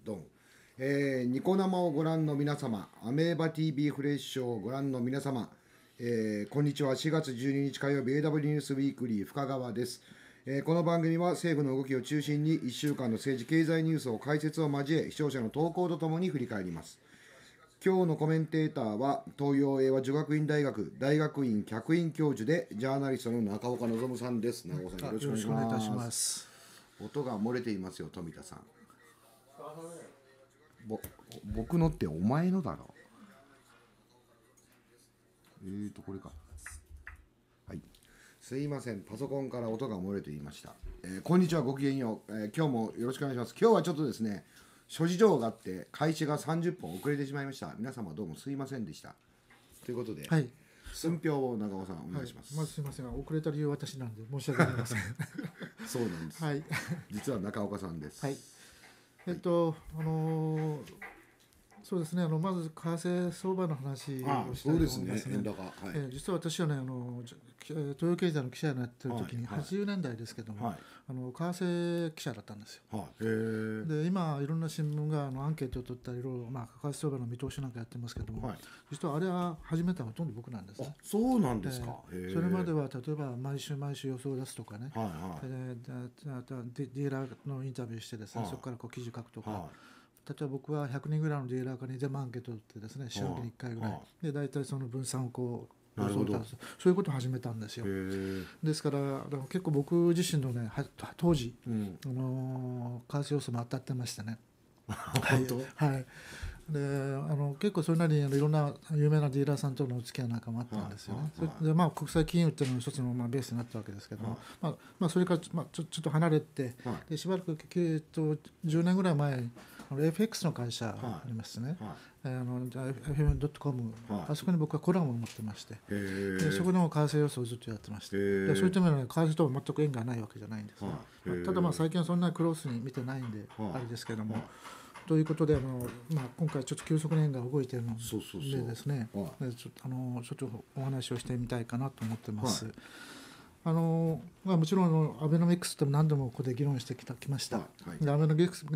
ドン、ニコ生をご覧の皆様、アメーバ TV フレッシュをご覧の皆様、こんにちは。4月12日火曜日 AW ニュースウィークリー深川です。この番組は政府の動きを中心に1週間の政治経済ニュースを解説を交え視聴者の投稿とともに振り返ります。今日のコメンテーターは東洋英和女学院大学大学院客員教授でジャーナリストの中岡望さんです。中岡さん、よろしくお願いします。音が漏れていますよ、富田さん。僕のってお前のだろ。これか。はい。すいません、パソコンから音が漏れていました。こんにちは、ごきげんよう。今日もよろしくお願いします。今日はちょっとですね、諸事情があって開始が30分遅れてしまいました。皆様どうもすいませんでした。ということで、 はい、 寸評を長尾さんお願いします。 まずすいません、遅れた理由は私なんで申し訳ありません。 そうなんです。 はい、 実は中岡さんです。 はい。そうですね、まず為替相場の話をしたいと思いますね。 そうですね、円高。はい。 実は私はね、東洋経済の記者になっている時に、80年代ですけども、為替記者だったんですよ。で、今いろんな新聞がアンケートを取ったり、為替相場の見通しなんかやってますけども、実はあれは始めたのはほとんど僕なんですね。 そうなんですか。 それまでは例えば毎週予想を出すとかね、ディーラーのインタビューしてですね、そこから記事書くとか。例えば僕は100人ぐらいのディーラーからに全部アンケートを取ってですね、週に1回ぐらいで大体その分散をそういうことを始めたんですよ。ですから結構僕自身のね、当時、為替予想も当たってましてね。はい。で結構それなりにいろんな有名なディーラーさんとのお付き合いなんかもあったんですよね。それで国際金融っていうのが一つのベースになったわけですけども、それからちょっと離れて、でしばらく10年ぐらい前にFX の会社ありますね、FM.com、あそこに僕はコラムを持ってまして、でそこでも為替予想をずっとやってまして、でそういった意味では為替とは全く縁がないわけじゃないんですね。ただ最近はそんなにクロースに見てないんであれですけども、ということで今回ちょっと急速に円が動いているのでですね、ちょっとお話をしてみたいかなと思ってます。もちろんアベノミクスって何度もここで議論してきました。でアベノミクス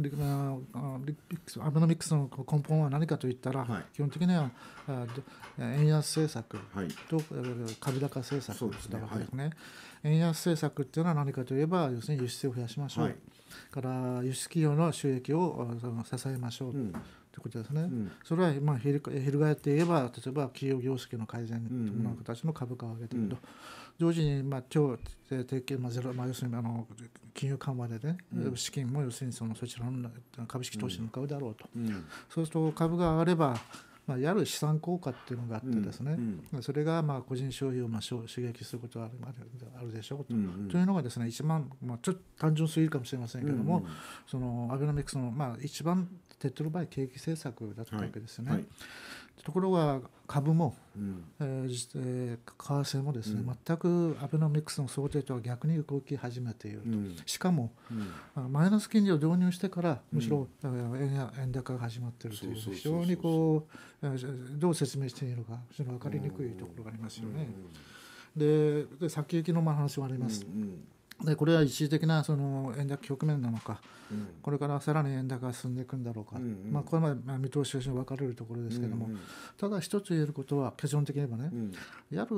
の根本は何かといったら、基本的には円安政策と株高政策だわけですね。円安政策っていうのは何かといえば、要するに輸出を増やしましょう、から輸出企業の収益を支えましょうということですね。それは翻って言えば、例えば企業業績の改善という形の株価を上げていると。同時に超低金要するに金融緩和でね、資金も要するにそちらの株式投資に向かうだろうと。そうすると株が上がれば、やる資産効果っていうのがあってですね、それが個人消費を刺激することがあるでしょうと。というのがですね、一番、ちょっと単純すぎるかもしれませんけども、そのアベノミクスの一番手っ取る場合景気政策だったわけですよね。ところが株も、為替もですね、全くアベノミクスの想定とは逆に動き始めていると。しかも、マイナス金利を導入してからむしろ円高が始まっているという、非常にどう説明していいのか分かりにくいところがありますよね。で先行きの話もあります。でこれは一時的なその円高局面なのか、これからさらに円高が進んでいくんだろうか、これは見通しが分かれるところですけども、ただ一つ言えることは結論的に言えばね、例えば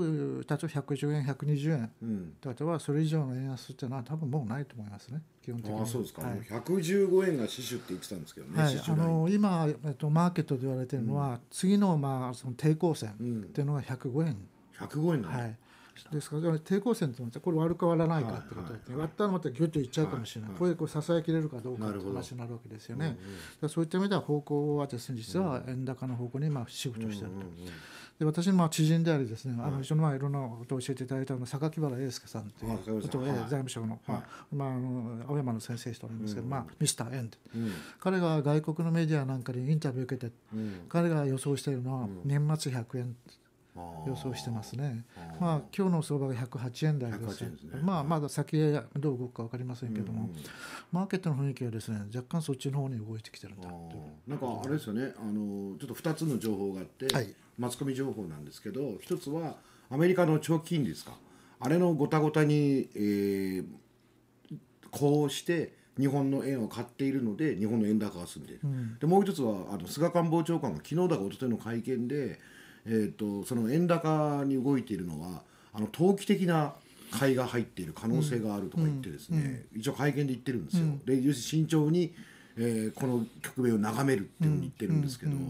110円120円、例えばそれ以上の円安っていうのは多分もうないと思いますね、基本的に。 そうですか。115円が死守って言ってたんですけどね。 今、マーケットで言われているのは、次のその抵抗線っていうのが105円。 105円なんだ。 ですから抵抗線というのはこれ割るか割らないかってことで、割ったらまたギュッといっちゃうかもしれない、これ支えきれるかどうかという話になるわけですよね。そういった意味では方向はですね、実は円高の方向にシフトしていると。で私の知人でありですね、一緒のいろんなことを教えていただいた榊原英介さんという財務省の青山の先生しておりますけど、ミスター円って、彼が外国のメディアなんかにインタビューを受けて、彼が予想しているのは年末100円予想してますね。今日の相場が108円台です。まだ先へどう動くか分かりませんけども、マーケットの雰囲気はですね、若干そっちの方に動いてきてるんだと。 なんかあれですよね、ちょっと2つの情報があって、マスコミ情報なんですけど、一つはアメリカの長期金利ですか、あれのごたごたに、こうして日本の円を買っているので日本の円高が進んでいる、でもう一つは菅官房長官が昨日だか一昨日の会見で、その円高に動いているのは投機的な買いが入っている可能性があるとか言ってですね、一応会見で言ってるんですよ、で要するに慎重に、この局面を眺めるっていうふうに言ってるんですけど、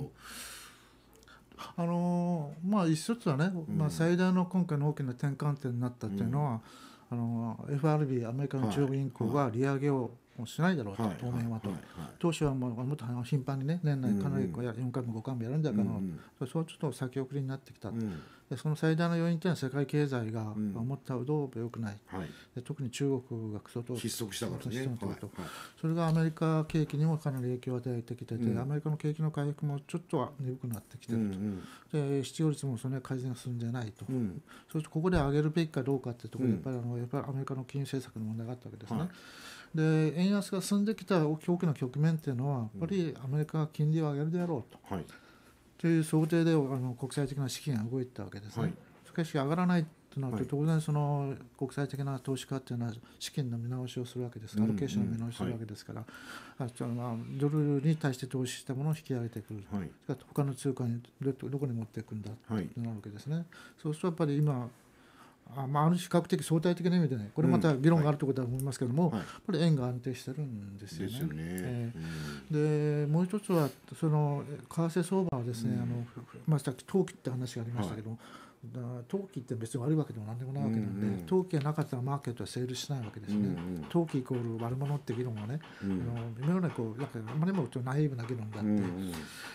一つはね、最大の今回の大きな転換点になったっていうのは、FRB アメリカの中央銀行が利上げをしないだろうと、当面はと、当初はもっと頻繁にね、年内かなり4回も5回もやるんだから、それはちょっと先送りになってきた、でその最大の要因というのは世界経済が思ったほど良くない、で特に中国が相当失速したからね、 それがアメリカ景気にもかなり影響を与えてきてて、アメリカの景気の回復もちょっとは鈍くなってきていると、で失業率もそれ改善が進んでないと、そしてここで上げるべきかどうかというところでやっぱりアメリカの金融政策の問題があったわけですね。で円安が進んできた大きな局面というのはやっぱりアメリカが金利を上げるであろうという想定で国際的な資金が動いたわけですね。しかし上がらないとなると当然その国際的な投資家というのは資金の見直しをするわけですから、アロケーションの見直しをするわけですから、ドルに対して投資したものを引き上げてくる、他の通貨にどこに持っていくんだとなるわけですね。そうするとやっぱり今ある比較的相対的な意味でね、これまた議論があるところだと思いますけども、やっぱり円が安定してるんですよね。でもう一つはその為替相場はですね、さっき投機って話がありましたけど、投機って別に悪いわけでも何でもないわけなんで、投機がなかったらマーケットは成立しないわけですね。投機イコール悪者って議論はね、微妙なあまりにもナイーブな議論であって、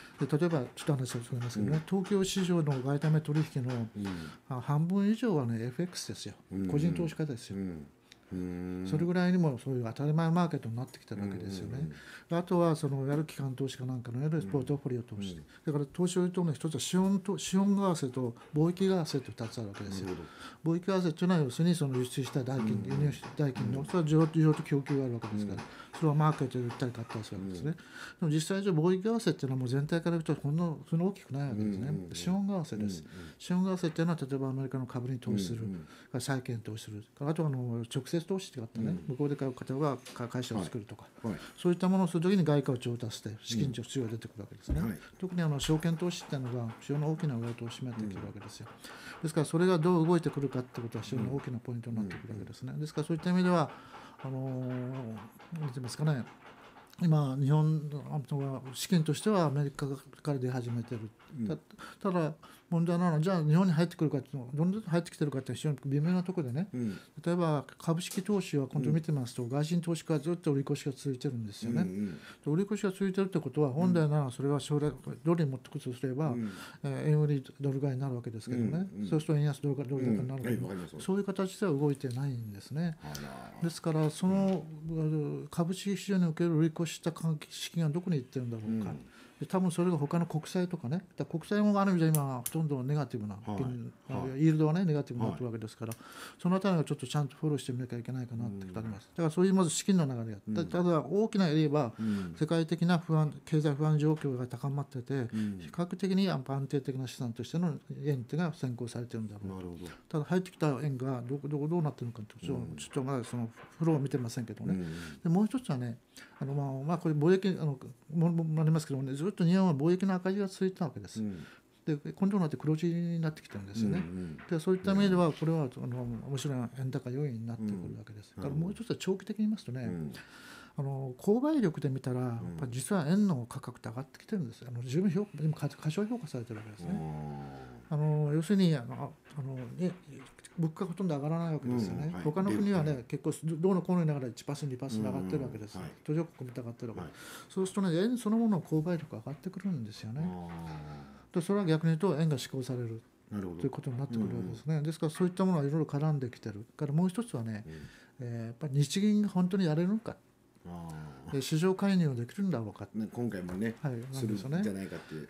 で例えばちょっと話を進めますけどね、東京市場の外為取引の半分以上はね FX ですよ、個人投資家ですよ。それぐらいにもそういう当たり前マーケットになってきてるわけですよね。あとはそのやる機関投資家なんかのやるポートフォリオ投資、だから投資を言うと一つは資本為替と貿易為替と2つあるわけですよ。貿易為替というのは要するにその輸出した代金、輸入した代金のそれは需要と供給があるわけですから、それはマーケットで売ったり買ったりするわけですね。でも実際上貿易為替っていうのはもう全体から言うとそんな大きくないわけですね。資本為替です。資本為替っていうのは例えばアメリカの株に投資する、債券投資する、あとは直接投資ってあってね、向こうで買う方が会社を作るとか、そういったものをするときに外貨を調達して資金必要が出てくるわけですね。特に証券投資っていうのが非常に大きなウェイトを占めてくるわけですよ。ですからそれがどう動いてくるかってことは非常に大きなポイントになってくるわけですね。ですからそういった意味では何て言いますかね、今日本の資金としてはアメリカから出始めてる。ただ問題なのはじゃあ日本に入ってくるかっていうのどんどん入ってきてるかって非常に微妙なところでね、例えば株式投資は今度見てますと、外人投資家はずっと売り越しが続いてるんですよね。売り越しが続いてるってことは本来ならそれは将来ドルに持ってくるとすれば、円売りドル買いになるわけですけどね、そうすると円安ドル高になるけど、そういう形では動いてないんですね。ですからその株式市場における売り越した資金がどこに行ってるんだろうか、多分それが他の国債とかね、国債もある意味で今ほとんどネガティブな、イールドはねネガティブになってるわけですから、そのあたりがちょっとちゃんとフォローしてみなきゃいけないかなってことあります。だからそういうまず資金の流れが、ただ大きな言えば、世界的な経済不安状況が高まってて、比較的に安定的な資産としての円っていうのが先行されてるんだろう。ただ入ってきた円がどうなってるのかってちょっとまだそのフローを見てませんけどね。でもう一つはね、これ貿易もありますけどね、ずっと日本は貿易の赤字が続いたわけです。で今度になって黒字になってきてるんですよね。でそういった意味ではこれは面白い円高要因になってくるわけです。だからもう一つは長期的に言いますとね、購買力で見たらやっぱ実は円の価格って上がってきてるんです。十分過小評価されてるわけですね。要するに物価がほとんど上がらないわけですよね。他の国はね、結構どうのこうの言いながら 1%、2% 上がってるわけです。途上国みたいに上がってるわけです。そうするとね、円そのものの購買力が上がってくるんですよね。でそれは逆に言うと円が施行されるということになってくるわけですね。ですからそういったものはいろいろ絡んできてるから、もう一つはね、やっぱり日銀が本当にやれるのか、市場介入できるんだろうか、 今回もね、するんじゃないかっていう。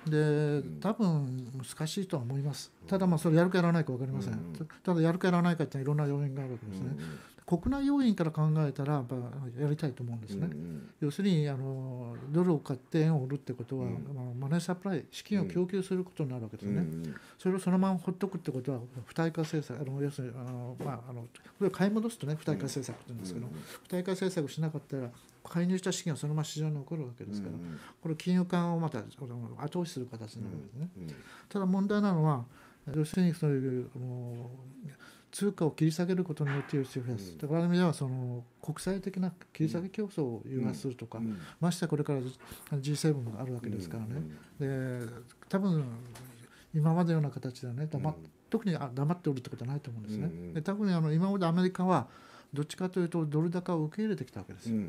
で多分難しいとは思います。ただそれやるかやらないか分かりません。ただやるかやらないかっていろんな要因があるわけですね。国内要因から考えたらやっぱやりたいと思うんですね。要するにドルを買って円を売るってことは、マネーサプライ、資金を供給することになるわけですね。それをそのままほっとくってことは不対価政策、要するにこれを買い戻すとね、不対価政策って言うんですけど、不対価政策しなかったら介入した資金はそのまま市場に残るわけですから、これ金融緩和をまた後押しする形になるんですね。ただ問題なのは要するにそういう通貨を切り下げることによって輸出を増やす。だからある意味ではその国際的な切り下げ競争を誘発するとか、ましてやこれから G7 があるわけですからね。で多分今までのような形ではね、特に黙っておるってことはないと思うんですね。で多分今までアメリカはどっちかというとドル高を受け入れてきたわけですよ。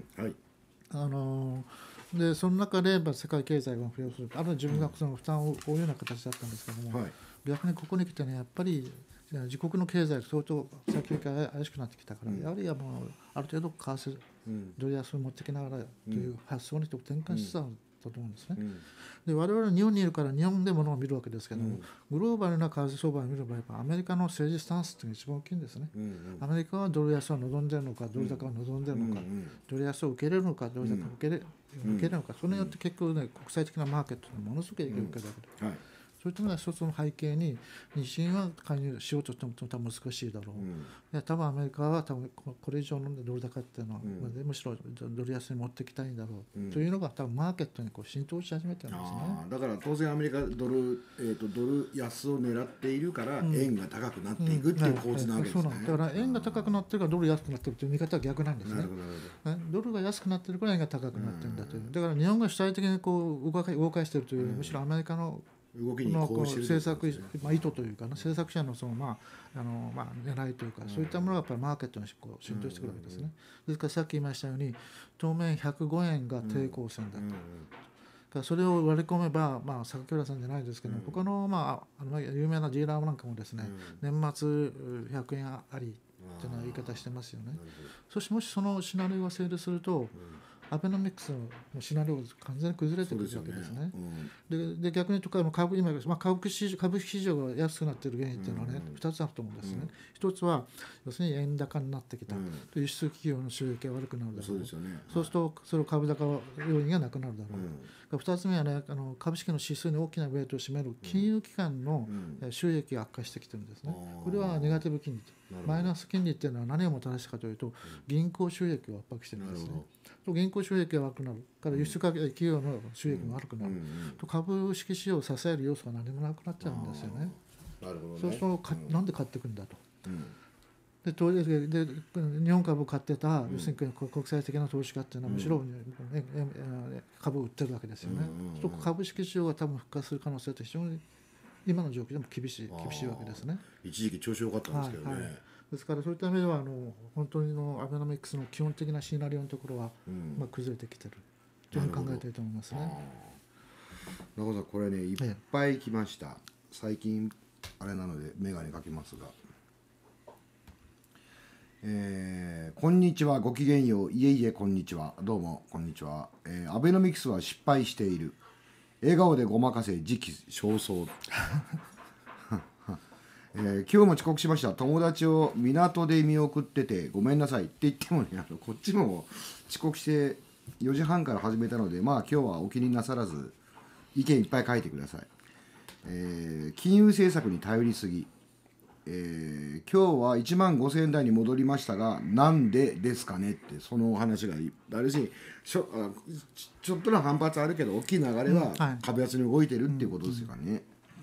でその中で世界経済が浮揚する、あるいは自分がその負担を負うような形だったんですけども、逆にここに来てね、やっぱり自国の経済が相当先行きが怪しくなってきたから、やはりある程度為替ドル安を持ってきながらという発想に転換しつつあると思うんですね。で我々は日本にいるから日本でものを見るわけですけども、グローバルな為替相場を見ればやっぱアメリカの政治スタンスというのが一番大きいんですね。アメリカはドル安を望んでいるのか、ドル高を望んでいるのか、ドル安を受け入れるのか、ドル高を受け入れるのか、それによって結局ね、国際的なマーケットにものすごく影響を受けるわけです。そういったのが一つの背景に日銀は介入しようとしても多分難しいだろう、多分アメリカは多分これ以上のドル高っていうのは、むしろドル安に持っていきたいんだろう、というのが多分マーケットに浸透し始めてるんですね。 だから当然アメリカドル安を狙っているから円が高くなっていくっていう構図なわけですね。 だから円が高くなってるからドル安くなってるという見方は逆なんですね。ドルが安くなってるから円が高くなってるんだという。だから日本が主体的に動かしているというよりむしろアメリカの動きにこうしてる政策、意図というか、政策者の狙いというか、そういったものがやっぱりマーケットに浸透してくるわけですね。ですからさっき言いましたように当面105円が抵抗線だと、それを割り込めば、榊原さんじゃないですけど、他の有名なディーラーなんかもですね、年末100円ありというような言い方してますよね。そしてもしそのシナリオが成立すると、アベノミクスのシナリオが完全に崩れてくるわけですね。で逆に言うと株式市場が安くなっている原因というのはね、2つあると思うんですね。一つは要するに円高になってきた、輸出企業の収益が悪くなるだろう、そうするとそれを株高要因がなくなるだろう、2つ目はね、株式の指数に大きなウェイトを占める金融機関の収益が悪化してきてるんですね。これはネガティブ金利、マイナス金利っていうのは何をもたらしたかというと、銀行収益を圧迫してるんですね。銀行収益が悪くなるから輸出企業の収益も悪くなる、と株式市場を支える要素が何もなくなっちゃうんですよね。そうするとなんで買ってくんだと、で日本株を買ってた、要するに国際的な投資家っていうのはむしろ、株を売ってるわけですよね。そうすると株式市場が多分復活する可能性って非常に今の状況でも厳しいわけですね。 一時期調子良かったんですけどね。 ですからそういった意味では本当にアベノミクスの基本的なシナリオのところは、崩れてきてるというふうに考えたいと思いますね。 中尾さん、これねいっぱい来ました。最近あれなので眼鏡かけますが、こんにちは、ごきげんよう、いえいえこんにちは、どうもこんにちは。アベノミクスは失敗している、笑顔でごまかせ時期尚早今日も遅刻しました。友達を港で見送っててごめんなさいって言ってもね、こっちも遅刻して4時半から始めたので、今日はお気になさらず意見いっぱい書いてください。金融政策に頼りすぎ、今日は1万5000円台に戻りましたがなんでですかねって、その話があるし、ちょっとの反発あるけど大きい流れは株安に動いてるっていうことですよね。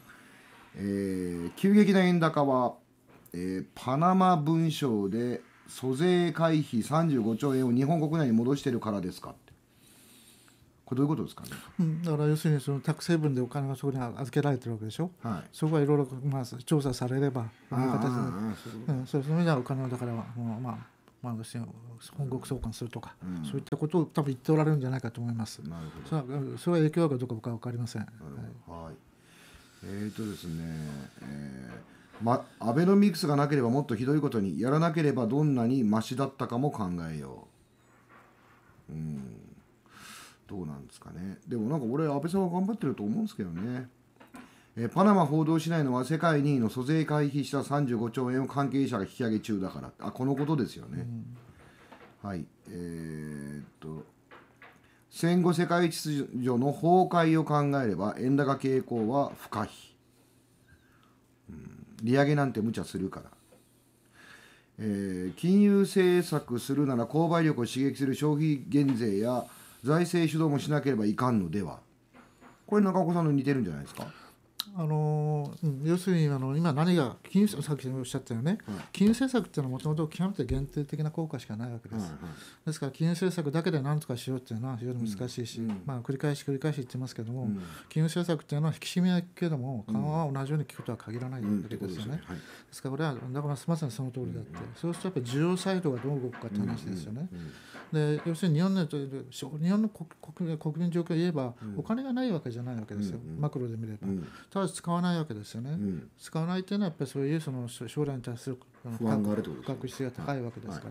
急激な円高は、パナマ文書で租税回避35兆円を日本国内に戻してるからですかって、これどういうことですかね。 だから要するにそのタックスヘイブンでお金がそこに預けられてるわけでしょ、そこはいろいろ調査されればそういう形で、それではお金をだから本国送還するとか、そういったことを多分言っておられるんじゃないかと思います。それは影響がどうか僕は分かりません。 ですね、アベノミクスがなければもっとひどいことに、やらなければどんなにマシだったかも考えよう。どうなんですかね。でも俺安倍さんは頑張ってると思うんですけどね。パナマ報道しないのは世界2位の租税回避した35兆円を関係者が引き上げ中だから、このことですよね。戦後世界秩序の崩壊を考えれば円高傾向は不可避、利上げなんて無茶するから。 金融政策するなら購買力を刺激する消費減税や財政主導もしなければいかんのでは。これ中岡さんの似てるんじゃないですか。 要するに今何が金融さっきおっしゃったよね、金融政策っていうのはもともと極めて限定的な効果しかないわけです、ですから金融政策だけで何とかしようっていうのは非常に難しいし、繰り返し言ってますけども、金融政策っていうのは引き締めは効くけども緩和は同じように効くとは限らないわけですよね、ですからこれはだからまさにその通りだって、そうするとやっぱり需要サイドがどう動くかって話ですよね、で要するに日本の国民状況を言えば、お金がないわけじゃないわけですよ、マクロで見れば、ただ使わないわけですよね、使わないというのはやっぱりそういうその将来に対する不安があるということ確率が高いわけですから、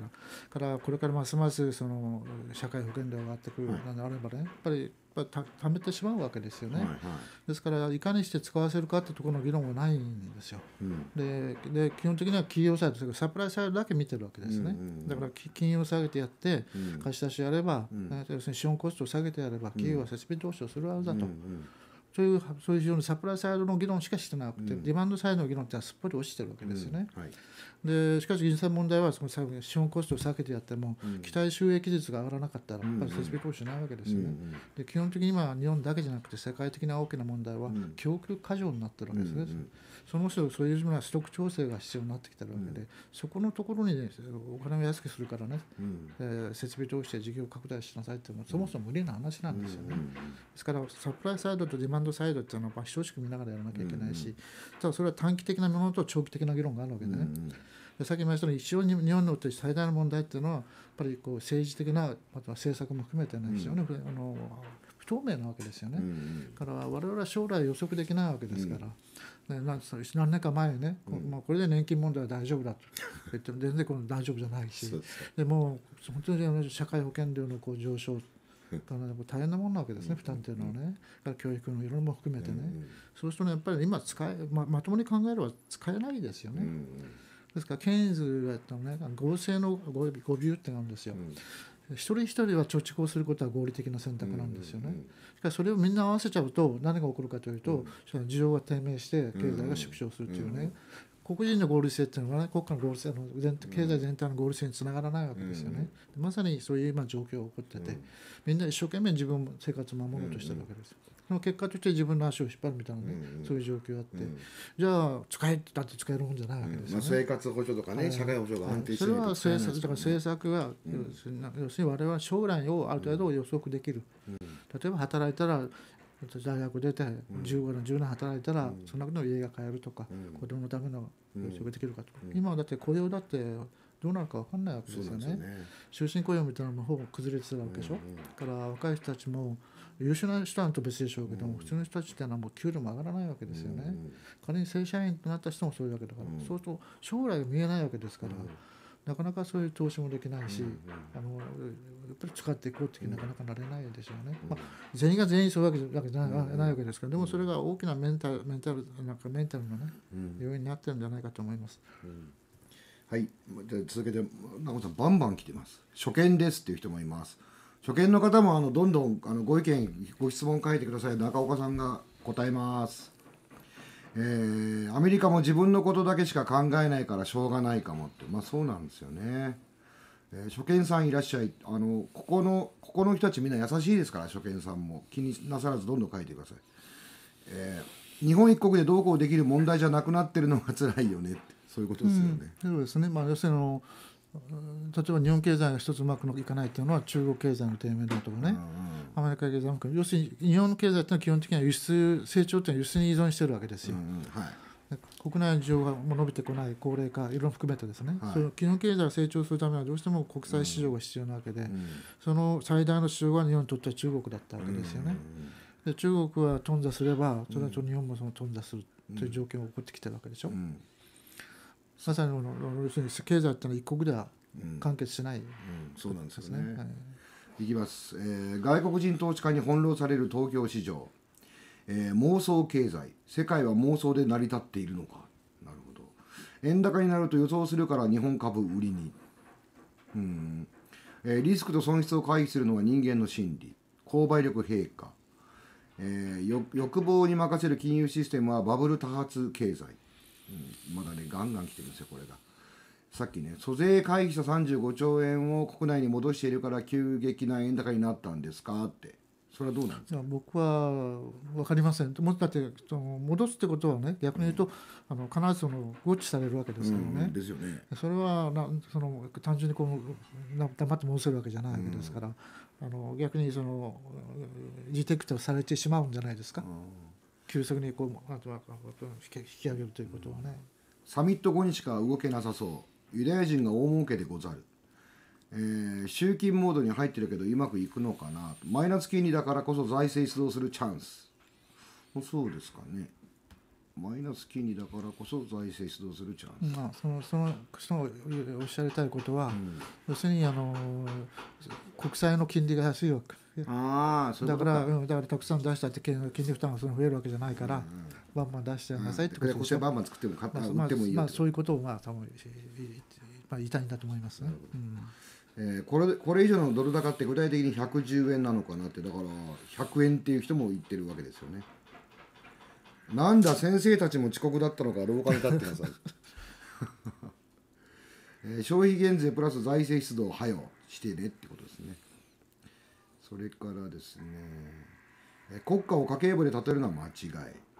からこれからますますその社会保険料が上がってくるのであればね、やっぱり貯めてしまうわけですよね、ですからいかにして使わせるかってところの議論はないんですよ、で基本的には企業サイド、サプライサイドだけ見てるわけですね、だから金融を下げてやって貸し出しやれば、要するに資本コストを下げてやれば企業は設備投資をするはずだと、そういう非常にサプライサイドの議論しかしてなくて、デマンドサイドの議論ってのはすっぽり落ちてるわけですよね、でしかし実際問題はその資本コストを下げてやっても、期待収益率が上がらなかったらやっぱり設備投資しないわけですよね、で基本的に今日本だけじゃなくて世界的な大きな問題は供給過剰になってるわけですね、その人そういうようなストック調整が必要になってきてるわけで、そこのところに、ね、お金を安くするからね、設備投資して事業拡大しなさいっていうのはそもそも無理な話なんですよね、ですからサプライサイドとディマンドサイドっていうのは等しく見ながらやらなきゃいけないし、ただそれは短期的なものと長期的な議論があるわけでね、でさっき言いましたように一応日本において最大の問題っていうのはやっぱりこう政治的なまた政策も含めてね、非常に不透明なわけですよね、だから我々は将来予測できないわけですから、何年か前にね、これで年金問題は大丈夫だと言っても全然この大丈夫じゃないし、でもう本当に社会保険料のこう上昇大変なものなわけですね、負担というのはね、教育のいろいろも含めてね、そうするとねやっぱり今まともに考えれば使えないですよね、ですからケインズがやったのね、合成の語尾ってなんですよ、一人一人は貯蓄をすることは合理的な選択なんですよね、しかしそれをみんな合わせちゃうと何が起こるかというと、需要が低迷して経済が縮小するというね、黒人の合理性っていうのはね、国家の合理性経済全体の合理性につながらないわけですよね、まさにそういう今状況が起こってて、みんな一生懸命自分の生活を守ろうとしてるわけです、その結果として自分の足を引っ張るみたいなね、そういう状況があって、じゃあ使えだって使えるもんじゃないわけですよね、 生活保障とかね、社会保障が安定してるとそれは政策が、要するに我々は将来をある程度予測できる、例えば働いたら大学出て10年働いたらその中の家が買えるとか、子供のための予測ができるかとか、今はだって雇用だってどうなるか分かんないわけですよね、終身雇用みたいなのもほぼ崩れてたわけでしょ、だから若い人たちも優秀な人はと別でしょうけども、普通の人たちっていうのはもう給料も上がらないわけですよね、仮に正社員となった人もそういうわけだから、そうすると将来が見えないわけですから、なかなかそういう投資もできないし、やっぱり使っていこうってなかなかなれないでしょうね、全員が全員そういうわけじゃないわけですけど、でもそれが大きなメンタルのね、要因になってるんじゃないかと思います、 はい、じゃあ続けて中尾さんバンバン来てます。初見ですっていう人もいます。初見の方もどんどんご意見ご質問書いてください。中岡さんが答えます。アメリカも自分のことだけしか考えないからしょうがないかもって、そうなんですよね。初見さんいらっしゃい。ここの人たちみんな優しいですから、初見さんも気になさらずどんどん書いてください。日本一国でどうこうできる問題じゃなくなってるのが辛いよねって、そういうことですよね。 そうですね、要するに例えば日本経済が一つうまくいかないというのは中国経済の低迷だとかね、アメリカ経済も要するに日本の経済というのは基本的には成長というのは輸出に依存しているわけですよ、国内の需要が伸びてこない、高齢化いろいろ含めてですね、その日本経済が成長するためにはどうしても国際市場が必要なわけで、その最大の市場は日本にとっては中国だったわけですよね、で中国は頓挫すればそれは日本もその頓挫するという状況が起こってきてるわけでしょ、まさに要するに経済ってのは一国では完結しない、 そうなんですよね、いきます、外国人投資家に翻弄される東京市場、妄想経済、世界は妄想で成り立っているのか。なるほど。円高になると予想するから日本株売りに、リスクと損失を回避するのは人間の心理、購買力陛下、欲望に任せる金融システムはバブル多発経済、まだねガンガン来てるんですよこれが。 さっきね、租税回避した35兆円を国内に戻しているから急激な円高になったんですかって。それはどうなんですか。 僕は分かりません。もだって戻すってことはね、逆に言うと、必ずウォッチされるわけですからね。 ですよね。 それは単純に黙って戻せるわけじゃないわけですから、逆にディテクトされてしまうんじゃないですか。急速に引き上げるということはね。 サミット後にしか動けなさそう。ユダヤ人が大儲けでござる。集金モードに入ってるけどうまくいくのかな。マイナス金利だからこそ財政出動するチャンス。そうですかね。マイナス金利だからこそ財政出動するチャンス。 そのおっしゃりたいことは、要するに国債の金利が安いわけ。 そういうことだからたくさん出したって金利負担が増えるわけじゃないから、バンバン出してなさいってことでしょ。 バンバン作っても売ってもいいよ。 そういうことを多分言いたいんだと思いますね。 これ以上のドル高って具体的に110円なのかなって。だから100円っていう人も言ってるわけですよね。なんだ先生たちも遅刻だったのか廊下に立ってなさい、消費減税プラス財政出動はよしてねってことですね。それからですね、国家を家計簿で例えるのは間違い、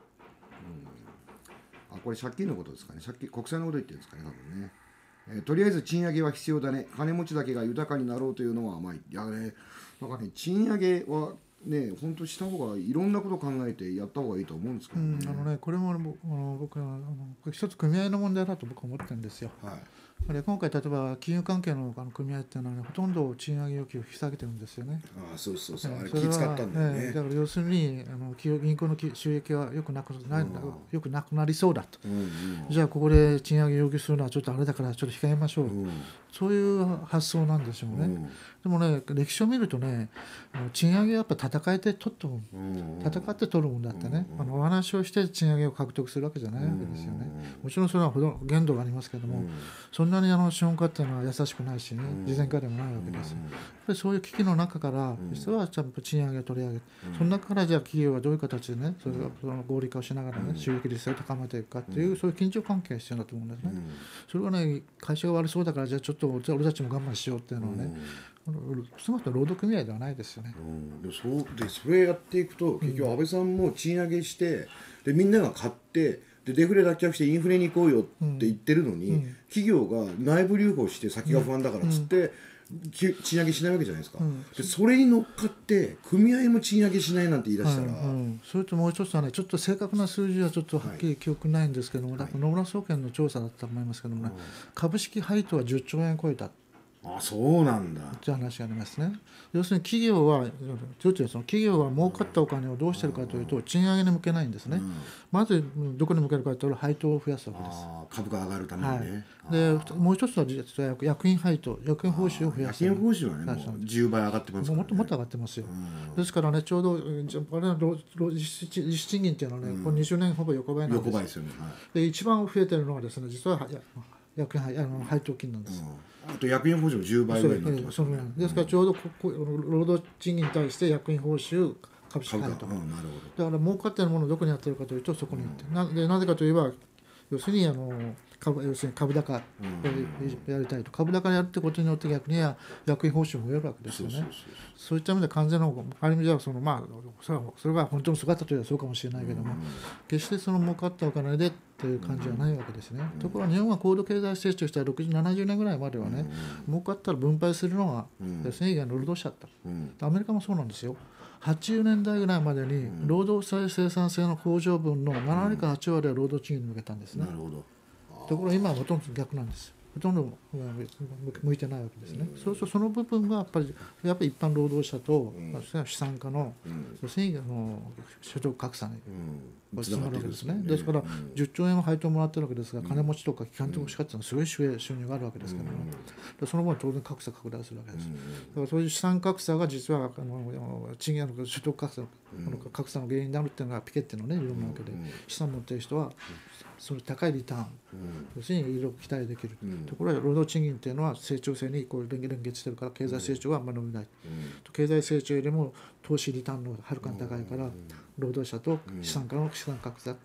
これ借金のことですかね。国債のこと言ってるんですかね、多分ね。とりあえず賃上げは必要だね。金持ちだけが豊かになろうというのは甘い。いやね、なんかね、賃上げはね、本当した方がいろんなこと考えてやった方がいいと思うんですけどね。 これも僕は一つ組合の問題だと僕は思ってるんですよ。今回例えば金融関係の組合っていうのは、ほとんど賃上げ要求を引き下げてるんですよね。 そうあれ気使ったんだよね。 だから要するに銀行の収益はよくなくなりそうだと、じゃあここで賃上げ要求するのはちょっとあれだからちょっと控えましょう、そういう発想なんでしょうね。でもね、歴史を見るとね、賃上げはやっぱ戦って取るもんだってね、お話をして賃上げを獲得するわけじゃないわけですよね。もちろんそれは限度がありますけども、そんなに資本家っていうのは優しくないしね、慈善家でもないわけですよ。やっぱりそういう危機の中から実はちゃんと賃上げを取り上げて、その中からじゃあ企業はどういう形でね、それが合理化をしながらね、収益率を高めていくかっていう、そういう緊張関係が必要だと思うんですね。それはね、会社が悪そうだからじゃあちょっと俺たちも我慢しようっていうのはね、その人労働組合ではないですよね。 それやっていくと結局安倍さんも賃上げして、でみんなが買ってでデフレ脱却してインフレに行こうよって言ってるのに、企業が内部留保して先が不安だからっつって、賃上げしないわけじゃないですか。でそれに乗っかって組合も賃上げしないなんて言い出したら、 それともう一つはね、ちょっと正確な数字はちょっとはっきり記憶ないんですけども、野村総研の調査だったと思いますけどもね、株式配当は10兆円超えた。 そうなんだという話がありますね。要するに企業は儲かったお金をどうしてるかというと、賃上げに向けないんですね。まずどこに向けるかというと配当を増やすわけです。 株価上がるためにね。 でもう一つは実は役員配当、役員報酬を増やす。 役員報酬はね、もう10倍上がってますからね。 もっと上がってますよ。ですからね、ちょうど実質賃金っていうのはね、この20年ほぼ横ばいなんです。 横ばいですよね。 で一番増えてるのはですね、実は役員配当金なんです。 あと役員報酬も10倍ぐらいになってますよね。 ですからちょうど労働賃金に対して役員報酬、株式配当、だから儲かっているものをどこにやってるかというとそこに行って、なぜかといえば要するに株高やりたいと、株高やるってことによって逆に役員報酬も増えるわけですよね。そういった意味で完全なある意味ではそれが本当の姿というのはそうかもしれないけども、決して儲かったお金でっていう感じはないわけですね。ところが日本が高度経済成長した60、70年ぐらいまではね、儲かったら分配するのが要するに労働者だった。アメリカもそうなんですよ。80年代ぐらいまでに労働生産性の向上分の7割から8割は労働賃金に向けたんですね。ところが今はほとんど逆なんです。ほとんど向いてないわけですね。そうするとその部分がやっぱり一般労働者と資産家の要するに所得格差につながるわけですね。ですから10兆円は配当もらってるわけですが、金持ちとか機関投資家っていうのはすごい収入があるわけですからね。その分当然格差拡大するわけです。だからそういう資産格差が実は賃金所得格差の原因になるっていうのがピケッテのね理論なわけで、資産持っている人はその高いリターン、要するにいろいろ期待できる、ところが労働賃金っていうのは成長性に連結してるから経済成長があんまり伸びない、経済成長よりも投資リターンのはるかに高いから、労働者と資産家の資産格差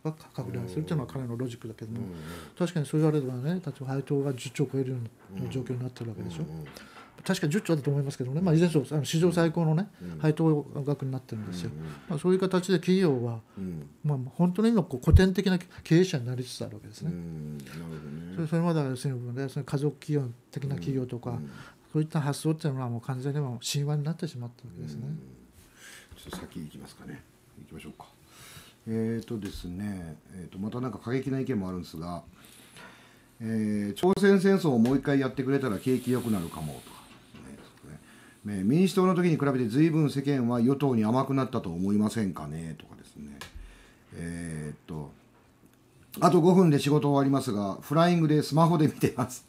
ば拡大するというのは彼のロジックだけども、確かにそう言われればね、例えば配当が10兆を超えるような状況になってるわけでしょ。確かに10兆だと思いますけどね、いずれにせよ史上最高の、ね、配当額になってるんですよ。そういう形で企業は、本当に今古典的な経営者になりつつあるわけですね。それまではその家族企業的な企業とか、そういった発想っていうのはもう完全にもう神話になってしまったわけですね。 ちょっと先行きますかね。行きましょうか。ですね、またなんか過激な意見もあるんですが、朝鮮戦争をもう一回やってくれたら景気良くなるかもとか、民主党の時に比べて随分世間は与党に甘くなったと思いませんかねとかですね。あと5分で仕事終わりますが、フライングでスマホで見てます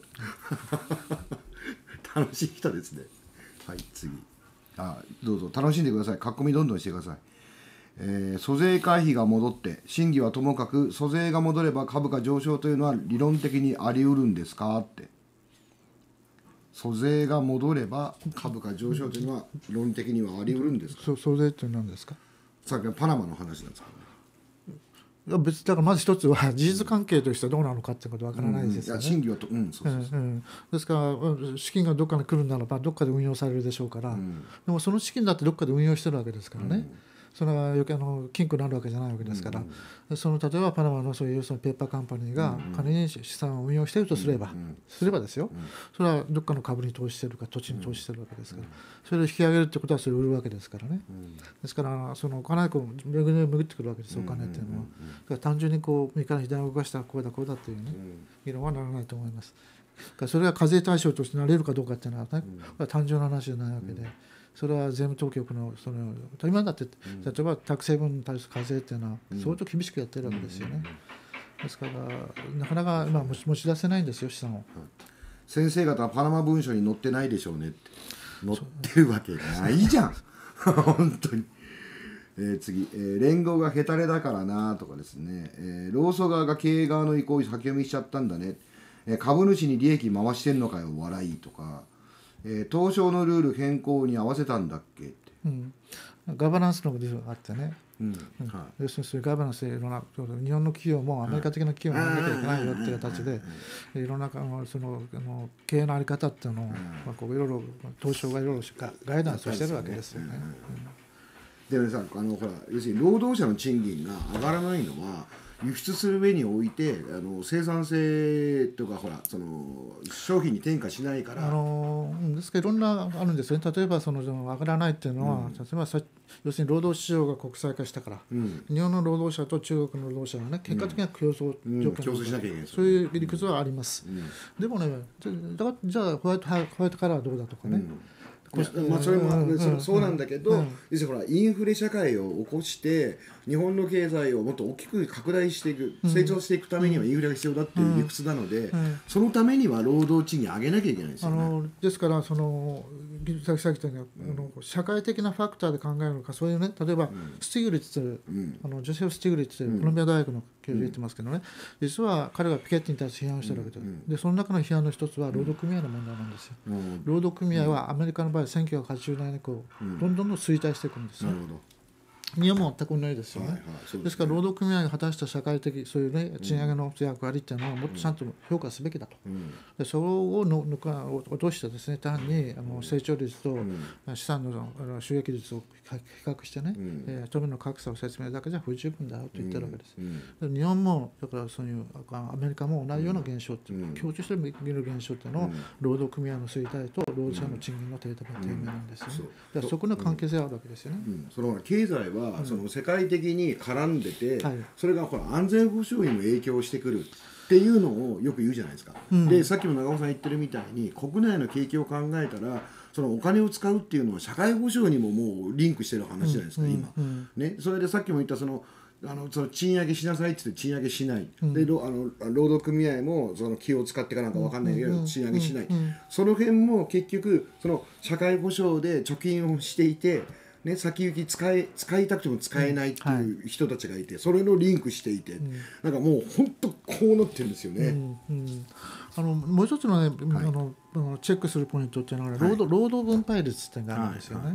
楽しい人ですね。はい、次。どうぞ楽しんでください。書き込みどんどんしてください。租税回避が戻って審議はともかく租税が戻れば株価上昇というのは理論的にあり得るんですかって。租税が戻れば株価上昇というのは理論的にはあり得るんですか。 租税って何ですか。 さっきのパナマの話なんですかね。 いや別だからまず一つは事実関係としてどうなのかってことはわからないですよね。 審議はですから資金がどっかに来るならばどっかで運用されるでしょうから、でもその資金だってどっかで運用してるわけですからね。それは余計金庫になるわけじゃないわけですから、例えばパナマのそういうそのペーパーカンパニーが仮に資産を運用しているとすればですよ、それはどっかの株に投資してるか土地に投資してるわけですから、それを引き上げるってことはそれを売るわけですからね。ですからそのお金が巡ってくるわけです、お金っていうのは。だから単純に右から左に動かしたらこうだこうだっていうね議論はならないと思います。それが課税対象としてなれるかどうかっていうのはね、これは単純な話じゃないわけで。それは税務当局の今だって例えばタク成分に対する課税っていうのは相当厳しくやってるわけですよね。ですからなかなか今持ち出せないんですよ、資産を。 先生方はパナマ文書に載ってないでしょうねって。載ってるわけないじゃん本当に。次、連合がヘタレだからなとかですね、労組側が経営側の意向を先読みしちゃったんだね、株主に利益回してんのかよ笑いとか、東証のルール変更に合わせたんだっけって、 ガバナンスの理由があってね、要するにそういうガバナンスでいろんな日本の企業もアメリカ的な企業にならなきゃいけないよっていう形で、いろんなその経営の在り方っていうのを、いろいろ東証がいろいろガイダンスをしてるわけですよね。 でもさ、ほら要するに労働者の賃金が上がらないのは輸出する上において生産性とかほらその商品に転嫁しないから、 ですけどいろんなあるんですよね。例えば上がらないっていうのは、例えば要するに労働市場が国際化したから、日本の労働者と中国の労働者がね結果的には競争競争しなきゃいけない、 そういう理屈はあります。でもね、じゃあホワイトカラーはどうだとかね。 それもそうなんだけど、要するにほらインフレ社会を起こして日本の経済をもっと大きく拡大していく、成長していくためにはインフレが必要だっていう理屈なので、そのためには労働賃金上げなきゃいけないですよね。 ですからさっき言ったように社会的なファクターで考えるのか、そういうね、例えばスティグリッツ、ジョセフ・スティグリッツ、コロンビア大学の教授言ってますけどね、実は彼がピケッティに対して批判をしてるわけで、その中の批判の一つは労働組合の問題なんですよ。労働組合はアメリカの場合1980年以降どんどん衰退していくんですよ。日本も全く同じですよね。ですから労働組合が果たした社会的そういうね賃上げの役割っていうのはもっとちゃんと評価すべきだと。でそれを落としてですね、単に成長率と資産の収益率を比較してね、富の格差を説明だけじゃ不十分だよと言ってるわけです。日本もだからそういうアメリカも同じような現象って共通して見る現象っていうのを労働組合の衰退と労働者の賃金の低迷なんですよね。だからそこの関係性があるわけですよね。 その経済はその世界的に絡んでて、それがほら安全保障にも影響してくるっていうのをよく言うじゃないですか。でさっきも長尾さん言ってるみたいに国内の景気を考えたらそのお金を使うっていうのは社会保障にももうリンクしてる話じゃないですか、今、ね。それでさっきも言ったその賃上げしなさいって言って賃上げしない、で労働組合もその気を使ってかなんか分かんないけど賃上げしない、その辺も結局その社会保障で貯金をしていて、ね、先行き使いたくても使えないっていう人たちがいて、それのリンクしていて、なんかもう本当こうなってるんですよね。 もう一つのね、チェックするポイントっていうのは、労働分配率っていうのがあるんですよね。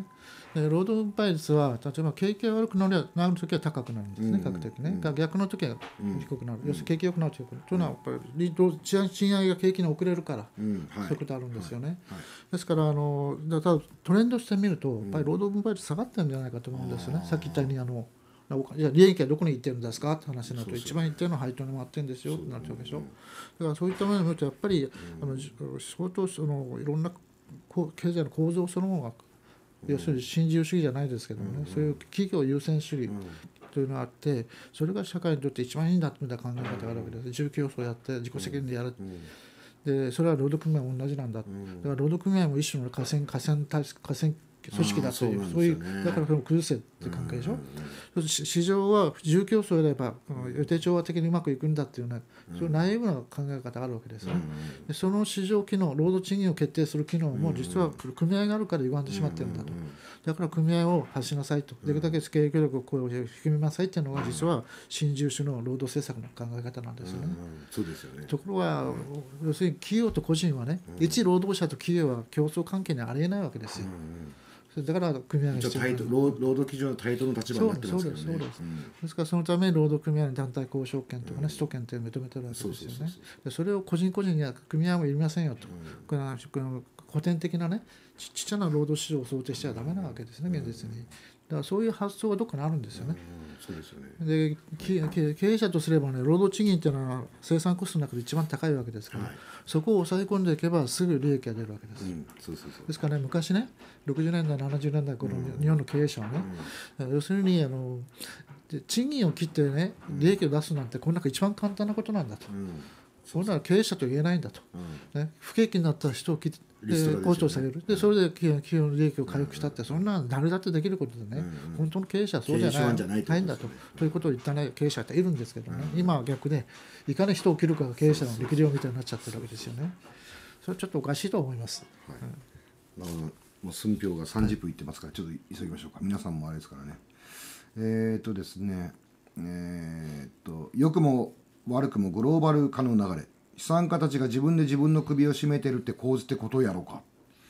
で労働分配率は例えば景気が悪くなるときは高くなるんですね、比較的ね。逆のときは低くなる、要するに景気良くなるというのはやっぱり賃上げが景気に遅れるから、そういうことあるんですよね。ですからだからトレンドしてみるとやっぱり労働分配率下がってるんじゃないかと思うんですよね。さっき言ったようにじゃあ利益はどこに行ってるんですかって話になると、一番行ってるのは配当に回ってるんですよってなっちゃうでしょ。だからそういったものを見るとやっぱり相当いろんな経済の構造そのものが、要するに新自由主義じゃないですけどもね、そういう企業優先主義というのがあって、それが社会にとって一番いいんだという考え方があるわけです。住居競争をやって自己責任でやる、でそれは労働組合も同じなんだ、だから労働組合も一種の河川組織だという、そういうだからそれを崩せっていう関係でしょ。市場は自由競争をやれば予定調和的にうまくいくんだっていうね、そういうナイーブな考え方があるわけですね。でその市場機能、労働賃金を決定する機能も実は組合があるから歪んでしまってるんだと。だから組合を発しなさいと、できるだけ経営協力を含みなさいっていうのが実は新自由主義の労働政策の考え方なんですよね。 そうですよね。 ところが要するに企業と個人はね、一労働者と企業は競争関係にありえないわけですよ。だから組合が必要な労働基準の対等の立場になってますからね。 そうです。ですからそのために労働組合に団体交渉権とかね、使途権というのを認めてるわけですよね。でそれを個人個人には組合もいりませんよと、この古典的なね、ちっちゃな労働市場を想定してはダメなわけですね、現実に。だからそういう発想がどっかにあるんですよね。 そうですよね。 で経営者とすればね、労働賃金っていうのは生産コストの中で一番高いわけですから、そこを抑え込んでいけばすぐ利益が出るわけです。ですからね、昔ね、60年代70年代この日本の経営者はね、要するに賃金を切ってね利益を出すなんてこんな一番簡単なことなんだと、そんなの経営者と言えないんだと、不景気になった人を切って交渉される、でそれで企業の利益を回復したって、そんな誰だってできることでね、本当の経営者はそうじゃないんだということを言ったね経営者っているんですけどね、今は逆でいかに人を切るかが経営者の力量みたいになっちゃってるわけですよね。それはちょっとおかしいと思います。 もう寸評が30分いってますから、ちょっと急ぎましょうか。皆さんもあれですからね。ですね、良くも悪くもグローバル化の流れ、資産家たちが自分で自分の首を絞めてるって構図ってことやろうか。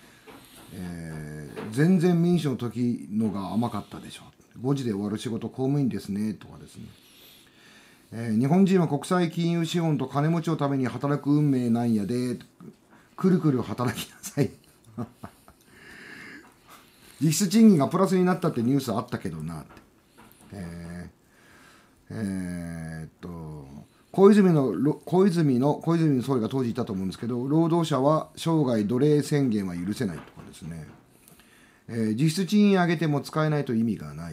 全然民主の時のが甘かったでしょ。5時で終わる仕事公務員ですねとかですね。日本人は国際金融資本と金持ちのために働く運命なんやで、くるくる働きなさい。実質賃金がプラスになったってニュースあったけどなって。小泉総理が当時言ったと思うんですけど、労働者は生涯奴隷宣言は許せないとかですね、実質賃金上げても使えないと意味がない。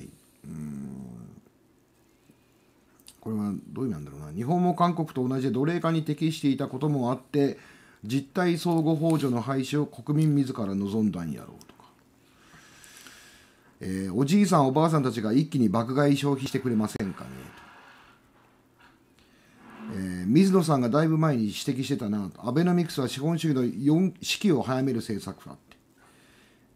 これはどういう意味なんだろうな。日本も韓国と同じで奴隷化に適していたこともあって実態相互補助の廃止を国民自ら望んだんやろうとか、おじいさんおばあさんたちが一気に爆買い消費してくれませんかねと、水野さんがだいぶ前に指摘してたなと、アベノミクスは資本主義の四季を早める政策だって、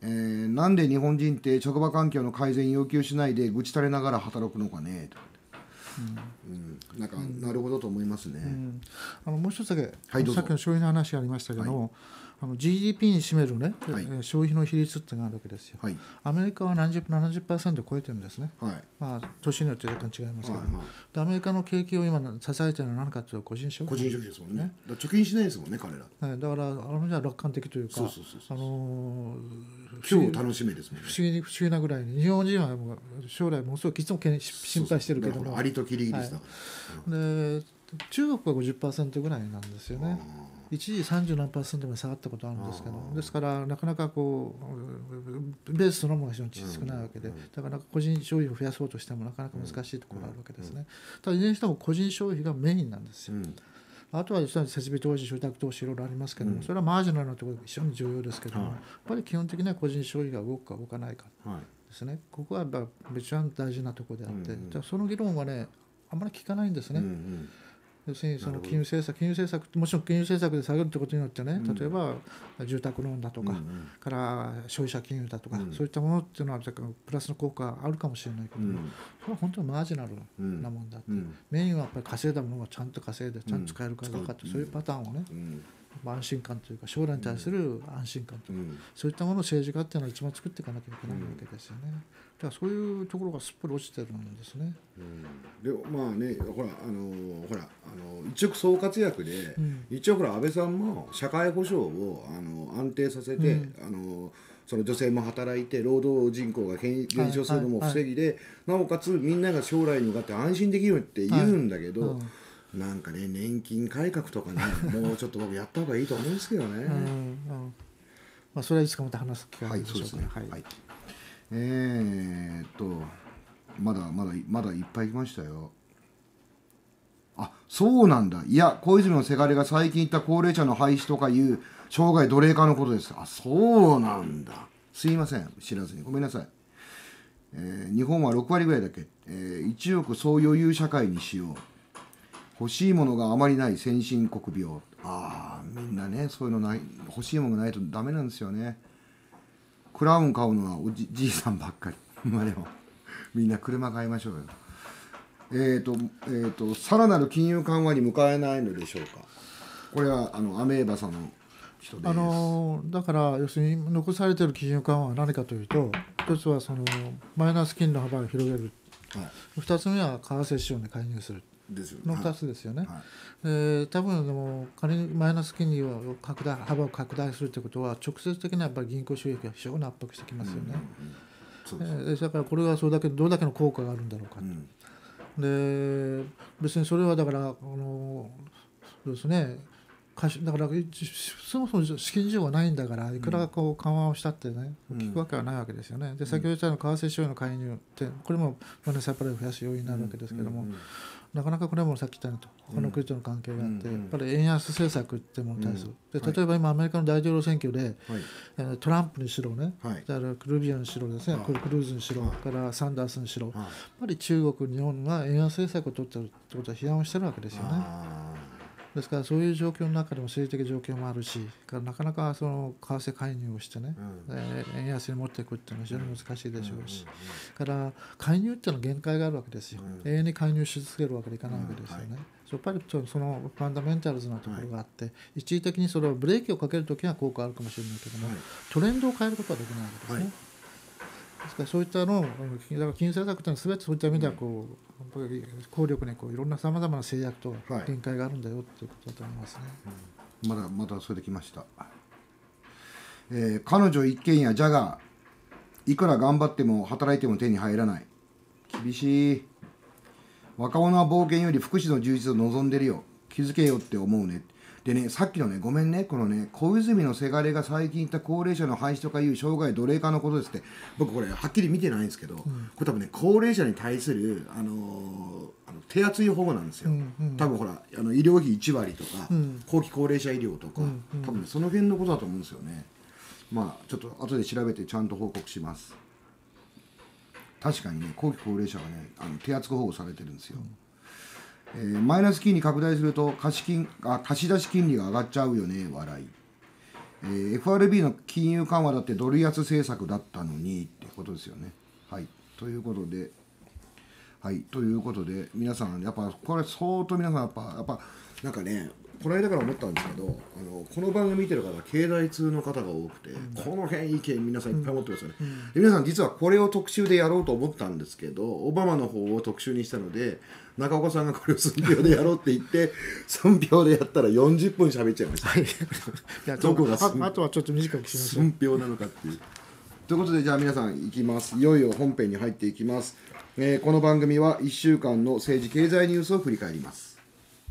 なんで日本人って職場環境の改善要求しないで愚痴垂れながら働くのかねと、なんかなるほどと思いますね。 もう一つだけ、 はい、 さっきの消費の話がありましたけど、GDP に占める、ね消費の比率ってのがあるわけですよ。アメリカは70% 超えてるんですね。年によって若干違いますけど、でアメリカの景気を今支えているのは何かというと個人消費ですもんね。貯金しないですもんね彼ら。 だからじゃ楽観的というか、 今日を楽しめですもんね。 不思議なぐらいに日本人はもう将来ものすごくいつも心配してるけども、 ありときりぎりした。 で中国は 50% ぐらいなんですよね。一時30何%まで下がったことあるんですけど、ですからなかなかこうベースそのものが非常に少ないわけで、だから個人消費を増やそうとしてもなかなか難しいところがあるわけですね。ただいずれにしても個人消費がメインなんですよ。あとは実は設備投資、住宅投資いろいろありますけども、それはマージナルなところが非常に重要ですけども、やっぱり基本的には個人消費が動くか動かないかですね。ここは一番大事なところであって、その議論はねあんまり聞かないんですね。要するにその金融政策もちろん金融政策で下げるということによってね、例えば住宅ローンだとか、から消費者金融だとか、そういったものっていうのはプラスの効果あるかもしれないけど、それは本当にマージナルなもんだって、メインはやっぱり稼いだものがちゃんと稼いでちゃんと使えるかどうかって、そういうパターンをね安心感というか将来に対する安心感とか、そういったものを政治家っていうのは一番作っていかなきゃいけないわけですよね。だからそういうところがすっぽり落ちてるんですね。 でまあね、ほら一億総活躍で、一応ほら安倍さんも社会保障を安定させて、その女性も働いて労働人口が減少するのも防ぎで、なおかつみんなが将来に向かって安心できるって言うんだけど、なんかね年金改革とかねもうちょっと僕やった方がいいと思うんですけどね。 まあそれはいつかまた話す機会があるでしょうかね。 まだいっぱい来ましたよ。あ、そうなんだ。いや、小泉のせがれが最近言った高齢者の廃止とかいう生涯奴隷化のことです。あ、そうなんだ。すいません、知らずにごめんなさい。日本は6割ぐらいだけ、1億総余裕社会にしよう。欲しいものがあまりない先進国病。みんなね、そういうのない、欲しいものがないとダメなんですよね。クラウン買うのはおじいさんばっかり。まあでもみんな車買いましょうよ。さらなる金融緩和に向かえないのでしょうか。これはアメーバさんの人です。 だから要するに残されている金融緩和は何かというと、一つはそのマイナス金利の幅を広げる、二つ目は為替市場に介入するの2つですよね。多分でも仮にマイナス金利を幅を拡大するということは直接的なやっぱり銀行収益が非常に圧迫してきますよね。だからこれがどれだけの効果があるんだろうか、で別にそれはだからそうですね、だからそもそも資金事情がないんだから、いくらこう緩和をしたってね、効くわけはないわけですよね。で先ほど言ったような為替市場の介入って、これもマネーサプライを増やす要因になるわけですけども、なかなかこれもさっき言ったように他の国との関係があって、やっぱり円安政策っていうものに対する、で例えば今アメリカの大統領選挙で、トランプにしろね、だからルビアにしろですね、クルーズにしろ、からサンダースにしろ、やっぱり中国、日本が円安政策を取っているってことは批判をしてるわけですよね。ですからそういう状況の中でも政治的状況もあるし、なかなかその為替介入をしてね、円安に持っていくっていうのは非常に難しいでしょうし、から介入っていうのは限界があるわけですよ。永遠に介入し続けるわけにいかないわけですよね。やっぱりそのファンダメンタルズなところがあって、一時的にそれをブレーキをかけるときは効果あるかもしれないけども、トレンドを変えることはできないわけですね。ですからそういったのを、だから金融政策というのは全てそういった意味では効力にいろんなさまざまな制約と限界があるんだよということだと思いますね。 まだそれできました。彼女一軒家ジャガー、いくら頑張っても働いても手に入らない。厳しい。若者は冒険より福祉の充実を望んでるよ。気づけよって思うね。でね、さっきのね、ごめんね、このね、小泉のせがれが最近言った高齢者の廃止とかいう生涯奴隷化のことですって、僕これはっきり見てないんですけど、これ多分ね、高齢者に対する手厚い保護なんですよ。多分ほら医療費1割とか、後期高齢者医療とか、多分ねその辺のことだと思うんですよね。まあちょっと後で調べてちゃんと報告します。確かにね、後期高齢者はね手厚く保護されてるんですよ。マイナス金利拡大すると貸し出し金利が上がっちゃうよね、笑い。FRB の金融緩和だってドル安政策だったのにってことですよね。ということで皆さんやっぱこれ相当皆さんやっぱなんかね、この間から思ったんですけど、この番組見てる方経済通の方が多くて、この辺意見皆さんいっぱい持ってますよね。で皆さん実はこれを特集でやろうと思ったんですけど、オバマの方を特集にしたので、中岡さんがこれを寸評でやろうって言って寸評でやったら40分喋っちゃいました。どこがあとはちょっと短くしましょう。 寸評なのかっていう。ということでじゃあ皆さんいきます。いよいよ本編に入っていきます。この番組は1週間の政治経済ニュースを振り返ります。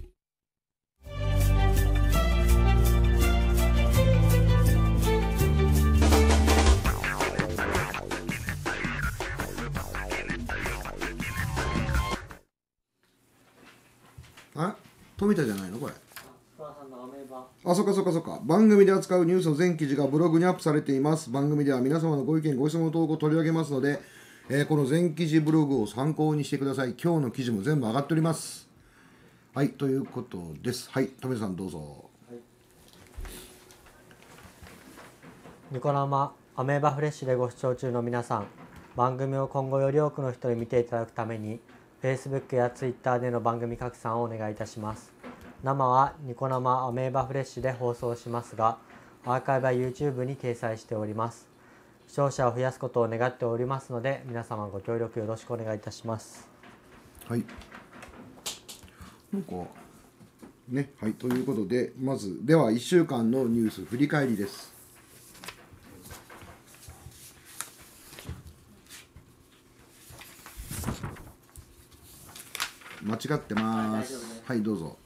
富田じゃないのこれ。そっか。番組で扱うニュースの全記事がブログにアップされています。番組では皆様のご意見ご質問投稿を取り上げますので、この全記事ブログを参考にしてください。今日の記事も全部上がっております。ということです。富田さんどうぞ。 ニコ生アメーバフレッシュでご視聴中の皆さん、番組を今後より多くの人に見ていただくために Facebook や Twitter での番組拡散をお願いいたします。 生はニコ生アメーバフレッシュで放送しますが、アーカイブは YouTube に掲載しております。視聴者を増やすことを願っておりますので、皆様ご協力よろしくお願いいたします。 はい。なんかね、はい、ということで、まずでは1週間のニュース振り返りです。間違ってます。はい、どうぞ。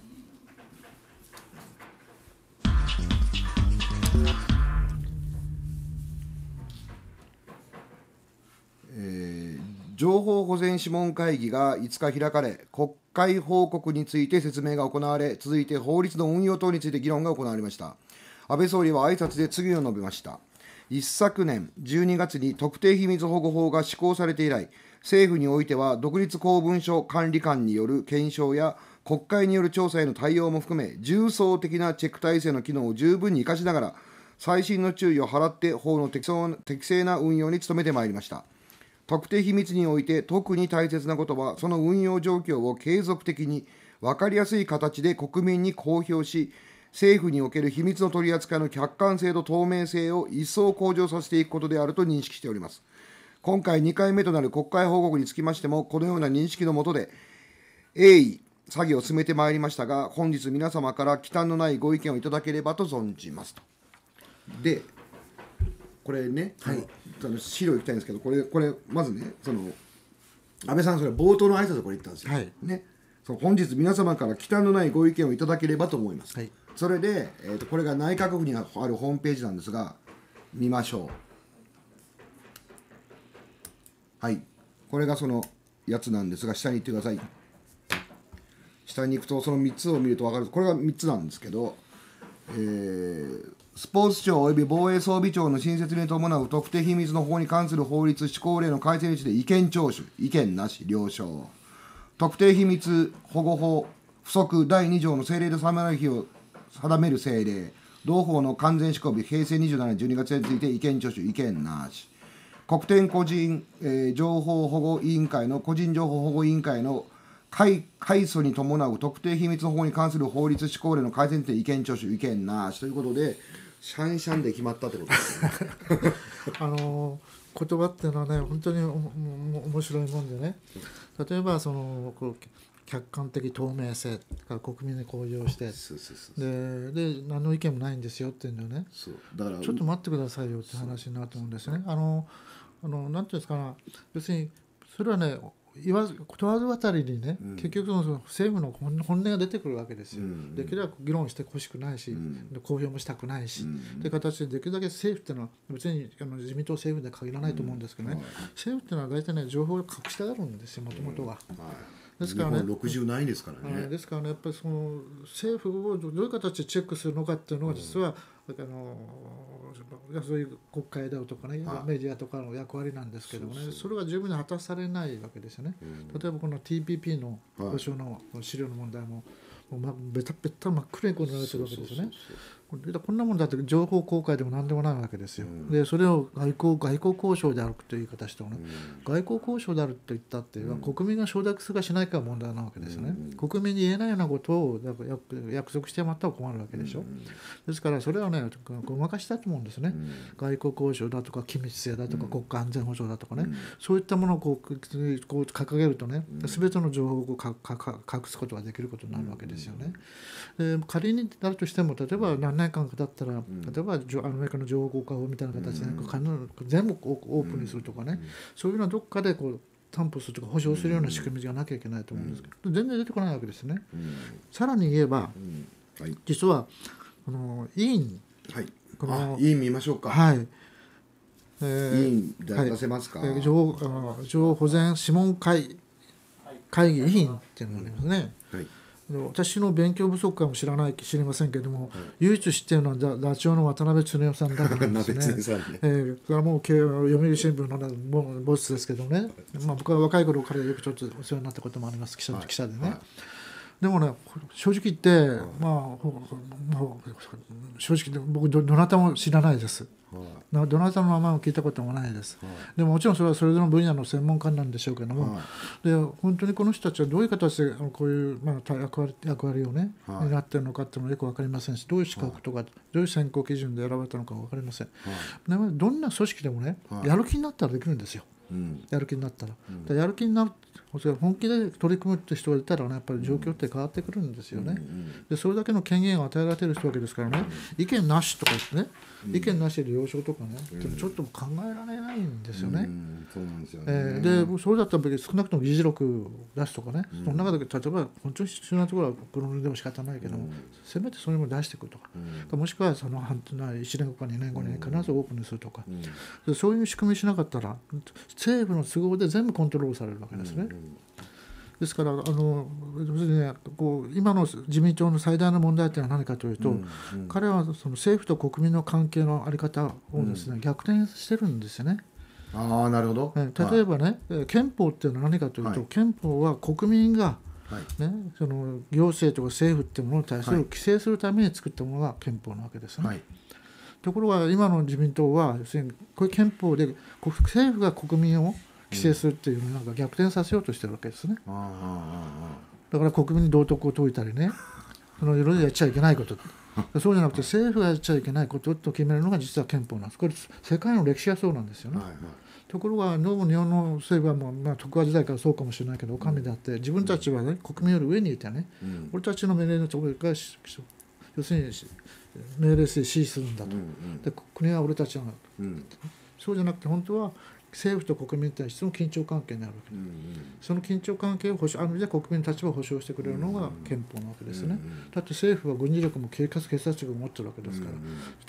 情報保全諮問会議が5日開かれ、国会報告について説明が行われ、続いて法律の運用等について議論が行われました。安倍総理は挨拶で次を述べました。一昨年12月に特定秘密保護法が施行されて以来、政府においては独立公文書管理官による検証や国会による調査への対応も含め、重層的なチェック体制の機能を十分に生かしながら、細心の注意を払って法の適正な運用に努めてまいりました。特定秘密において特に大切なことは、その運用状況を継続的に分かりやすい形で国民に公表し、政府における秘密の取り扱いの客観性と透明性を一層向上させていくことであると認識しております。今回2回目となる国会報告につきましても、このような認識の下で鋭意作業を進めてまいりましたが、本日皆様から忌憚のないご意見をいただければと存じますと。で、これね、はい、資料いきたいんですけど、これまずね、安倍さん、それ冒頭の挨拶でこれ言ったんですよ、はいね、本日皆様から忌憚のないご意見をいただければと思います、はい、それで、これが内閣府にあるホームページなんですが、見ましょう。はい、これがそのやつなんですが、下に行ってください。下に行くとその3つを見ると分かる。これが3つなんですけど、スポーツ庁および防衛装備庁の新設に伴う特定秘密の法に関する法律施行令の改正について意見聴取、意見なし、了承。特定秘密保護法附則第2条の政令で定める日を定める政令、同法の完全施行日平成27年12月について意見聴取、意見なし。国典個人、情報保護委員会の個人情報保護委員会の改訴に伴う特定秘密法に関する法律施行令の改正について意見聴取、意見なしということで、シャンシャンで決まったってことですね。 言葉っていうのはね、本当に面白いもんでね、例えば客観的透明性から国民に公表して、で何の意見もないんですよっていうのね、だからちょっと待ってくださいよって話になると思うんですね。なんていうんですかな、別にそれはね、ことわざ渡りにね、結局その政府の本音が出てくるわけですよ、できるだけ議論してほしくないし、公表もしたくないし、という形でできるだけ政府っていうのは別に自民党政府で限らないと思うんですけどね、政府っていうのは大体ね、情報を隠したがるんですよ、もともとは。ですからね、 日本60ないですからね。 ですからね、やっぱりその政府をどういう形でチェックするのかっていうのが実は、そういう国会だとかね、メディアとかの役割なんですけどもね、それが十分に果たされないわけですよね。例えばこの TPP の保障の資料の問題も、ベタベタ真っ暗にこうなれてるわけですよね。こんなもんだって情報公開でも何でもないわけですよ。でそれを外交交渉であるという言い方してもね、外交交渉であると言ったっていうのは、国民が承諾するかしないかが問題なわけですよね。国民に言えないようなことを約束してまったら困るわけでしょ。ですからそれはね、ごまかしたと思うんですね。外交交渉だとか機密性だとか国家安全保障だとかね、そういったものをこう掲げるとね、全ての情報を隠すことができることになるわけですよね。で仮になるとしても、例えば何年間かだったら、例えばアメリカの情報公開法みたいな形で、全部オープンにするとかね、そういうのはどっかで担保するとか保証するような仕組みがなきゃいけないと思うんですけど、全然出てこないわけですね。さらに言えば、実は委員、 委員見ましょうか。 はい、 委員出せますか。 情報保全諮問会議委員っていうのがありますね。私の勉強不足かも知りませんけれども、唯一知っているのはダチョウの渡辺恒夫さんだからですね。これはもう読売新聞のボスですけどね、僕は若い頃からよくちょっとお世話になったこともあります、記者でね。 でもね正直言って、もう正直僕どなたも知らないです。どなたの名前も聞いたこともないです、でももちろんそれはそれぞれの分野の専門家なんでしょうけども、で本当にこの人たちはどういう形でこういう、役割をね、担っているのかっていうのはよく分かりませんし、どういう資格とか、どういう選考基準で選ばれたのか分かりません、でもどんな組織でもね、やる気になったらできるんですよ、やる気になったら、やる気になる、本気で取り組むって人がいたらね、やっぱり状況って変わってくるんですよね、でそれだけの権限を与えられている人わけですからね、意見なしとかですね、意見なしで了承とかね、ちょっと考えられないんですよね。 そうなんですよね。 でそれだったら少なくとも議事録出すとかね、その中で例えば本当に必要なところは黒塗りでも仕方ないけども、せめてそれも出してくるとか、もしくはその1年後か2年後に必ずオープンにするとか、そういう仕組みしなかったら政府の都合で全部コントロールされるわけですね。ですから今の自民党の最大の問題点は何かというと、彼はその政府と国民の関係の在り方をですね、逆転してるんですよね。 なるほど。 例えばね、憲法っていうのは何かというと、憲法は国民が、その行政とか政府っていうものに対する規制するために作ったものが憲法なわけですね。ところが今の自民党は要するにこういう憲法で政府が国民を規制するっていうのをなんか逆転させようとしてるわけですね。だから国民に道徳を説いたりね、そのいろいろやっちゃいけないことそうじゃなくて政府がやっちゃいけないことと決めるのが実は憲法なんです。これ世界の歴史はそうなんですよね。ところがどうも日本の政府はもう、徳川時代からそうかもしれないけどお上であって、自分たちはね国民より上にいてね、俺たちの命令のところが要するに命令して支持するんだと、で国は俺たちが、そうじゃなくて本当は政府と国民に対しての緊張関係にあるわけです、その緊張関係をある意味で国民の立場を保障してくれるのが憲法なわけですね、だって政府は軍事力も警察力も持ってるわけですから、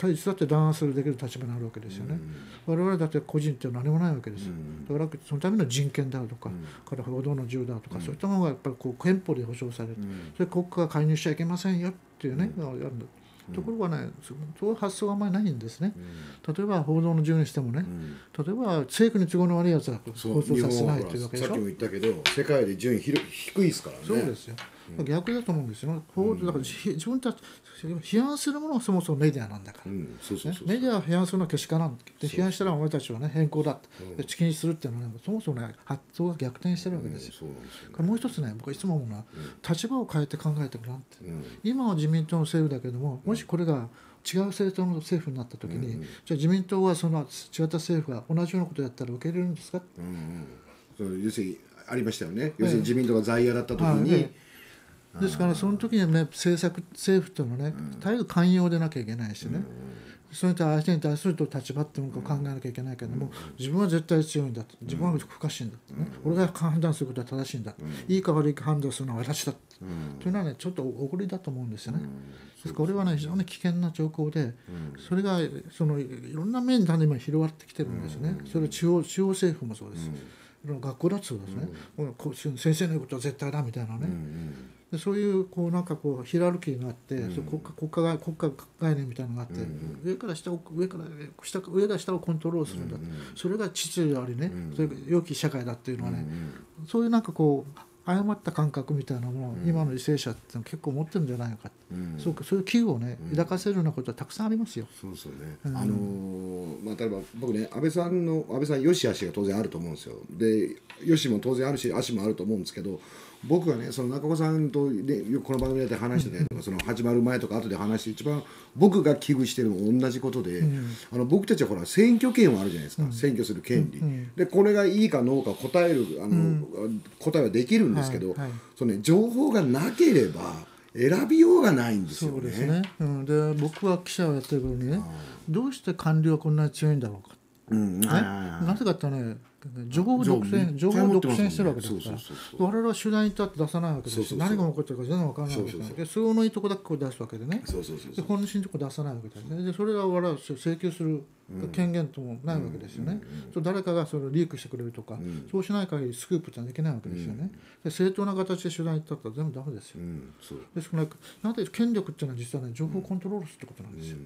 いつだって弾圧できる立場にあるわけですよね、我々だって個人って何もないわけですよ、だからそのための人権であるとか、から報道の自由であるとか、そういったものがやっぱり憲法で保障される、それ国家が介入しちゃいけませんよっていうね、やるんだ。ところがね、そういう発想があんまりないんですね。例えば報道の自由にしてもね、例えば政府に都合の悪いやつは放送させないというわけでしょ。 さっきも言ったけど世界で順位低いですからね。 そうですよ。逆だと思うんですよ。だから自分たち批判するものはそもそもメディアなんだから、メディアを批判するのはけしからんで、批判したら俺たちはね変更だってチキンするっていうのは、ね、そもそもね発想が逆転してるわけですよ。これもう一つね、僕はいつも思うのは、立場を変えて考えてごらんって、今は自民党の政府だけども、もしこれが違う政党の政府になった時に、じゃあ自民党はその違った政府が同じようなことをやったら受け入れるんですか、 要するにありましたよね。要するに自民党が在野だった時に、 ですからその時にはね、政府というのはね、絶えず寛容でなきゃいけないしね、それに相手に対すると立場っていうのを考えなきゃいけないけども、自分は絶対強いんだと、自分は不可侵だと、ね、俺が判断することは正しいんだと、いいか悪いか判断するのは私だと、というのはねちょっとおごりだと思うんですよね。ですからこれはね非常に危険な兆候で、それがそのいろんな面で今広がってきてるんですね。それは中央政府もそうです、学校だってそうですね、先生の言うことは絶対だみたいなね、でそういうなんかヒエラルキーがあって、国家概念みたいなのがあって、上から下をコントロールするんだ、それが秩序でありね、それが良き社会だっていうのはね、そういうなんか誤った感覚みたいなものを今の為政者ってのは結構持ってるんじゃないのか、そういう危惧をね抱かせるようなことはたくさんありますよ。 そうですよね。例えば僕ね、安倍さんよし悪しが当然あると思うんですよ。でよしも当然あるし悪しもあると思うんですけど、僕はねその中岡さんと、ね、この番組で話してたりとか、その始まる前とか後で話して一番僕が危惧してるのも同じことで、僕たちはほら選挙権はあるじゃないですか、選挙する権利、でこれがいいかどうか答えはできるんですけど、そのね、情報がなければ選びようがないんですよね。 そうですね、で僕は記者をやってる頃にね、どうして官僚はこんなに強いんだろうか、なぜかってね、情報を独占してるわけですから、我々は取材に立って出さないわけですし、何が起こってるか全然分からないわけですで、都合のいいとこだけ出すわけでね、で本心のとこ出さないわけですね。でそれは我々は請求する権限ともないわけですよね。誰かがそれをリークしてくれるとか、そうしない限りスクープってのはできないわけですよね。で正当な形で取材に立ったら全部ダメですよ。ですからなんで権力っていうのは実はね、情報をコントロールするってことなんですよ。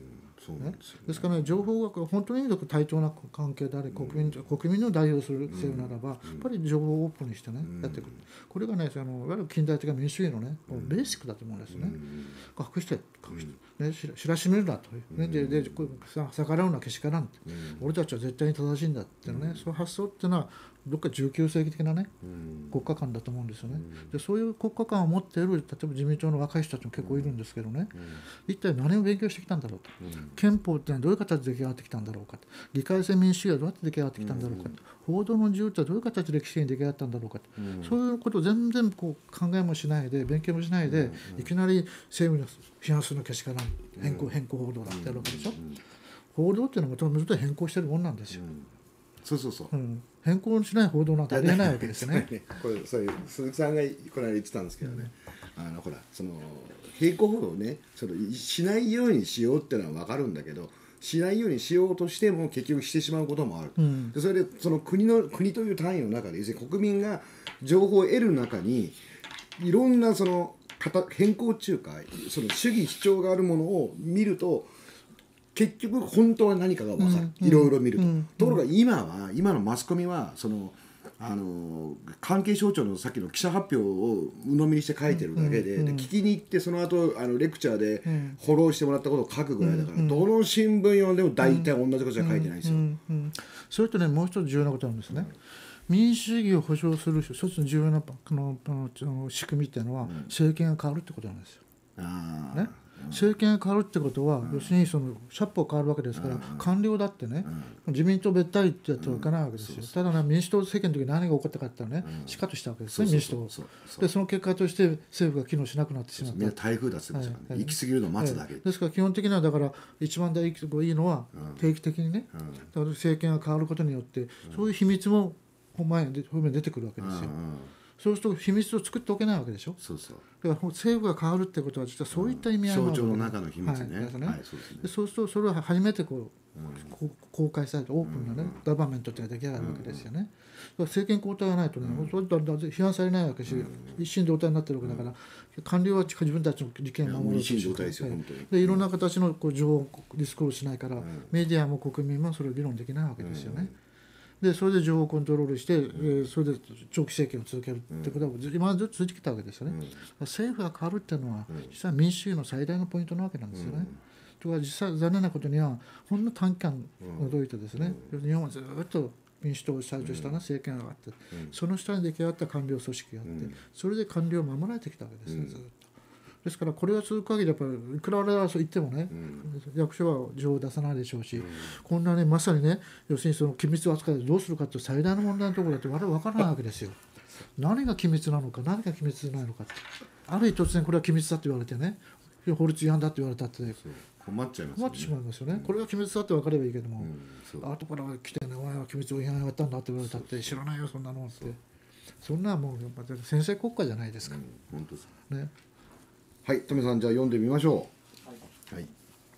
ですからね、情報が本当に対等な関係であり、国民の代表する政府ならば、やっぱり情報をオープンにしてね、やっていく。これがね、いわゆる近代的な民主主義のね、ベーシックだと思うんですね。隠して、ね、知らしめるなという、ね、で逆らうなけしからんって、俺たちは絶対に正しいんだっていうね、そういう発想っていうのは、どっか19世紀的なね、国家観だと思うんですよね。でそういう国家観を持っている、例えば自民党の若い人たちも結構いるんですけどね、一体何を勉強してきたんだろうと、憲法ってのはどういう形で出来上がってきたんだろうかと、議会制民主主義はどうやって出来上がってきたんだろうかと、報道の自由ってはどういう形で歴史に出来上がったんだろうかと、そういうことを全然こう考えもしないで、勉強もしないで、いきなり政府に批判するのけしからん、変更報道だってやるわけでしょ。報道っていうのはもともと変更してるもんなんですよ。変更しない報道なんてありえないわけですよね。 これそういう鈴木さんがこの間言ってたんですけどね、ほらその並行報道をね、しないようにしようっていうのは分かるんだけど、しないようにしようとしても結局してしまうこともある、でそれでその国という単位の中で国民が情報を得る中にいろんなその変更中かその主義主張があるものを見ると結局本当は何かが分かる、いろいろ見ると、ところが今のマスコミはその関係省庁のさっきの記者発表を鵜呑みにして書いてるだけで、聞きに行ってその後レクチャーでフォローしてもらったことを書くぐらいだから、どの新聞読んでも大体同じことしか書いてないですよ。 それとね、もう一つ重要なことなんですね。民主主義を保障する一つの重要な仕組みっていうのは、政権が変わるってことなんですよ。ね、政権が変わるってことは、要するにそのシャップが変わるわけですから、官僚だってね、自民党べったりってやってはいかないわけですよ。ただね、民主党政権の時に何が起こったかって言ったらね、しかとしたわけですね、民主党。でその結果として政府が機能しなくなってしまった。 みんな台風だって言うんですからね、行き過ぎるのを待つだけ。 ですから基本的にはだから一番いいのは定期的にね、だから政権が変わることによってそういう秘密も前に出てくるわけですよ。そうすると秘密を作っておけないわけでしょ。だから政府が変わるってことは実はそういった意味合いがある。 象徴の中の秘密ね。 そうするとそれは初めて公開されたオープンなね、ガバメントっていうのが出来上がるわけですよね。政権交代がないとね、批判されないわけし、一心同体になってるわけだから、官僚は自分たちの利権を守るとでいろんな形の情報ディスクロールしないから、メディアも国民もそれを議論できないわけですよね。でそれで情報をコントロールして、それで長期政権を続けるってことは今までずっと続いてきたわけですよね。政府が変わるっていうのは実は民主主義の最大のポイントなわけなんですよね。ところが実際残念なことにはほんの短期間除いてですね、日本はずっと民主党を最初した政権があって、その下に出来上がった官僚組織があって、それで官僚を守られてきたわけですね、ずっと。ですからこれが続く限りやっぱりいくら俺はそう言ってもね、役所は情報を出さないでしょうし、こんなねまさにね、要するにその機密を扱いどうするかという最大の問題のところだって我々分からないわけですよ。何が機密なのか何が機密じゃないのかって、ある日突然これは機密だって言われてね、法律違反だって言われたって、 困ってしまいますよね。これが機密だって分かればいいけども、後から来てね、お前は機密を違反やったんだって言われたって知らないよそんなのって、そんなもう先制国家じゃないですか。 本当ですね。 はい、トメさんじゃあ読んでみましょう。はい。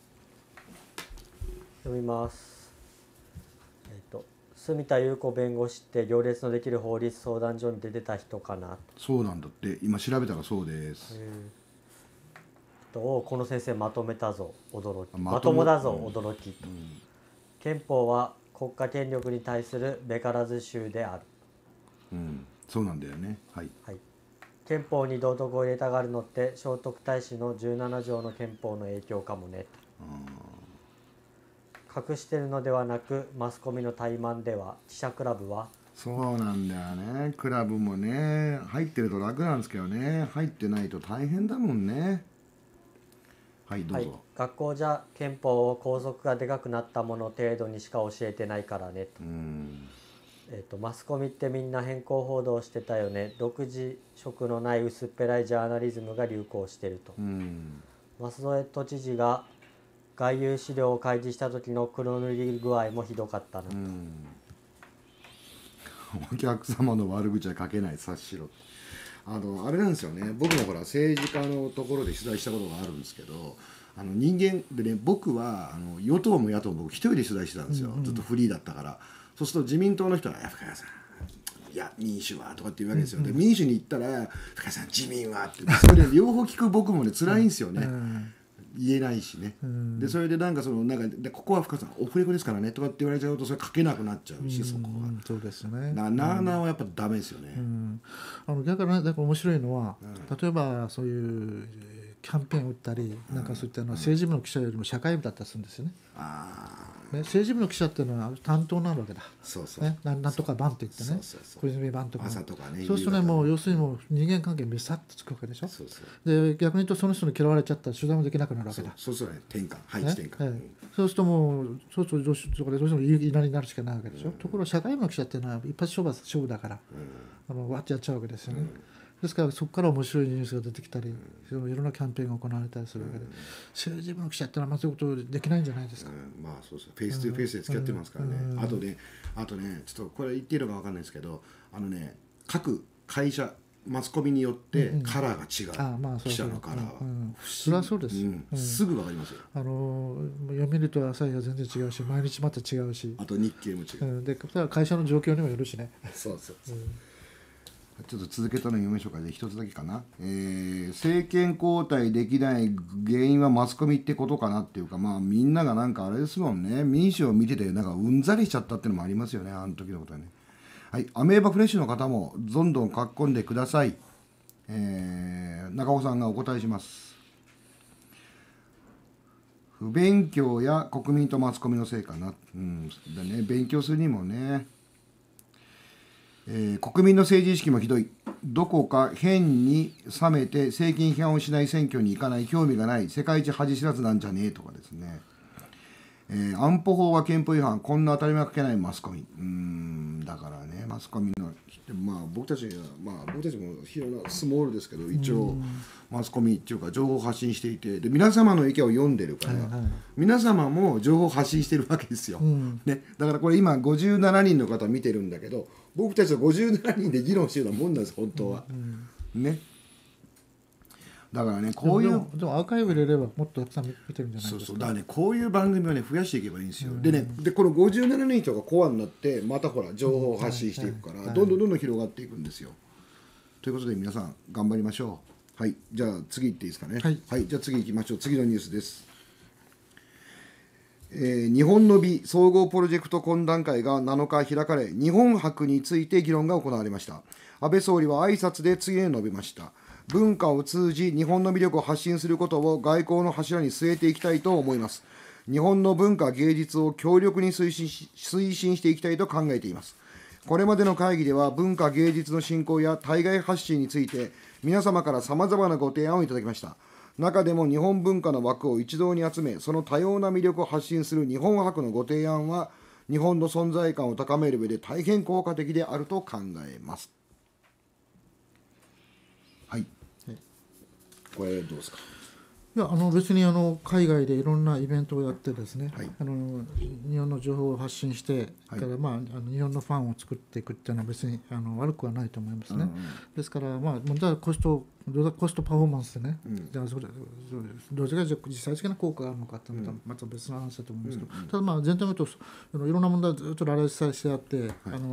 読みます。住田裕子弁護士って行列のできる法律相談所に出てた人かな。 そうなんだって、今調べたらそうです。 この先生まとめたぞ驚き、まともだぞ驚きと、憲法は国家権力に対するべからず衆である。 そうなんだよね。はい。 憲法に道徳を入れたがるのって聖徳太子の17条の憲法の影響かもね。隠してるのではなくマスコミの怠慢では記者クラブは。 そうなんだよね。クラブもね、入ってると楽なんですけどね、入ってないと大変だもんね。はいどうぞ。 学校じゃ憲法を校則がでかくなったもの程度にしか教えてないからねと。マスコミってみんな変更報道してたよね。独自色のない薄っぺらいジャーナリズムが流行してると。舛添都知事が外遊資料を開示した時の黒塗り具合もひどかったなと。 お客様の悪口は書けない、察しろ。あれなんですよね、僕もほら政治家のところで取材したことがあるんですけど、人間でね、僕は与党も野党も僕一人で取材してたんですよ、ずっとフリーだったから。そうすると自民党の人は「深谷さん、いや民主は」とかって言うわけですよ。で民主に行ったら「深谷さん自民は」って、それ両方聞く僕もね辛いんですよね。 言えないしね、でそれでなんかでここは深さんオフレコですからねとかって言われちゃうとそれ書けなくなっちゃうし、そこはそうですね。 なあなあはやっぱダメですよね。 だからね、だから面白いのは、例えばそういうキャンペーンを打ったり、なんかそういった政治部の記者よりも社会部だったりするんですよね。政治部の記者っていうのは担当になるわけだ。 そうそう、 ね、なんとか番って言ってね、小泉番とか。 朝とかね。 そうするとね、もう要するにもう人間関係めさっとつくわけでしょ。 そうそう。 で逆に言うとその人に嫌われちゃったら取材もできなくなるわけだ。 そうそうね、転換、配置転換。 そうするともうそうするとどうしても言いなりになるしかないわけでしょ。ところが社会部の記者っていうのは一発勝負だから、わってやっちゃうわけですよね。ですからそこから面白いニュースが出てきたり、いろんなキャンペーンが行われたりするわけで、政治部の記者ってのはまあそういうことできないんじゃないですか。 まあそうそう、フェイス2フェイスで付き合ってますからね。あとねちょっとこれ言っていいのか分かんないですけど、各会社マスコミによってカラーが違う、記者のカラーは、 それはそうです、 すぐ分かりますよ。 読売と朝日は全然違うし、毎日また違うし、 あと日経も違う、 で会社の状況にもよるしね。 そうそうそう、ちょっと続けたの読みましょうかね。一つだけかな、政権交代できない原因はマスコミってことかなっていうか、まあみんながなんかあれですもんね、民主を見ててなんかうんざりしちゃったっていうのもありますよね、あの時のことはね。はい、アメーバフレッシュの方もどんどん書き込んでください。中尾さんがお答えします。不勉強や国民とマスコミのせいかな、だね、勉強するにもね、国民の政治意識もひどい。どこか変に冷めて政権批判をしない選挙に行かない、興味がない、世界一恥知らずなんじゃねえとかですね、安保法は憲法違反、こんな当たり前書けないマスコミ。だからね、マスコミの、僕たちも非常なスモールですけど、一応マスコミっていうか情報を発信していて、で皆様の意見を読んでるから、皆様も情報を発信してるわけですよ、ね、だからこれ今57人の方見てるんだけど、僕たちは57人で議論してるようなもんなんです本当は、ね。だからね、こういうでもアーカイブ入れればもっとたくさん見てるんじゃないですか。 そうだからね、こういう番組をね増やしていけばいいんですよ、でこの57人とかコアになってまたほら情報を発信していくから、どんどん広がっていくんですよ。ということで皆さん頑張りましょう。はい、じゃあ次行っていいですかね。はい、じゃあ次行きましょう。次のニュースです。日本の美総合プロジェクト懇談会が7日開かれ、日本博について議論が行われました。安倍総理は挨拶で次に述べました。文化を通じ日本の魅力を発信することを外交の柱に据えていきたいと思います。日本の文化芸術を強力に推進していきたいと考えています。これまでの会議では文化芸術の振興や対外発信について皆様からさまざまなご提案をいただきました。中でも日本文化の枠を一堂に集め、その多様な魅力を発信する日本博のご提案は日本の存在感を高める上で大変効果的であると考えます。はい、これどうですか。 いや別に海外でいろんなイベントをやってですね、日本の情報を発信して、から日本のファンを作っていくっていうのは別に悪くはないと思いますね。ですから問題はコストパフォーマンスでね、どちらが実際的な効果があるのかっていうのはまた別の話だと思うんですけど、ただ全体を見るといろんな問題がずっと羅列されてあって、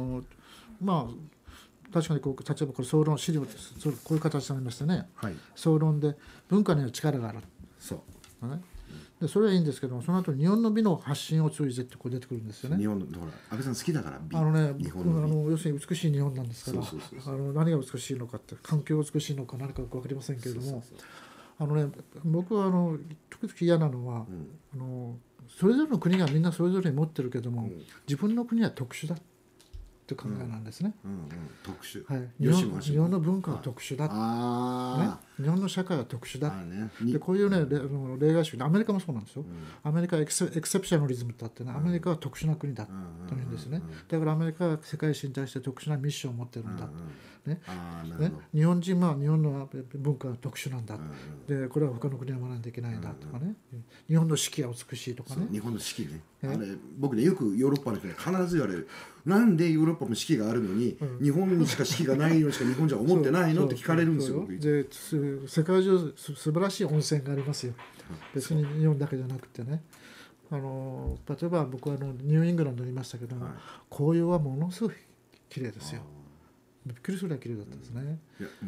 確かに例えばこれ総論資料です。こういう形になりましたね、総論で文化には力がある、でそれはいいんですけども、その後日本の美の発信を通じてってこう出てくるんですよね。 日本のほら安倍さん好きだから美、 日本の要するに美しい日本なんですから、何が美しいのかって環境が美しいのか何か分かりませんけれども、僕は時々嫌なのは、それぞれの国がみんなそれぞれに持ってるけども、自分の国は特殊だって考えなんですね。 特殊、 日本の文化は特殊だ、日本の社会は特殊だ、でこういうね例外主義、アメリカもそうなんですよ。アメリカはエクセプショナリズムだってね、アメリカは特殊な国だというんですね。だからアメリカは世界史に対して特殊なミッションを持ってるんだ、日本人は日本の文化は特殊なんだ、でこれは他の国は学んでいけないんだとかね、日本の四季は美しいとかね。 日本の四季ね、僕ねよくヨーロッパの人に必ず言われる、なんでヨーロッパも四季があるのに、日本にしか四季がないのしか日本じゃ思ってないのって聞かれるんですよ。 で世界中素晴らしい温泉がありますよ、別に日本だけじゃなくてね。例えば僕はニューイングランドにいましたけども、紅葉はものすごい綺麗ですよ。びっくりするぐらい綺麗だったんですね。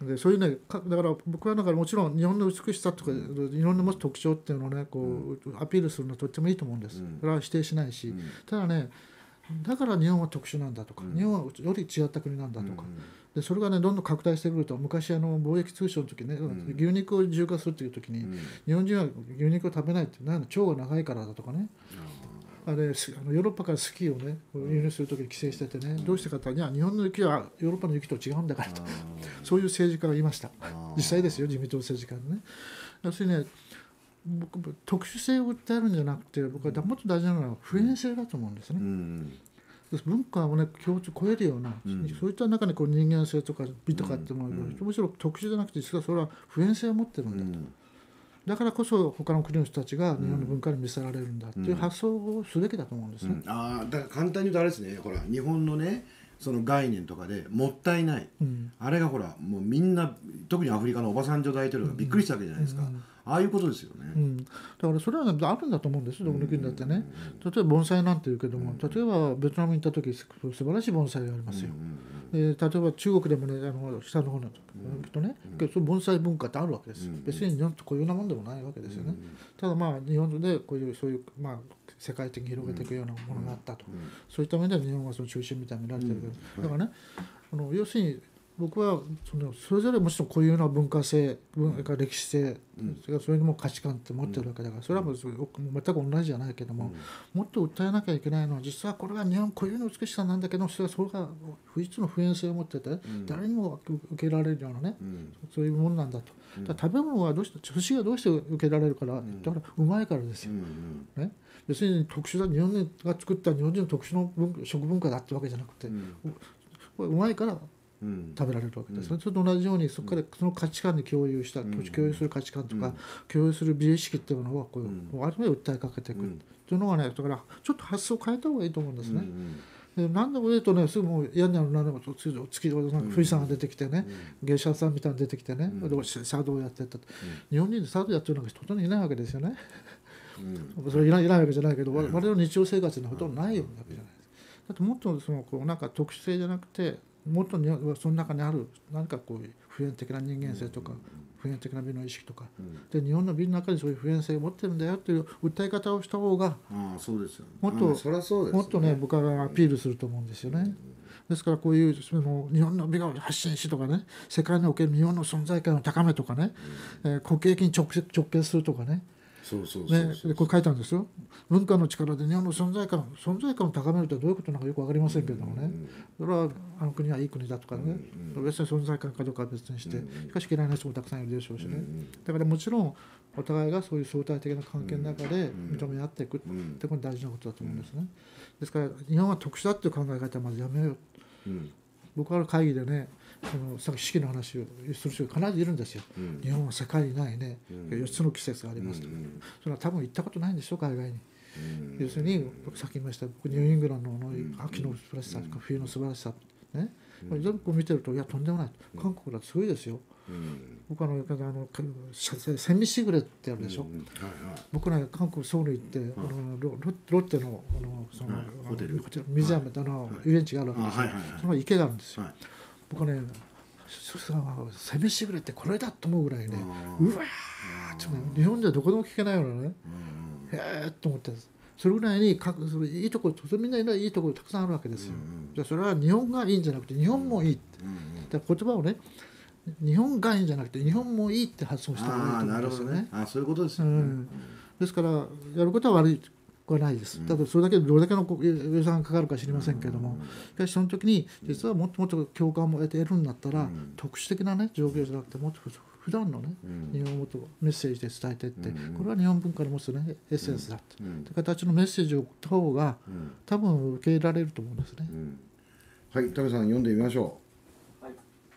でそういうねだから僕はだからもちろん日本の美しさとか日本の持つ特徴っていうのをねこうアピールするのはとってもいいと思うんです。それは否定しないし、ただねだから日本は特殊なんだとか、日本はより違った国なんだとか、でそれがねどんどん拡大してくると、昔貿易通商の時ね、牛肉を自由化するっていう時に、日本人は牛肉を食べないって腸が長いからだとかね、ヨーロッパからスキーをね輸入する時に規制しててね、どうしてかっていや日本の雪はヨーロッパの雪と違うんだからとそういう政治家がいました。実際ですよ、自民党政治家のね。要するにね僕特殊性を訴えるんじゃなくて、僕はもっと大事なのは普遍性だと思うんですね。文化をね共通超えるような、そういった中にこう人間性とか美とかってものが、むしろ特殊じゃなくて実はそれは普遍性を持ってるんだと、だからこそ他の国の人たちが日本の文化に見せられるんだっていう発想をすべきだと思うんですね。 だから簡単に言うとあれですね、ほら日本のねその概念とかでもったいない、あれがほらもうみんな特にアフリカのオバサンジョ大統領がびっくりしたわけじゃないですか、ああいうことですよね、 だからそれは、ね、あるんだと思うんですどこの国だってね、例えば盆栽なんていうけども、例えばベトナムに行った時素晴らしい盆栽がありますよ、例えば中国でもね下の方のとね、その盆栽文化ってあるわけです、別に日本とこういうようなもんでもないわけですよね、ただまあ日本でこういうそういうまあ世界的に広げていくようなものがあったと、そういった面では日本はその中心みたいに見られてるけど、だからね要するに僕はそれぞれもちろん固有な文化性、歴史性、それにも価値観って持ってるわけだから、それはもう全く同じじゃないけども、もっと訴えなきゃいけないのは実はこれが日本固有の美しさなんだけど、それが唯一の普遍性を持ってて誰にも受けられるようなね、そういうものなんだと。だから食べ物はどうして寿司がどうして受けられるから、だからうまいからですよ、ね、別に特殊だ日本が作った日本人の特殊の食文化だってわけじゃなくて、うまいから食べられるわけです、それと同じようにそこからその価値観で共有した共有する価値観とか、共有する美意識っていうのをこうある意味訴えかけていくっていうのがね、だからちょっと発想を変えた方がいいと思うんですね。で何でも言うとねすぐもう嫌になる何でも月富士山が出てきてね、芸者さんみたいに出てきてね、茶道をやってた、日本人で茶道やってるのがほとんどいないわけですよね。それいないわけじゃないけど、我々の日常生活にほとんどないわけじゃないですか。だってもっとこうなんか特殊性じゃなくて、もっとその中にある何かこう普遍的な人間性とか、普遍的な美の意識とか、で日本の美の中にそういう普遍性を持ってるんだよという訴え方をした方がもっとね僕はアピールすると思うんですよね。ですからこういう日本の美を発信しとかね、世界における日本の存在感を高めとかね、国益に直結するとかね、これ書いたんですよ。文化の力で日本の存在感を高めるとはどういうことなのかよく分かりませんけれどもね、それはあの国はいい国だとかね、別に存在感かどうかは別にして、しかし嫌いな人もたくさんいるでしょうしね、だからもちろんお互いがそういう相対的な関係の中で認め合っていくってこれ大事なことだと思うんですね。ですから日本は特殊だっていう考え方はまずやめよう。僕は会議でねさっき四季の話をする人が必ずいるんですよ、日本は世界にないね、4つの季節がありますと、それは多分行ったことないんでしょ海外に、要するにさっき言いました僕ニューイングランドの秋の素晴らしさとか冬の素晴らしさね、全部見てるといやとんでもない、韓国だとすごいですよ、僕セミシグレってあるでしょ、僕ね韓国ソウル行ってロッテのホテル水山遊園地があるわけですよ、その池があるんですよ。僕ねセミシグレってこれだと思うぐらいね、うわー日本ではどこでも聞けないようなね、へえと思って、それぐらいにいいところみんないいところたくさんあるわけですよ。じゃあそれは日本がいいんじゃなくて日本もいいって、だから言葉をね日本がいいんじゃなくて日本もいいって発想した方がいいと思うんですよね。 そういうことですよね。 ですからやることは悪いはないです。ただそれだけどれだけの予算がかかるか知りませんけれども、しかしその時に実はもっともっと共感も得るんだったら、特殊的なね状況じゃなくてもっと普段のね日本をもっとメッセージで伝えていって、これは日本文化の持つねエッセンスだという形のメッセージを送った方が多分受け入れられると思うんですね。 はい、タメさん読んでみましょう。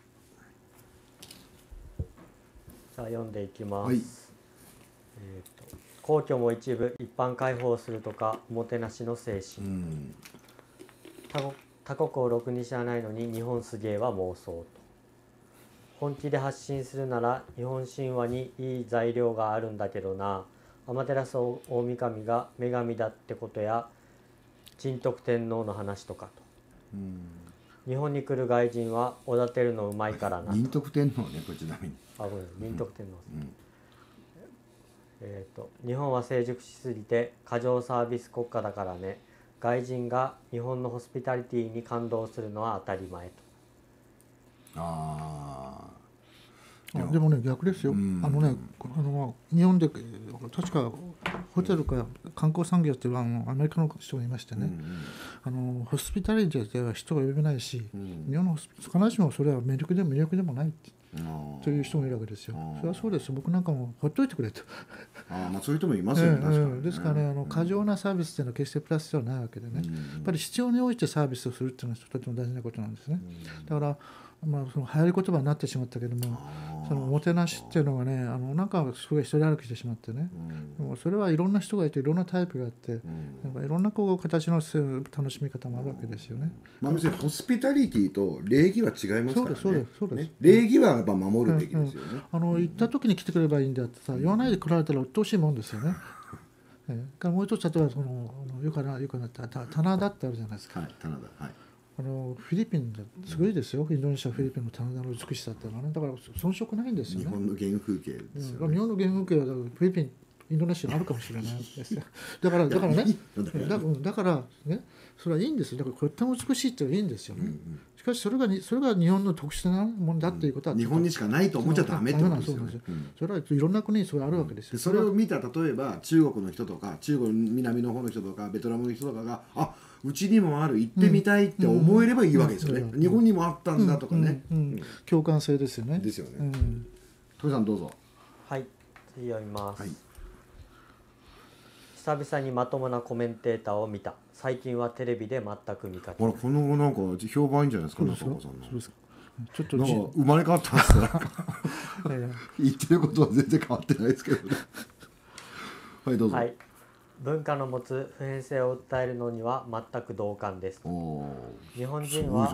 さあ読んでいきます。皇居も一部一般開放するとかおもてなしの精神、他国をろくに知らないのに日本すげえは妄想と。本気で発信するなら日本神話にいい材料があるんだけどな、天照大神が女神だってことや神徳天皇の話とかと。 日本に来る外人はおだてるのうまいからな。 仁徳天皇ね、これちなみに。 あ、ごめん、仁徳天皇さん。日本は成熟しすぎて過剰サービス国家だからね。外人が日本のホスピタリティに感動するのは当たり前と。 でもね、逆ですよ。日本で確かホテルか観光産業っていうアメリカの人がいましてね、ホスピタリティでは人が呼べないし、日本の必ずしもそれは魅力でもないってという人もいるわけですよ。それはそうです。僕なんかもほっといてくれと。 そういう人もいますよね。確かにですからね、過剰なサービスっていうのは決してプラスではないわけでね、やっぱり必要に応じてサービスをするっていうのはとても大事なことなんですね。だからその流行り言葉になってしまったけども、そのおもてなしっていうのがね、なんかすごい一人歩きしてしまってね、でもそれはいろんな人がいていろんなタイプがあって、いろんな形の楽しみ方もあるわけですよね。 別にホスピタリティと礼儀は違いますからね。 そうです。 礼儀はやっぱ守るべきですよね。 行った時に来てくればいいんだってさ、言わないで来られたら鬱陶しいもんですよね。もう一つ例えばよくなった棚田ってあるじゃないですか。 棚田、はい。 フィリピンですごいですよ、インドネシア、フィリピンの棚田の美しさっていうのはね、だから遜色ないんですよね。 日本の原風景ですよね。 日本の原風景はフィリピン、インドネシアにあるかもしれないですよ。だからね、それはいいんですよ。だからこれっても美しいっていいんですよね。しかしそれが日本の特殊なものだっていうことは、 日本にしかないと思っちゃダメってことですよね。 それはいろんな国にそれあるわけですよ。 それを見た例えば中国の人とか中国南の方の人とかベトナムの人とかがうちにもある、行ってみたいって思えればいいわけですよね。日本にもあったんだとかね。 共感性ですよね。 ですよね。トイさんどうぞ。 はい、次読みます。久々にまともなコメンテーターを見た。最近はテレビで全く見かけない。 このなんか評判いいんじゃないですか。 そうですか。ちょっとなんか生まれ変わったんですか。言ってることは全然変わってないですけどね。はいどうぞ。 文化の持つ普遍性を訴えるのには全く同感です。日本人は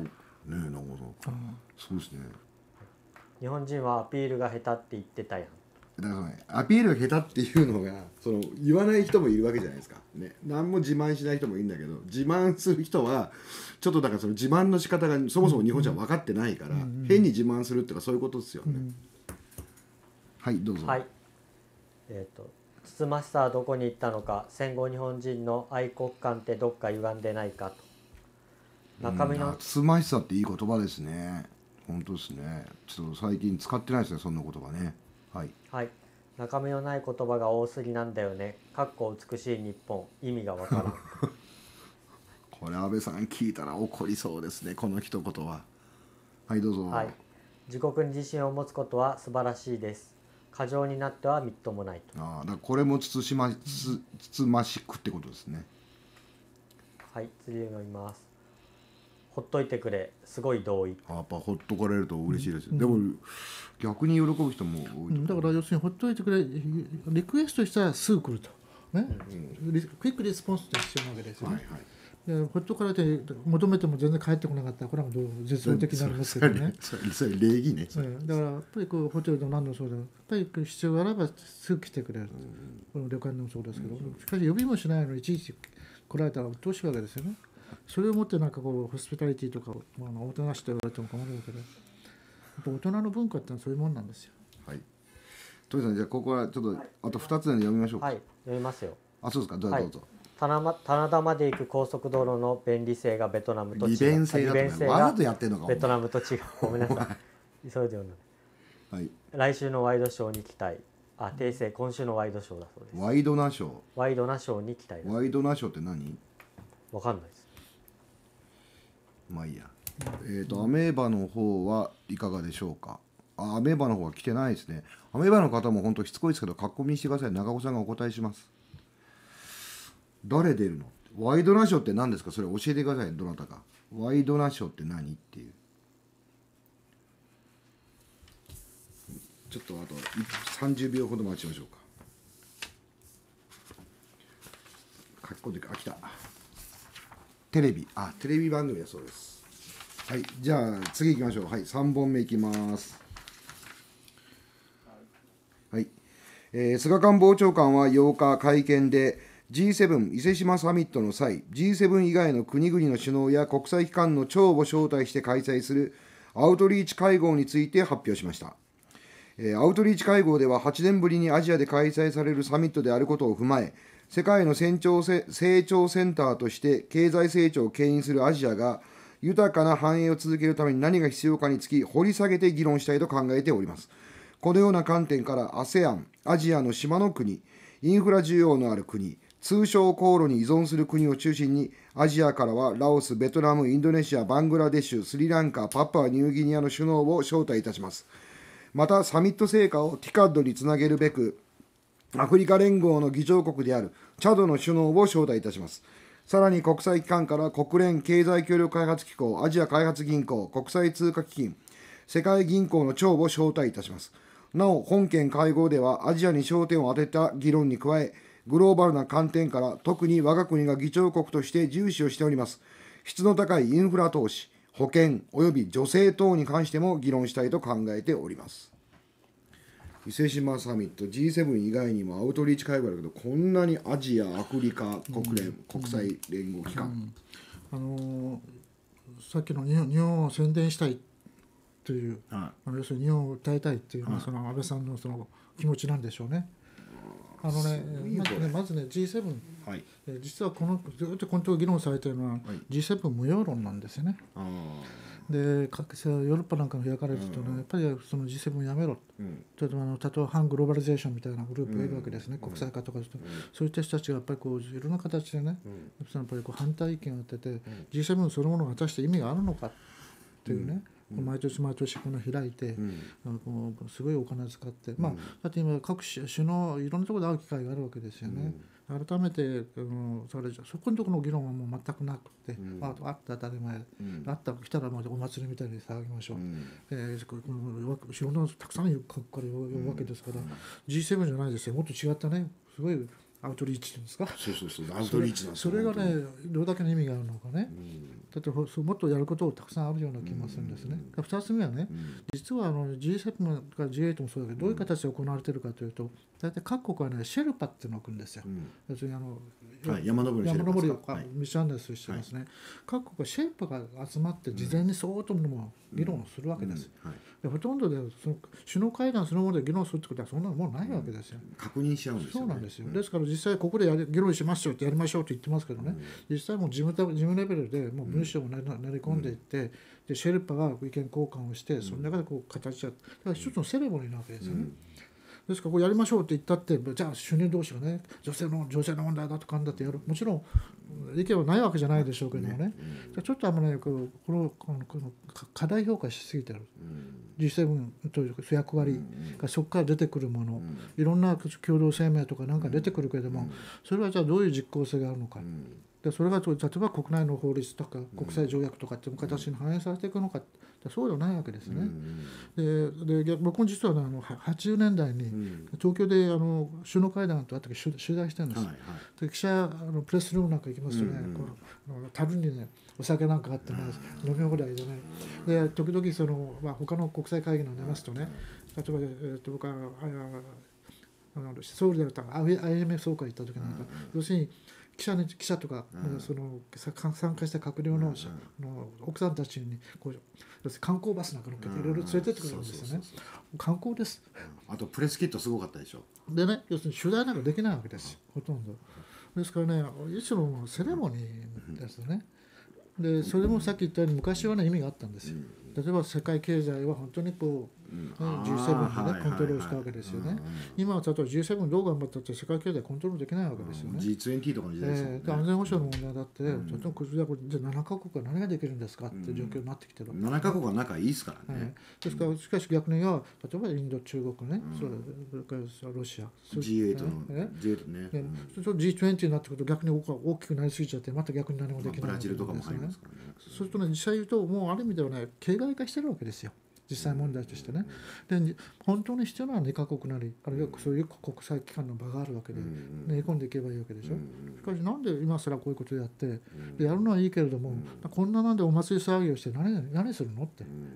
そうですね。 日本人はアピールが下手って言ってたやん。 だからね、アピールが下手っていうのが言わない人もいるわけじゃないですか、ね、何も自慢しない人もいるんだけど、自慢する人はちょっとだからその自慢の仕方がそもそも日本人は分かってないから、変に自慢するっていうかそういうことですよね。はいどうぞ。 つつましさはどこに行ったのか。戦後日本人の愛国感ってどっか歪んでないかと。中身のつつましさっていい言葉ですね。本当ですね。ちょっと最近使ってないですね、そんな言葉ね。 中身のない言葉が多すぎなんだよね。かっこ美しい日本、意味がわからん。 これ安倍さん聞いたら怒りそうですね、この一言は。はいどうぞ。 自国に自信を持つことは素晴らしいです。過剰になってはみっともないと。 だからこれもつつましくってことですね。 次読みます。ほっといてくれ、すごい同意。 やっぱほっとかれると嬉しいですよ。でも逆に喜ぶ人も多い。 だから要するにほっといてくれ、リクエストしたらすぐ来るとね、クイックリスポンスって必要なわけですよね。ほっとかれて求めても全然返ってこなかったらこれは絶望的になりますけどね。 それ礼儀ね。 だからやっぱりホテルでも何でもそうだ、やっぱり必要があればすぐ来てくれる。この旅館でもそうですけど、しかし呼びもしないのにいちいち来られたら鬱陶しいわけですよね。それをもってなんかホスピタリティとかおもてなしと言われても困るわけで、やっぱ大人の文化ってのはそういうもんなんですよ。 トイさん、じゃあここはちょっとあと2つで読みましょうか。 読みますよ。 そうですか、どうぞ。 棚田まで行く高速道路の便利性がベトナムと違う。 利便性わざとやってんのか。 ベトナムと違う。ごめんなさい。急いで読んだ。来週のワイドショーに期待。訂正、今週のワイドショーだそうです。 ワイドナショーに期待。 ワイドナショーって何？ わかんないです。 まあいいや。アメーバの方はいかがでしょうか。アメーバの方は来てないですね。アメーバの方も本当しつこいですけど、書き込みしてください。中尾さんがお答えします。誰出るの？ワイドナショーって何ですか？それ教えてください。どなたか。ワイドナショーって何っていう。ちょっとあと30秒ほど待ちましょうか。書き込んで来た。テレビ番組だそうです。じゃあ次行きましょう。3本目いきます。菅官房長官は8日会見で G7 伊勢志摩サミットの際、G7 以外の国々の首脳や国際機関の長を招待して開催するアウトリーチ会合について発表しました。アウトリーチ会合では8年ぶりにアジアで開催されるサミットであることを踏まえ、世界の成長センターとして経済成長を牽引するアジアが豊かな繁栄を続けるために何が必要かにつき掘り下げて議論したいと考えております。このような観点から ASEAN、アジアの島の国、インフラ需要のある国、通商航路に依存する国を中心に、アジアからはラオス、ベトナム、インドネシア、バングラデシュ、スリランカ、パプアニューギニアの首脳を招待いたします。また、サミット成果を TICAD につなげるべく、アフリカ連合の議長国であるチャドの首脳を招待いたします。さらに国際機関から国連経済協力開発機構、アジア開発銀行、国際通貨基金、世界銀行の長を招待いたします。なお、本件会合ではアジアに焦点を当てた議論に加え、グローバルな観点から特に我が国が議長国として重視をしております質の高いインフラ投資、保険および女性等に関しても議論したいと考えております。伊勢志摩サミット G7 以外にもアウトリーチ会合だけど、こんなにアジア、アフリカ、国連、国際連合機関、 さっきの日本を宣伝したいという、要するに日本を訴えたいというのは、その安倍さんのその気持ちなんでしょうね。まずね G7、実はずっとこのとこ議論されているのは、G7 無用論なんですよね。でヨーロッパなんかの開かれるとね、やっぱりその G7 やめろ、例えば反グローバリゼーションみたいなグループがいるわけですね、国際化とかそういった人たちがやっぱりいろんな形でね、やっぱり反対意見を当てて、G7 そのものが果たして意味があるのかっていうね、毎年毎年この開いて、すごいお金使って、だって今各首脳いろんなところで会う機会があるわけですよね。改めてそこのところの議論はもう全くなくて、あった当たり前、あった来たらもうお祭りみたいに騒ぎましょう、いろんなたくさんの各国から呼ぶわけですから、G7 じゃないですよ、もっと違ったね、すごいアウトリーチっていうんですか、 アウトリーチなんですよ。 それがね、どれだけの意味があるのかね、だってもっとやることをたくさんあるような気もするんですね。2つ目はね、実はG7 か G8 もそうだけど、どういう形で行われているかというと、大体各国はね、シェルパっていうのを置くんですよ。要するに山登りを道案内してますね。各国はシェルパが集まって事前に相当の議論をするわけです。ほとんどでその首脳会談そのもので議論するってことはそんなのもうないわけですよ。 確認しちゃうんですよね。そうなんですよ。 ですから実際ここで議論しますよってやりましょうと言ってますけどね、実際もう事務レベルでもう文章を練り込んでいって、でシェルパが意見交換をして、その中で形がだから一つのセレモニーなわけですよね。ですからこうやりましょうって言ったって、じゃあ首脳同士がね、女性の問題だとかんだってやる、もちろん意見はないわけじゃないでしょうけどもね、ちょっとこの過大評価しすぎてる、G7 という役割がそこから出てくるもの、いろんな共同声明とかなんか出てくるけれども、それはじゃあどういう実効性があるのか、でそれが例えば国内の法律とか国際条約とかっていう形に反映されていくのか、そうではないわけですね。で僕も実は、80年代に東京で首脳会談とあった時取材してるんです。で記者プレスルームなんか行きますとね、樽にねお酒なんかあってね、飲み放題でね、で時々他の国際会議に出ますとね、例えば、僕はソウルであった IMF 総会行った時なんか、要するに記者とか、参加した閣僚の奥さんたちに観光バスなんか乗っけていろいろ連れてってくれるんですよね。観光です。 あとプレスキットすごかったでしょ。 でね、要するに取材なんかできないわけですよ、ほとんど。ですからね、一種のセレモニーですよね。でそれもさっき言ったように昔はね意味があったんですよ。例えば世界経済は本当にG7 でねコントロールしたわけですよね。今は例えば G7 どう頑張ったって世界経済コントロールできないわけですよね。 G20 とかの時代ですよね。 安全保障の問題だって、じゃあ7カ国は何ができるんですかって状況になってきてるわけです、 7カ国は仲いいですからね。 ですからしかし逆には例えばインド、中国ね、それからロシア G8 の G8 ね。 G20 になってくると逆に大きくなりすぎちゃってまた逆に何もできない、 ブラジルとかも入りますからね。 そうするとね、実際言うともうある意味ではね形骸化してるわけですよ、実際問題としてね。で本当に必要なのは2カ国なり、あるいはそういう国際機関の場があるわけで、練り込んでいけばいいわけでしょ。しかしなんで今更こういうことをやって、でやるのはいいけれども、こんななんでお祭り騒ぎをして何するのって。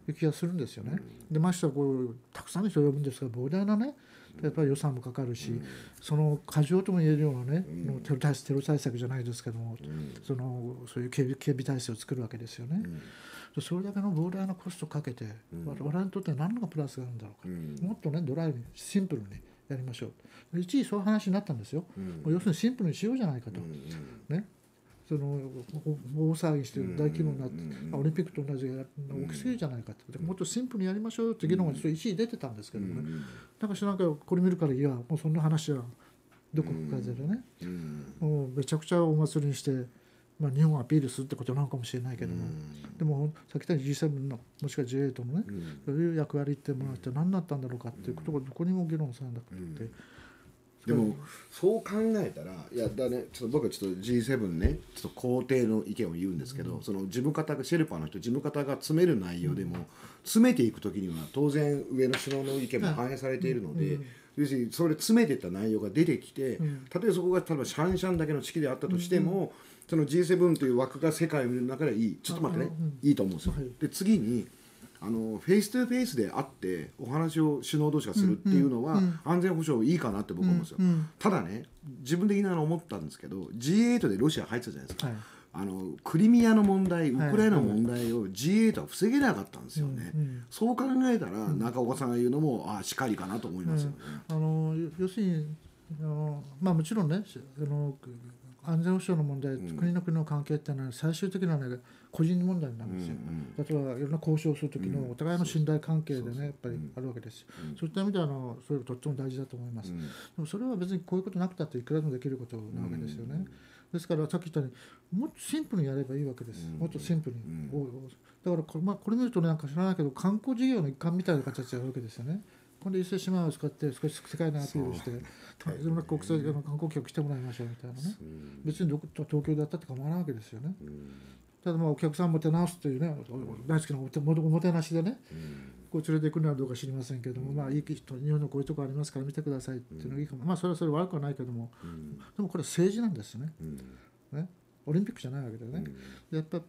いう気がするんですよね。でましてはこうたくさんの人を呼ぶんですが膨大なねやっぱり予算もかかるし、その過剰とも言えるようなね、テロ対策じゃないですけども、そういう警備体制を作るわけですよね。それだけの膨大なコストをかけて、我々にとって何のプラスがあるんだろうか、もっとねドライにシンプルにやりましょう。一時そういう話になったんですよ。要するにシンプルにしようじゃないかと、ね、その大騒ぎして大規模になって、オリンピックと同じ大きすぎるじゃないかと、もっとシンプルにやりましょうよって議論が一時出てたんですけどもね、なんか知らんけどこれ見るからいやもうそんな話はどこかでね、もうめちゃくちゃお祭りにして、日本をアピールするってことなのかもしれないけども、でもさっき言ったように G7 のもしくは G8 のね、そういう役割ってものはって何だったんだろうかっていうことがどこにも議論されなくて。 でもそう考えたらいやだね、ちょっと僕はちょっと G7 ねちょっと肯定の意見を言うんですけど、その事務方がシェルパの人事務方が詰める内容でも、詰めていくときには当然上の首脳の意見も反映されているので、要するにそれ詰めていった内容が出てきて、例えばそこが例えばシャンシャンだけの式であったとしても、その G7 という枠が世界を見る中でいい、ちょっと待ってね、いいと思うんですよ。で次にフェイストゥフェイスで会ってお話を首脳同士がするっていうのは安全保障いいかなって僕は思うんですよ。ただね自分で言いながら思ったんですけど G8 でロシア入ってたじゃないですか、クリミアの問題ウクライナの問題を G8 は防げなかったんですよね。そう考えたら中岡さんが言うのもしかりかなと思いますよね。 要するにもちろんね安全保障の問題、国の関係っていうのは最終的な、ね、個人問題なんですよ。例えばいろんな交渉するときのお互いの信頼関係でねやっぱりあるわけですよ。そういった意味ではそれがとっても大事だと思います。でもそれは別にこういうことなくたっていくらでもできることなわけですよね。ですからさっき言ったようにもっとシンプルにやればいいわけです。もっとシンプルに、だからこれ見るとなんか知らないけど観光事業の一環みたいな形であるわけですよね。これで伊勢志摩を使って少し世界にアピールしていろんな国際観光客来てもらいましょうみたいなね、別に東京だったって構わないわけですよね。ただお客さんもてなすというね大好きなおもてなしでね、こう連れて行くのはどうか知りませんけども、いい人日本のこういうとこありますから見てくださいっていうのがいいかも、それはそれ悪くはないけども、でもこれ政治なんですね。オリンピックじゃないわけでね、やっぱり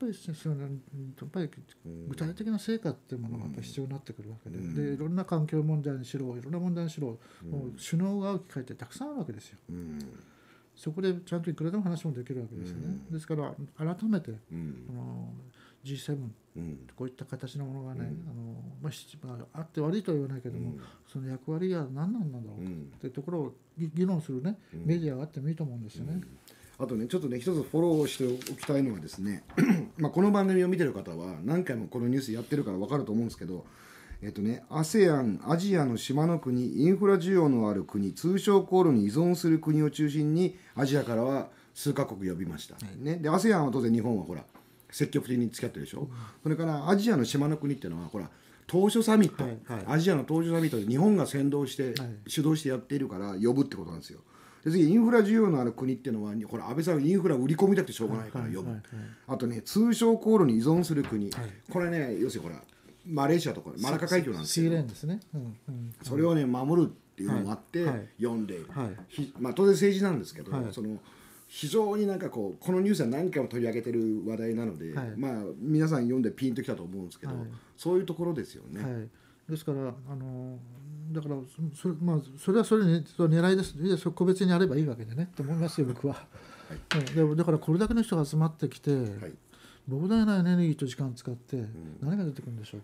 具体的な成果っていうものがやっぱ必要になってくるわけで、いろんな環境問題にしろいろんな問題にしろ、もう首脳が会う機会ってたくさんあるわけですよ。そこでちゃんといくらでも話もできるわけですよね。ですから改めて、G7、こういった形のものがね、あって悪いとは言わないけども、その役割が何なんだろうかというところを議論するね、メディアがあってもいいと思うんですよね。 あとねちょっとね一つフォローしておきたいのはですねこの番組を見てる方は何回もこのニュースやってるから分かると思うんですけど、ASEAN アジアの島の国インフラ需要のある国通商航路に依存する国を中心にアジアからは数カ国呼びました、で ASEAN は当然日本はほら積極的に付き合ってるでしょ、それからアジアの島の国っていうのはほら東証サミット、アジアの東証サミットで日本が先導して、主導してやっているから呼ぶってことなんですよ。で次インフラ需要のある国っていうのはほら安倍さんはインフラ売り込みたくてしょうがないから呼ぶ、あとね通商航路に依存する国、これね要するにほらマレーシアとかマラカ海峡なんですけど、それをね守るっていうのもあって呼んで、当然政治なんですけど、その非常になんかこのニュースは何回も取り上げてる話題なので、皆さん読んでピンときたと思うんですけど、そういうところですよね。 ですからだからそれはそれに狙いです。個別にやればいいわけでねと思いますよ僕は。だからこれだけの人が集まってきて、膨大なエネルギーと時間を使って何が出てくるんでしょうか。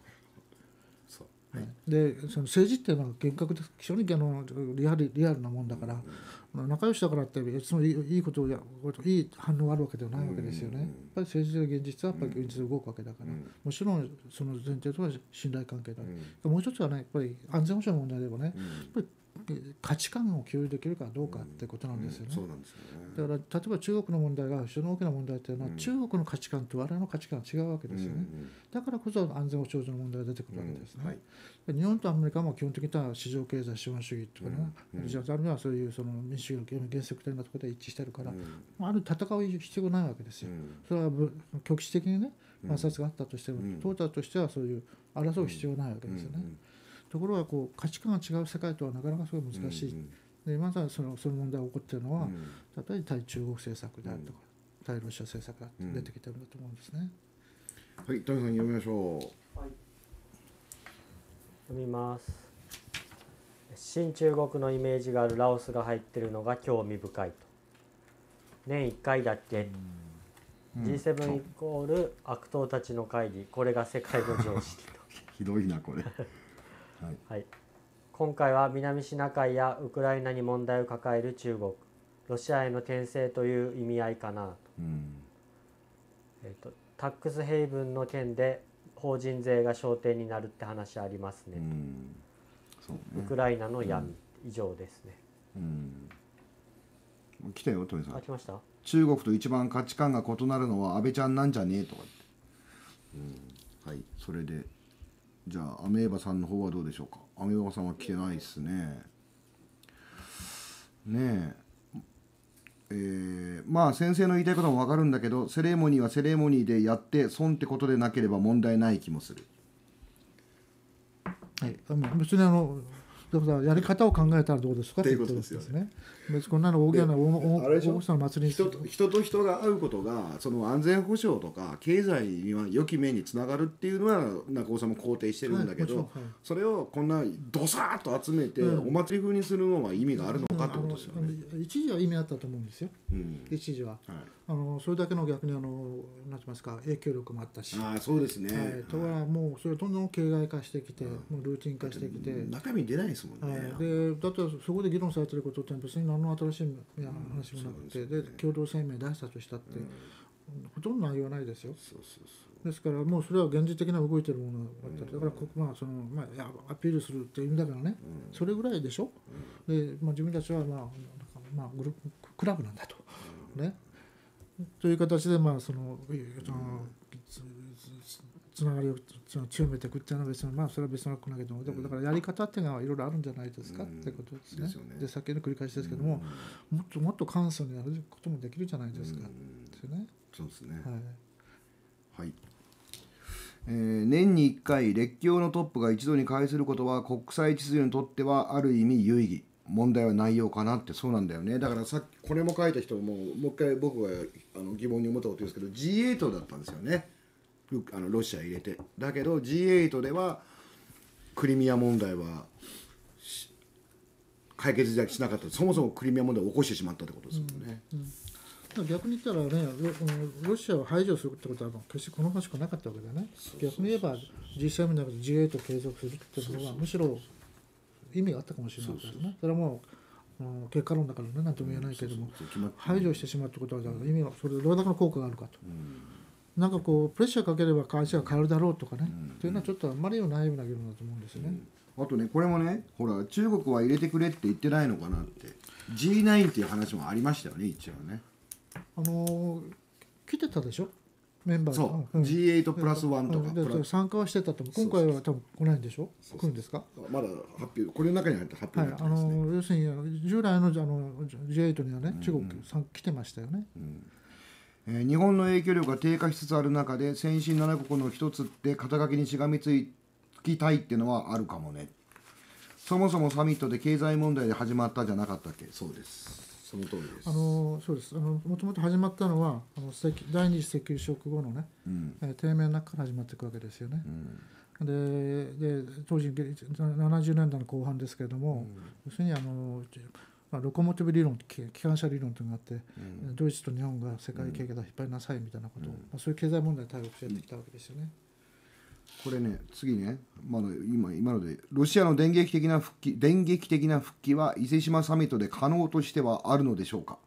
でその政治っていうのは厳格で非常にリアルなもんだから、仲良しだからっていつもいいことをいい反応があるわけではないわけですよね。やっぱり政治的現実はやっぱり現実で動くわけだから、もちろんその前提とは信頼関係だ、もう一つはねやっぱり安全保障の問題でもね、やっぱり価値観を共有できるかどうかってことなんですよね。だから例えば中国の問題が非常に大きな問題というのは、中国の価値観と我々の価値観が違うわけですよね。だからこそ安全保障上の問題が出てくるわけですね。日本とアメリカも基本的には市場経済資本主義とかね、あるいはそういうその民主主義の原則的なところで一致してるから、ある戦う必要がないわけですよ。それは局地的にね摩擦があったとしても、トータルとしてはそういう争う必要がないわけですよね。ところが価値観が違う世界とはなかなかすごい難しい。でまずその問題が起こっているのは、例えば対中国政策であるとか、対ロシア政策が出てきてるんだと思うんですね。 はい、谷さん読みましょう。 読みます。新中国のイメージがあるラオスが入ってるのが興味深いと。年1回だっけ、G7 イコール悪党たちの会議、これが世界の常識とひどいなこれ、 はい、今回は南シナ海やウクライナに問題を抱える中国、ロシアへの牽制という意味合いかなと、タックスヘイブンの件で法人税が焦点になるって話ありますね。 そうね、 ウクライナの闇、以上ですね。 来たよトミさん。 来ました。 中国と一番価値観が異なるのは安倍ちゃんなんじゃねえとかって、はい、それでじゃあアメーバさんの方はどうでしょうか。アメーバさんは来てないですね。ねえ、まあ先生の言いたいことも分かるんだけど、セレモニーはセレモニーでやって損ってことでなければ問題ない気もする。 はい、別にだからやり方を考えたらどうですかっていうことですね。別にこんなの大きな大きな祭りに人と人が会うことがその安全保障とか経済には良き面につながるっていうのは中尾さんも肯定してるんだけど、それをこんなドサーッと集めてお祭り風にするのは意味があるのかってことですよね。 一時は意味あったと思うんですよ、一時は、それだけの逆になんて言いますか影響力もあったし、 そうですね、 とはもうそれどんどん形骸化してきて、もうルーティン化してきて、 中身出ないですもんね。 でだってそこで議論されてることって別に何の新しい話もなくて、で共同声明出したとしたって、ほとんど内容はないですよ。ですからもうそれは現実的な動いてるものだからアピールするっていう意味だからね、それぐらいでしょ。で、自分たちはグループクラブなんだと、ね、という形でつながりを強めていくっていうのは別にそれは別のことだけども、だからやり方っていうのはいろいろあるんじゃないですかっていうことですね。でさっきの繰り返しですけども、もっと簡素にやることもできるじゃないですかってね。 そうですね。はい。年に1回列強のトップが一度に会することは国際秩序にとってはある意味有意義。問題は内容かなって。そうなんだよね。だからさっきこれも書いた人もう一回僕が疑問に思ったことですけど G8 だったんですよね。ロシア入れて。だけど G8 ではクリミア問題は解決しなかった。そもそもクリミア問題を起こしてしまったってことですもんね。 逆に言ったらね、ロシアを排除するってことは決して好ましくなかったわけだね。逆に言えば G7 の中で G8 を継続するっていうのはむしろ意味があったかもしれないですね。それはもう結果論だからね、なんとも言えないけども、排除してしまうってことは意味はそれでどれだけの効果があるかと。なんかこうプレッシャーかければ会社が変わるだろうとかね、というのはちょっとあんまりないような議論だと思うんですよね。 あとね、これもね、ほら中国は入れてくれって言ってないのかなって G9 っていう話もありましたよね。一応ね来てたでしょ、メンバーが。 そう、G8 プラス1とか、 参加はしてたと思う。今回は多分来ないんでしょ。来るんですか。 まだ発表、これの中に入って発表になってますね。 要するに従来のG8 にはね、中国来てましたよね。 日本の影響力が低下しつつある中で先進7国の一つって肩書きにしがみつきたいっていうのはあるかもね。そもそもサミットで経済問題で始まったじゃなかったっけ。そうです、その通りです。 そうです。もともと始まったのは第二次石油ショック後のね、低迷の中から始まっていくわけですよね。で当時70年代の後半ですけれども、要するにロコモティブ理論、機関車理論というのがあって、ドイツと日本が世界経済を引っ張りなさいみたいなことを、そういう経済問題に対応してやってきたわけですよね。 これね、次ね、今のでロシアの電撃的な復帰は伊勢志摩サミットで可能性としてはあるのでしょうか。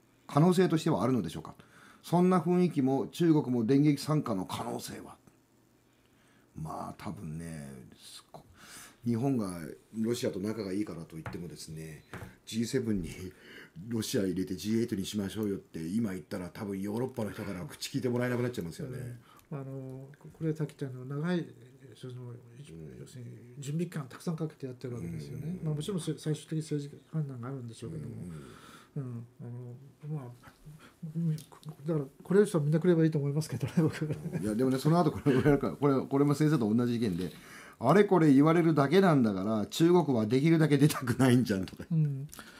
そんな雰囲気も中国も電撃参加の可能性は。多分ね、日本がロシアと仲がいいからといってもですね、 G7 にロシア入れて G8 にしましょうよって今言ったら多分ヨーロッパの人から口聞いてもらえなくなっちゃいますよね。 これさっき言った長い要するに準備期間たくさんかけてやってるわけですよね。もちろん最終的に政治判断があるんでしょうけども、だからこれはみんなくればいいと思いますけどね、僕は。 いやでもね、その後これも先生と同じ意見で、あれこれ言われるだけなんだから中国はできるだけ出たくないんじゃんとか。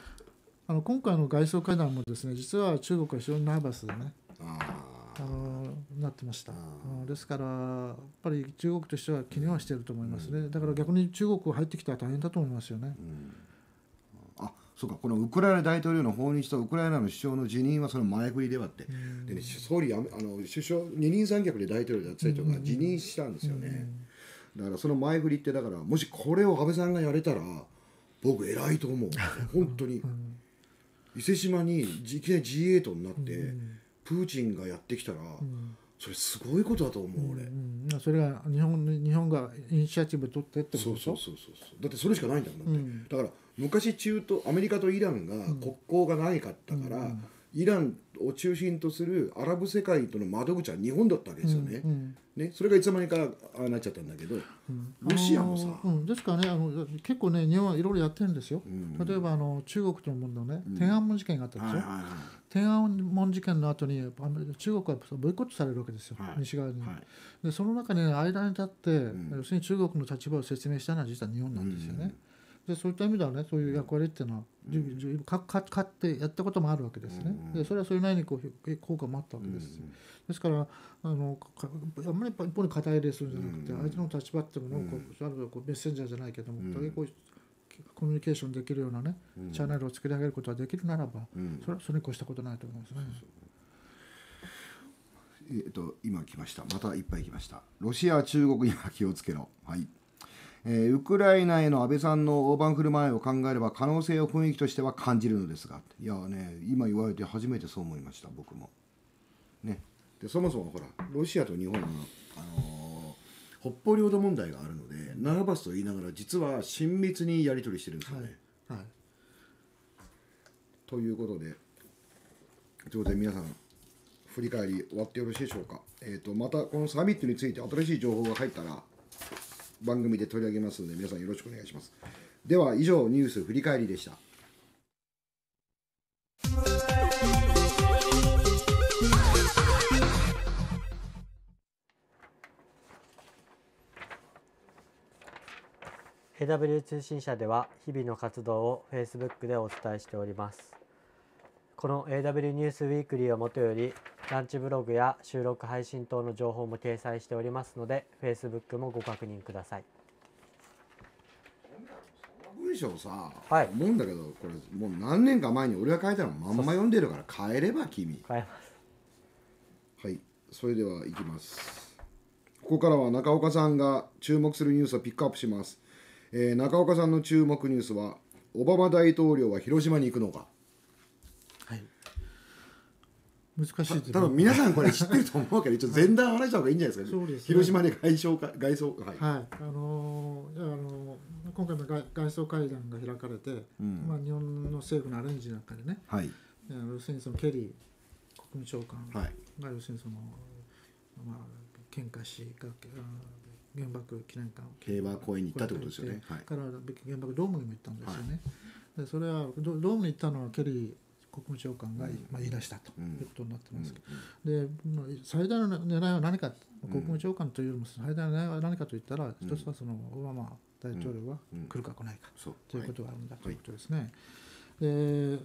今回の外相会談もですね、実は中国は非常にナーバスでね、 なってました。ですからやっぱり中国としては気にはしていると思いますね。だから逆に中国入ってきたら大変だと思いますよね。 そうか、このウクライナ大統領の訪日とウクライナの首相の辞任はその前振りではって、でね、総理首相二人三脚で大統領だった人が辞任したんですよね。だからその前振りって、だからもしこれを安倍さんがやれたら僕偉いと思う本当に。伊勢志摩にいきなり G8 になってプーチンがやってきたら、それすごいことだと思う俺。 それは日本がイニシアチブ取ってってことでしょ。 そうだってそれしかないんだもん。だから昔アメリカとイランが国交がないかったから、イランを中心とするアラブ世界との窓口は日本だったわけですよね。それがいつの間にかああなっちゃったんだけど、ロシアもさ、 ですからね、結構ね日本はいろいろやってるんですよ。例えば中国との問題ね、天安門事件があったんですよ。天安門事件の後に中国はボイコットされるわけですよ、西側に。でその中に間に立って、要するに中国の立場を説明したのは実は日本なんですよね。でそういった意味ではね、そういう役割っていうのは勝ってやったこともあるわけですね。でそれはそれなりに効果もあったわけです。ですからあんまり一方に肩入れするんじゃなくて、相手の立場っていうものをメッセンジャーじゃないけども、コミュニケーションできるようなね、チャンネルを作り上げることができるならば、それはそれに越したことないと思いますね。 今来ました。またいっぱい来ました。ロシア、中国には気をつけろ。はい。ウクライナへの安倍さんの大盤振る舞いを考えれば可能性を雰囲気としては感じるのですが、いやね、今言われて初めてそう思いました、僕も。ね。でそもそもほら、ロシアと日本は北方領土問題があるので、ナーバスと言いながら実は親密にやり取りしてるんですよね。ということで、当然皆さん振り返り終わってよろしいでしょうか。またこのサミットについて新しい情報が入ったら番組で取り上げますので、皆さんよろしくお願いします。では以上、ニュース振り返りでした。 AW 通信社では日々の活動を Facebook でお伝えしております。この AW ニュースウィークリーをもとより、ランチブログや収録配信等の情報も掲載しておりますので、Facebook もご確認ください。 文章さ、思うんだけど、これもう何年か前に俺が書いたのまんま読んでるから変えれば君。 変えます。 はい、それでは行きます。ここからは中岡さんが注目するニュースをピックアップします。中岡さんの注目ニュースは、オバマ大統領は広島に行くのか。 はい、難しいですね。 多分皆さんこれ知ってると思うけど、一応前段話した方がいいんじゃないですかね。 そうですね、 広島で外相今回の外相会談が開かれて、日本の政府のアレンジなんかでね、要するにそのケリー国務長官が要するにその、献花し原爆記念館平和公園に行ったってことですよね。 から原爆ドームにも行ったんですよね。でそれはドームに行ったのはケリー国務長官が言い出したということになってますけど、で最大の狙いは何か、国務長官というよりも最大の狙いは何かといったら、一つはそのオバマ大統領は来るか来ないかということがあるんだということですね。で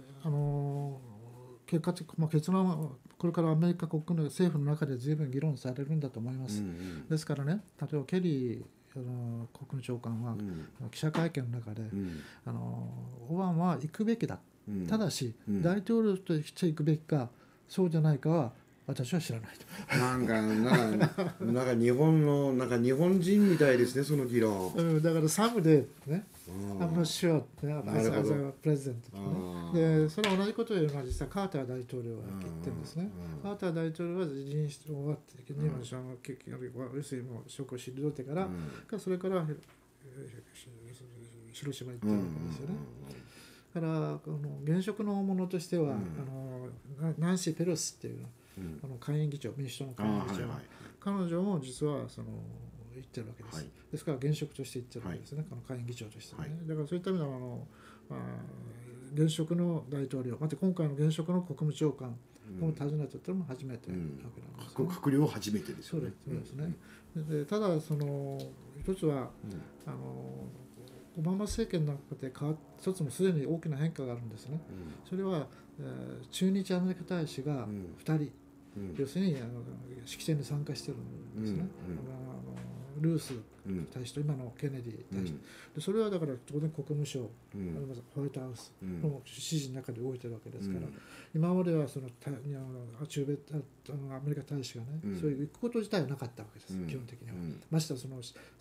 結論はこれからアメリカ国の政府の中で随分議論されるんだと思います。ですからね、例えばケリー国務長官は記者会見の中で、オバマは行くべきだ、ただし大統領として行くべきかそうじゃないかは私は知らないと。 なんか日本人みたいですね、その議論。 だからサムでね、I'm not sure as a president で、それは同じことを言うのは実はカーター大統領は言ってるんですね。カーター大統領は辞任して終わって、日本の要するにもう職を退いてから、それから広島に行ったわけですよね。だから現職のものとしては、ナンシー・ペロシっていう下院議長、民主党の下院議長、彼女も実は言ってるわけです。ですから現職として言ってるわけですね、この下院議長としてね。だからそういった意味では現職の大統領、また今回の現職の国務長官を訪ねたというのも初めてなわけなんですね。 閣僚初めてですよね。 そうですね。でただ一つは、オバマ政権の中で一つもすでに大きな変化があるんですね。それは、駐日アメリカ大使が2人要するに式典に参加してるんですね、ルースに対して、今のケネディに対して、でそれはだから当然国務省、ホワイトハウスの指示の中で動いてるわけですから、今まではそのアメリカ大使がね、そういう行くこと自体はなかったわけです、基本的には。ましてはその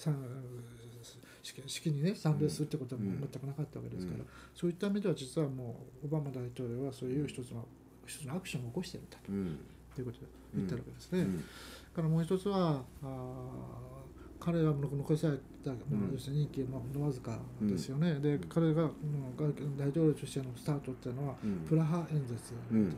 式にね参列するってことは全くなかったわけですから、そういった意味では実はもうオバマ大統領はそういう一つのアクションを起こしているんだということで言ってるわけですね。からもう一つは彼は残された要するに任期のわずかですよね。で彼が大統領としてのスタートっていうのはプラハ演説、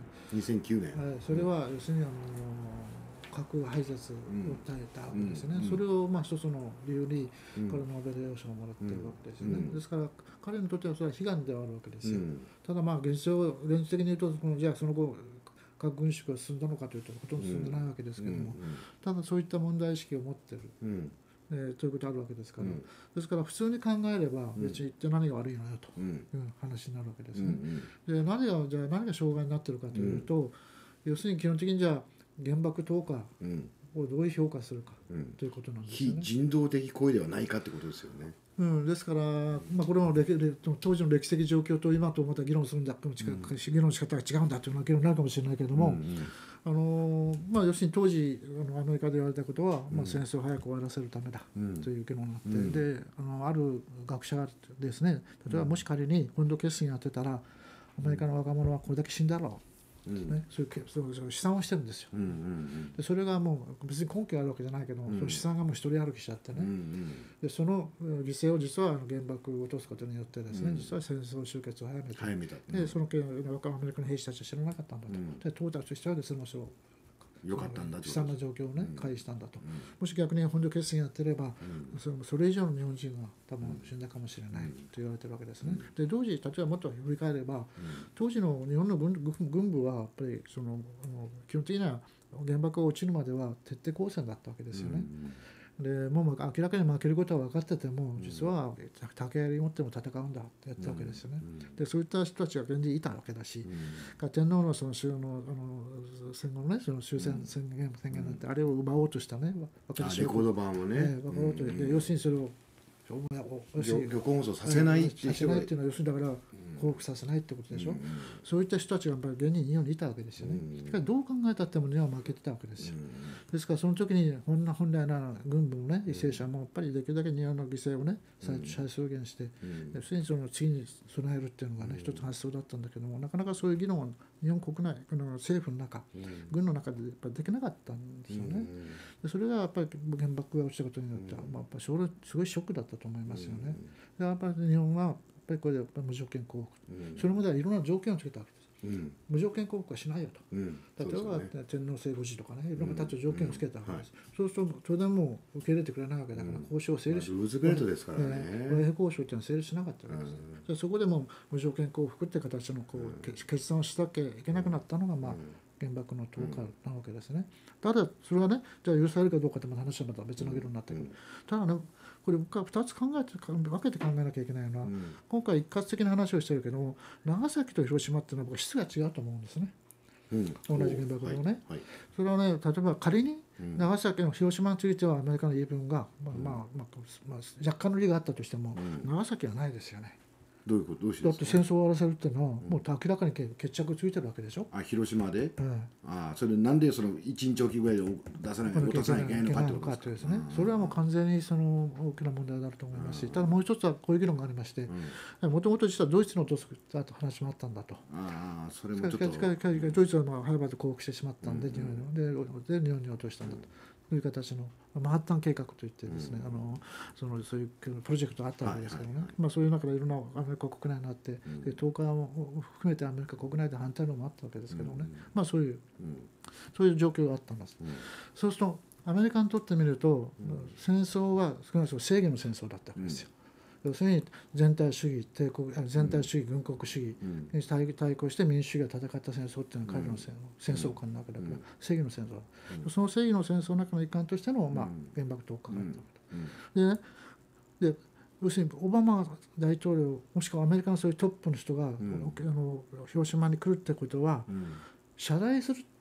2009年、 それは要するに核廃絶を訴えたわけですね。それを一つの理由に彼はノーベル栄誉賞をもらっているわけですよね。ですから彼にとってはそれは悲願ではあるわけですよ。ただ現実的に言うとじゃあその後核軍縮が進んだのかというとほとんど進んでないわけですけども、ただそういった問題意識を持っている、ということがあるわけですから、ですから普通に考えれば別に一体何が悪いのよという話になるわけですね。で何が障害になっているかというと、要するに基本的にじゃあ原爆投下をどういう評価するかということなんですよね。 非人道的行為ではないかってことですよね。 ですから、これも当時の歴史的状況と今とまた議論するんだ、議論の仕方が違うんだというような議論になるかもしれないけれども、要するに当時アメリカで言われたことは、戦争を早く終わらせるためだという議論があって、である学者がですね、例えばもし仮に本土決戦やってたらアメリカの若者はこれだけ死んだろう、そういう試算をしてるんですよ。でそれがもう別に根拠あるわけじゃないけど、その試算がもう一人歩きしちゃってね、でその犠牲を実は原爆を落とすことによってですね、実は戦争終結を早めた。でそのアメリカの兵士たちは知らなかったんだと。でトータルとしてはですね、 よかったんだと、 悲惨な状況をね回避したんだと。もし逆に本土決戦やってれば、それ以上の日本人が多分死んだかもしれないと言われてるわけですね。で同時例えばもっと振り返れば、当時の日本の軍部はやっぱり基本的には原爆が落ちるまでは徹底抗戦だったわけですよね。でもう明らかに負けることは分かってても、実は竹槍持っても戦うんだってやったわけですよね。でそういった人たちが現にいたわけだし、天皇の戦後のね終戦宣言なんて、あれを奪おうとしたねレコード版をね、 要するにそれを玉放送させないっていうのは要するにだから降伏させないってことでしょ。そういった人たちがやっぱり現に日本にいたわけですよね。だからどう考えたっても日本は負けてたわけですよ。ですからその時に本来な軍部のね為政者もやっぱりできるだけ日本の犠牲をね最小限して、要するにその次に備えるっていうのがね一つ発想だったんだけども、なかなかそういう議論は日本国内政府の中、軍の中でやっぱりできなかったんですよね。でそれがやっぱり原爆が落ちたことによっては、やっぱりそれすごいショックだったと思いますよね。でやっぱり日本はやっぱりこれで無条件降伏、それまではいろんな条件をつけたわけです。無条件降伏はしないよと、例えば天皇制御時とかね、いろんな条件をつけたわけです。そうするとそれでもう受け入れてくれないわけだから、交渉を成立し、 ルーズベルトですからね、 和平交渉っていうのは成立しなかったわけです。でそこでも無条件降伏って形の決断をしなきゃいけなくなったのが原爆の投下なわけですね。ただそれがね、じゃあ許されるかどうかって話はまた別の議論になってくる。ただね、これ僕は2つ分けて考えなきゃいけないのは、今回一括的な話をしてるけど、長崎と広島っていうのは僕は質が違うと思うんですね。同じ原爆のね、それはね、例えば仮に長崎の広島についてはアメリカの言い分が若干の利があったとしても、長崎はないですよね。 どういうこと？ だって戦争を終わらせるっていうのはもう明らかに決着ついてるわけでしょ。 広島で、それなんでその1日おきぐらいで出さない落とさないといけないのかってことですね。 それはもう完全にその大きな問題だと思いますし、ただもう一つはこういう議論がありまして、もともと実はドイツの落とすだと話もあったんだと。 それもちょっとドイツは早々と降伏してしまったんで、日本に落としたんだと。という形のマンハッタン計画といってですね、そういうプロジェクトがあったわけですけどね、そういう中でいろんなアメリカ国内にあって、投下を含めてアメリカ国内で反対論もあったわけですけどね、そういう状況があったんです。そうするとアメリカにとってみると、戦争は少なくとも正義の戦争だったわけですよ。要するに全体主義軍国主義に対抗して民主主義が戦った戦争っていうのは彼らの戦争観なわけだから、正義の戦争、その正義の戦争の中の一環としての原爆投下があったわけで、要するにオバマ大統領もしくはアメリカのそういうトップの人が広島に来るってことは、謝罪するっ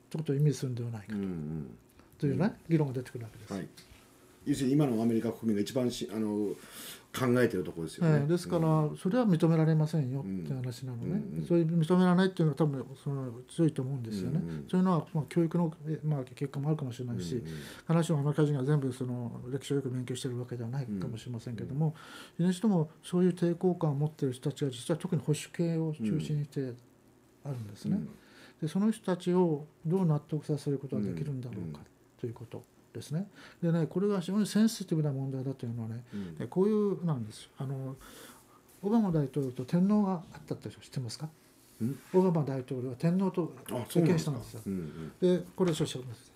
ということを意味するんではないかというね、議論が出てくるわけです。 はい、要するに今のアメリカ国民が一番考えているところですよね。 ですから、それは認められませんよって話なのね、そういう認められないっていうのは多分強いと思うんですよね。そういうのは教育の結果もあるかもしれないし、必ずしもアメリカ人が全部歴史をよく勉強しているわけではないかもしれませんけども、いずれにしてもそういう抵抗感を持っている人たちは実は特に保守系を中心にしてあるんですね。でその人たちをどう納得させることができるんだろうかということですね。でね、これが非常にセンシティブな問題だというのはね、こういうなんですよ。オバマ大統領と天皇があったって知ってますか？オバマ大統領は天皇と接見したんですよ。でこれを知ってます。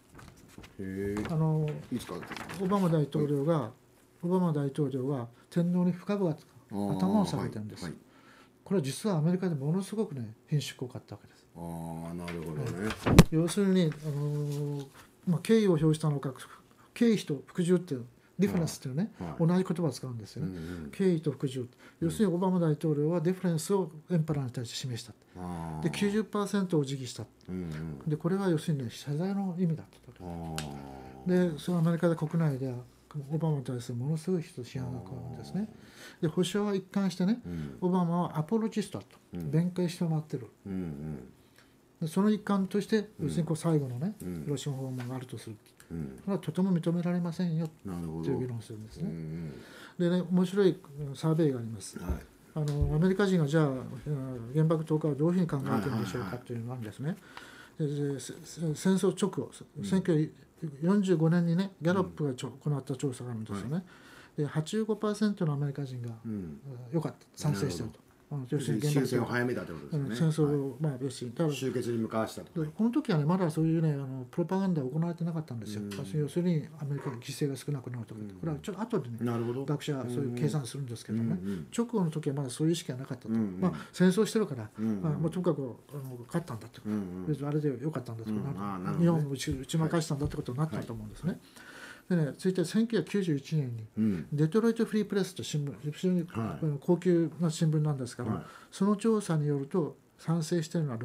オバマ大統領が天皇に深々頭を下げてるんです。これは実はアメリカでものすごくね品種濃かったわけです。 なるほどね。 要するに敬意を表したのか、敬意と服従ってディフェレンスっていうね、同じ言葉を使うんですよね。敬意と服従、要するにオバマ大統領はディフェレンスをエンパラーに対して示した。で 90% を辞儀した。でこれは要するにね謝罪の意味だったと。でそのアメリカで国内ではオバマに対するものすごい批判が来るんですね。で保守は一貫してね、オバマはアポロジストだと弁解してもらってる。でその一環として要するに最後のね、広島訪問があるとする。これはとても認められませんよという議論をするんですね。でね、面白いサーベイがあります。アメリカ人がじゃあ原爆投下をどういうふうに考えているんでしょうかというのがあるんですね。戦争直後、1945年にねギャロップが行った調査があるんですよね。で 85% のアメリカ人が良かった、賛成していると。 終戦を早めたということですね。 戦争を要するに終結に向かわしたと。 この時はねまだそういうねプロパガンダは行われてなかったんですよ。要するにアメリカの犠牲が少なくなるとか、これはちょっと後でね学者はそういう計算するんですけどね、直後の時はまだそういう意識はなかったと。戦争してるから、もうとにかく勝ったんだと、別にあれでよかったんだと、日本を打ち負かしたんだってことになったと思うんですね。でね、続いて1991年にデトロイト・フリー・プレスという新聞、非常に高級な新聞なんですから、その調査によると賛成しているのは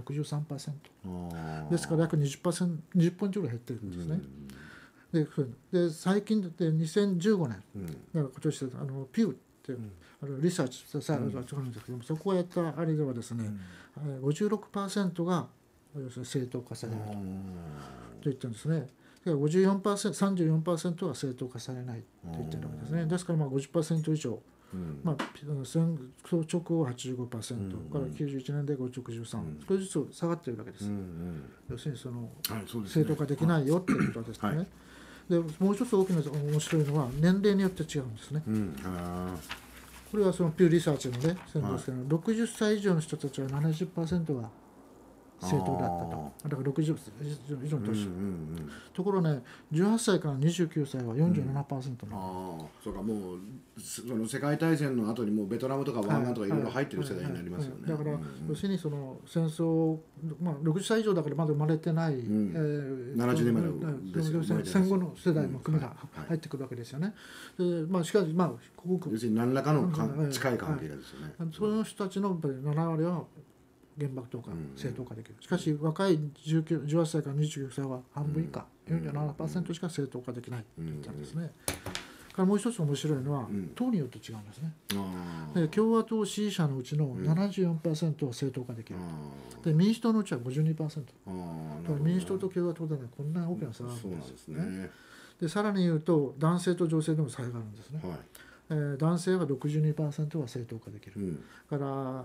63%、ですから約 20%、20ポイントぐらい減ってるんですね。で最近で2015年、だから今年ピューっていうリサーチされたところなんですけども、そこがやったあれではですね、56% が要するに正当化されると言ってるんですね。54%、34% は正当化されないと言ってるわけですね。ですから50% 以上、戦争直後は 85%、から91年で63%、少しずつ下がっているわけです。要するに正当化できないよっていうことですね。でもう一つ大きな面白いのは年齢によって違うんですね。これはピューリサーチのね先ですけど、60歳以上の人たちは 70% が正当だったと。だから60以上の年、ところね18歳から29歳は 47% の、 そうか、もう世界大戦の後にもうベトナムとか湾岸とかいろいろ入ってる世代になりますよね。 だから要するに戦争、60歳以上だからまだ生まれてない、 70年前の戦後の世代も組が入ってくるわけですよね。しかし要するに何らかの近い関係ですよね。 その人たちの7割は原爆投下正当化できる。しかし若い18歳から29歳は半分以下、47% しか正当化できないと言ったんですね。からもう一つ面白いのは、党によって違うんですね。で共和党支持者のうちの 74% は正当化できる。で民主党のうちは 52%。だから民主党と共和党でねこんな大きな差があるんですね。でさらに言うと男性と女性でも差があるんですね。男性は 62% は正当化できる。から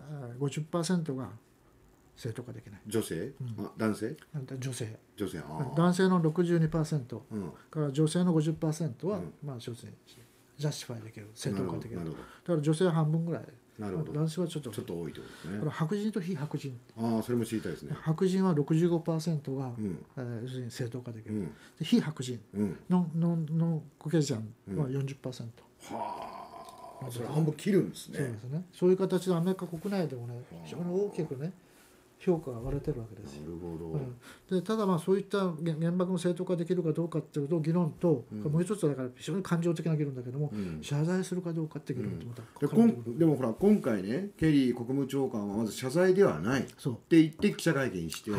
50% が正当化できない。 女性、男性、 女性、 男性の 62%、から女性の 50% はジャスティファイできる、正当化できる。だから女性は半分ぐらい、男性はちょっと多いということですね。 白人と非白人、 それも知りたいですね。 白人は 65% が要するに正当化できる。で非白人のコケージャンは 40%。 それ半分切るんですね。 そうですね。そういう形でアメリカ国内でもね非常に大きくね評価が割れてるわけですよ。 なるほど。 でただそういった原爆の正当化できるかどうかっていうと議論と、もう一つはだから非常に感情的な議論だけども、謝罪するかどうかって議論とまたでもほら今回ねケリー国務長官はまず謝罪ではないって言って記者会見して、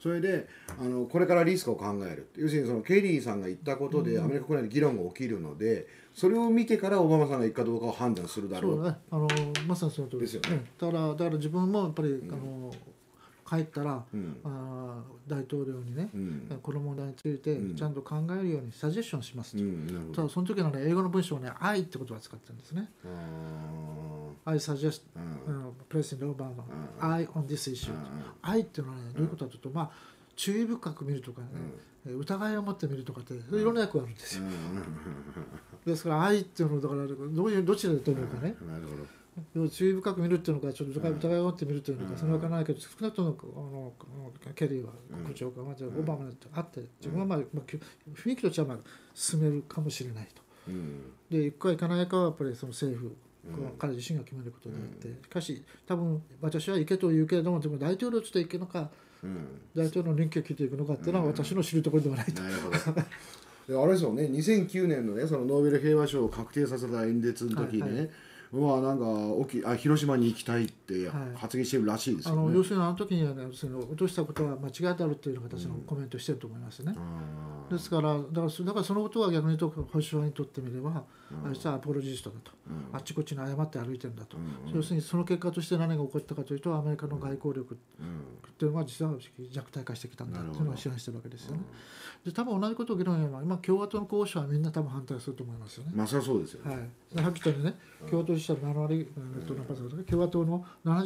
それでこれからリスクを考える、要するにそのケリーさんが言ったことでアメリカ国内で議論が起きるので、それを見てからオバマさんが行くかどうかを判断するだろう。 そうね、まさにその通りですよね。 だから自分もやっぱり、帰ったら、大統領にね、この問題についてちゃんと考えるようにサジェッションしますと、ただその時のね英語の文章をね「I」って言葉を使ってるんですね。I suggest President Obama I on this issue。I っていうのはねどういうことかというと、注意深く見るとかね、疑いを持って見るとかっていろんな役があるんですよ。ですから愛っていうのをだからどちらで取るのかね、注意深く見るっていうのかちょっと疑いを持って見るっていうのかそれは分からないけど、少なくともケリーは国長官はオバマに会って自分は雰囲気としては進めるかもしれないと。で行くか行かないかはやっぱりその政府彼自身が決めることであって、しかし多分私は行けと言うけれども、でも大統領として行けるのか、大統領の臨機を聞いていくのかっていうのは私の知るところではないと。 なるほど。あれですよね、2009年のねそのノーベル平和賞を確定させた演説の時ね、なんか広島に行きたいって発言してるらしいですよね。 要するに時にはね、落としたことは間違いであるっていうのが私のコメントしてると思いますね。ですからそのことは逆に言うと保守派にとってみれば、あいつはアポロジストだと、あっちこっちに誤って歩いてるんだと、要するにその結果として何が起こったかというと、アメリカの外交力っていうのが実は弱体化してきたんだっていうのを示してるわけですよね。で多分同じことを議論すれば今共和党の候補者はみんな多分反対すると思いますよね。 そりゃそうですよね。 はっきり言ってね、共和党支持者の7割、共和党の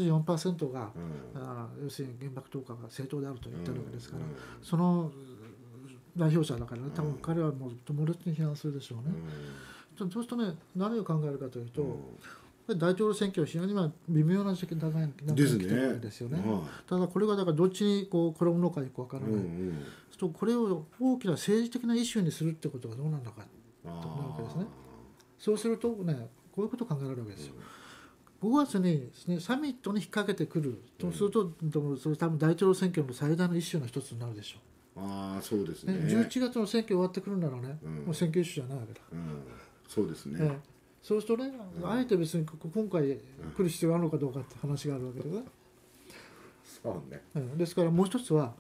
74% が、要するに原爆投下が正当であると言ってるわけですから、その代表者だからね、多分彼はもう猛烈に批判するでしょうね。そうするとね、何を考えるかというと、大統領選挙は非常に微妙な時期に来てるわけですよね。ただこれがだからどっちに転ぶのかよくわからない。これを大きな政治的なイシューにするってことがどうなんだかとなるわけですね。そうするとね、こういうことを考えられるわけですよ。5月に、サミットに引っ掛けてくるとすると、それ多分大統領選挙の最大のイシューの一つになるでしょう。 そうですね。 11月の選挙終わってくるならね、もう選挙イシューじゃないわけだ。 そうですね。 そうするとね、あえて別に今回来る必要があるのかどうかって話があるわけですね。 そうね。 ですからもう一つは、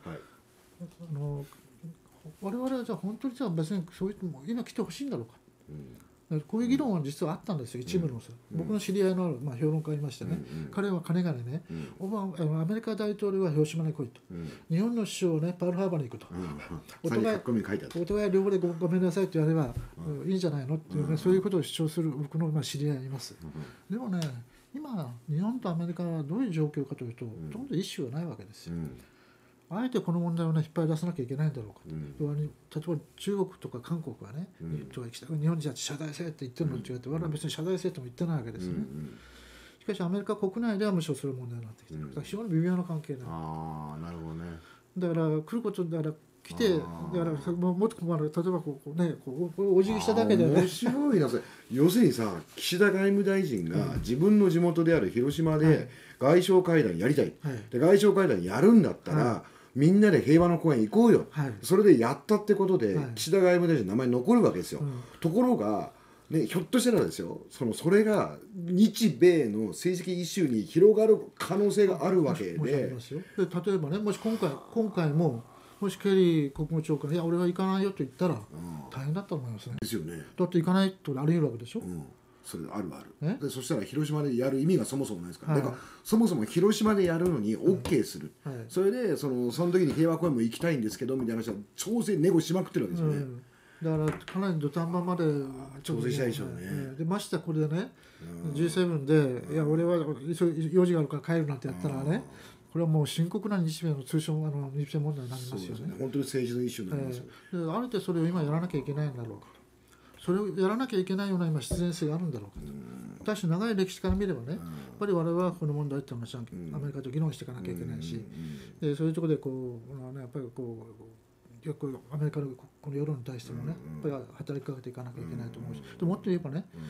我々はじゃあ本当に別にそういう今来てほしいんだろうか。こういう議論は実はあったんですよ、一部の僕の知り合いのある評論家がいましてね、彼はかねがねアメリカ大統領は広島に来いと、日本の首相はねパールハーバーに行くと、お互い両方でごめんなさいとやればいいんじゃないのっていうね、そういうことを主張する僕の知り合いがいます。でもね、今日本とアメリカはどういう状況かというと、ほとんどイシューがないわけですよ。あえてこの問題をね引っ張り出さなきゃいけないんだろうかと。例えば中国とか韓国はね、日本人は謝罪せえって言ってるのと違って、我々は別に謝罪せえとも言ってないわけですよね。しかしアメリカ国内ではむしろそういう問題になってきてる。非常に微妙な関係なの。なるほどね。 だから来ることだから来て、だからもっと例えばお辞儀しただけでね。 面白いなそれ。要するにさ、岸田外務大臣が自分の地元である広島で外相会談やりたい。で外相会談やるんだったら、みんなで平和の公園行こうよ、それでやったってことで、岸田外務大臣の名前残るわけですよ。ところが、ひょっとしたらですよ、それが日米の政治的イシューに広がる可能性があるわけで、 例えばね、もし今回ももしケリー国務長官いや俺は行かないよと言ったら大変だったと思いますね。 ですよね。 だって行かないとあり得るわけでしょ。 それあるで、そしたら広島でやる意味がそもそもないですから、だからそもそも広島でやるのに OK する、それでその時に平和公園も行きたいんですけどみたいな話は調整ネゴしまくってるわけですよね。 だからかなり土壇場まで調整したいでしょうね。 でましてこれでね、G7 でいや俺は用事があるから帰るなんてやったらね、これはもう深刻な日米の日米問題になりますよね。 本当に政治のイシューになりますよ。 ある程度それを今やらなきゃいけないんだろうか。それをやらなきゃいけないような今必然性があるんだろうかと。確かに長い歴史から見ればね、やっぱり我々はこの問題っていうのはアメリカと議論していかなきゃいけないし、そういうところでやっぱりよくアメリカのこの世論に対してもね、やっぱり働きかけていかなきゃいけないと思うし、でもっと言えばね、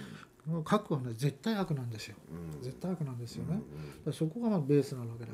核はね絶対悪なんですよ、絶対悪なんですよね、そこがまあベースなわけだから、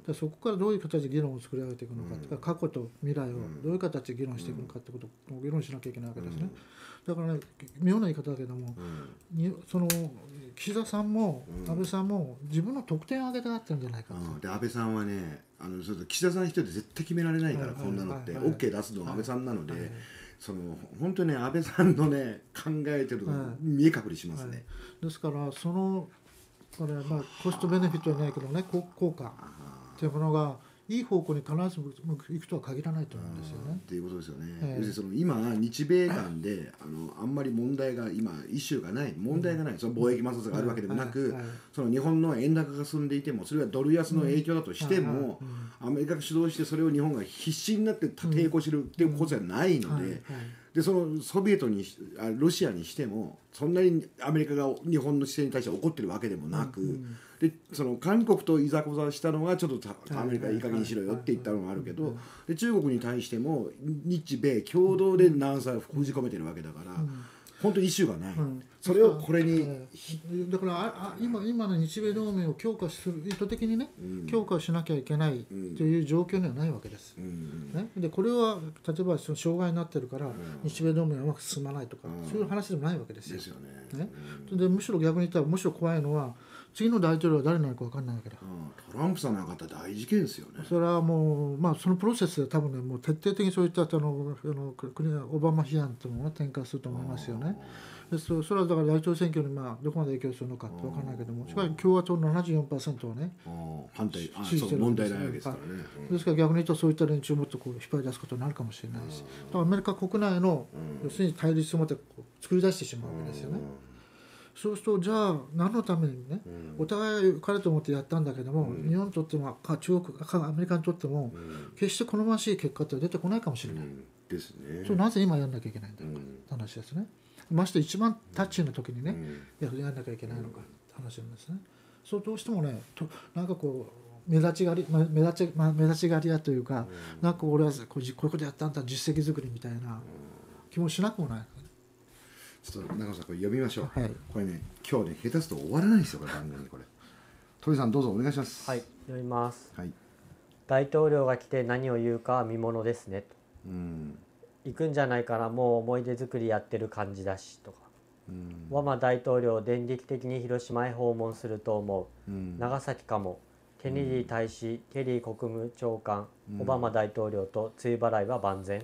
そこからどういう形で議論を作り上げていくのかとか、過去と未来をどういう形で議論していくのかってことを議論しなきゃいけないわけですね。だからね、妙な言い方だけども、その岸田さんも安倍さんも自分の得点を上げたがってるんじゃないかと。 で安倍さんはね、岸田さん一人で絶対決められないから、こんなのって OK 出すのは安倍さんなので、その本当にね安倍さんのね考えてるのが見え隠れしますね。 ですからそのこれまあコストベネフィットじゃないけどね、効果っていうものがいい方向に必ず行くとは限らないと思うんですよね。 っていうことですよね。要するにその今日米間であんまり問題が今イシューがない問題がない、その貿易摩擦があるわけでもなく、その日本の円高が進んでいても、それはドル安の影響だとしても、アメリカが主導してそれを日本が必死になって抵抗してるっていうことじゃないので。でそのソビエトにロシアにしてもそんなにアメリカが日本の姿勢に対して怒ってるわけでもなく、でその韓国といざこざしたのがちょっとアメリカいい加減にしろよって言ったのがあるけど、で中国に対しても日米共同で難さを封じ込めてるわけだから、本当にイシューがない、それをこれにだから今の日米同盟を強化する意図的にね、強化しなきゃいけないという状況にはないわけです、ね、でこれは例えばその障害になってるから日米同盟がうまく進まないとか、そういう話でもないわけですよ。 ですよね。 でむしろ逆に言ったらむしろ怖いのは次の大統領は誰なのか分かんないわけだ。 トランプさんなんかって大事件ですよね。 それはもう、まあ、そのプロセスで多分ね、もう徹底的にそういった国はオバマ批判というのが転換すると思いますよね。でそれはだから大統領選挙にまあどこまで影響するのかって分からないけども、しかし共和党の 74% はね反対支持してる問題ないわけですからね。 ですから逆に言うとそういった連中をもっとこう引っ張り出すことになるかもしれないし、だからアメリカ国内の要するに対立をまた作り出してしまうわけですよね。そうするとじゃあ何のためにね、お互い彼と思ってやったんだけども、日本にとっても中国アメリカにとっても、決して好ましい結果って出てこないかもしれない、 ですね。 それなぜ今やんなきゃいけないんだという話ですね。まして一番タッチの時にね、やんなきゃいけないのかって話なんですね。そうどうしてもねなんかこう目立ちがり屋というか、なんか俺はこういうことやったんだ実績作りみたいな気もしなくもない。 ちょっと中野さんこれ読みましょう、 はい、 これね今日ね下手すると終わらないですよ、これ番組これ。鳥さんどうぞお願いします。 はい、読みます、 はい、 大統領が来て何を言うかは見ものですねと、行くんじゃないかな、もう思い出作りやってる感じだしとか、オバマ大統領電撃的に広島へ訪問すると思う、長崎かも、ケネディ大使、ケリー国務長官、オバマ大統領と追払いは万全、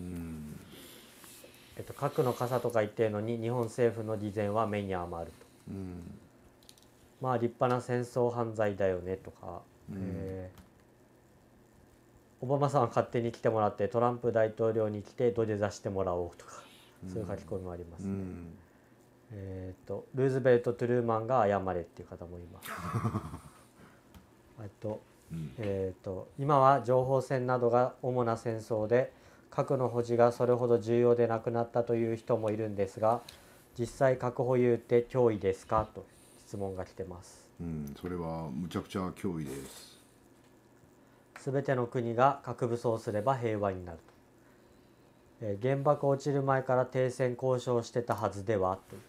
核の傘とか言ってるのに日本政府の偽善は目に余ると、まあ立派な戦争犯罪だよねとか、オバマさんは勝手に来てもらってトランプ大統領に来て土下座してもらおうとか、そういう書き込みもありますね。ルーズベルト・トゥルーマンが謝れっていう方もいます。今は情報戦などが主な戦争で核の保持がそれほど重要でなくなったという人もいるんですが、実際核保有って脅威ですかと質問が来てます。 それはむちゃくちゃ脅威です。 すべての国が核武装すれば平和になると、原爆落ちる前から停戦交渉してたはずではという、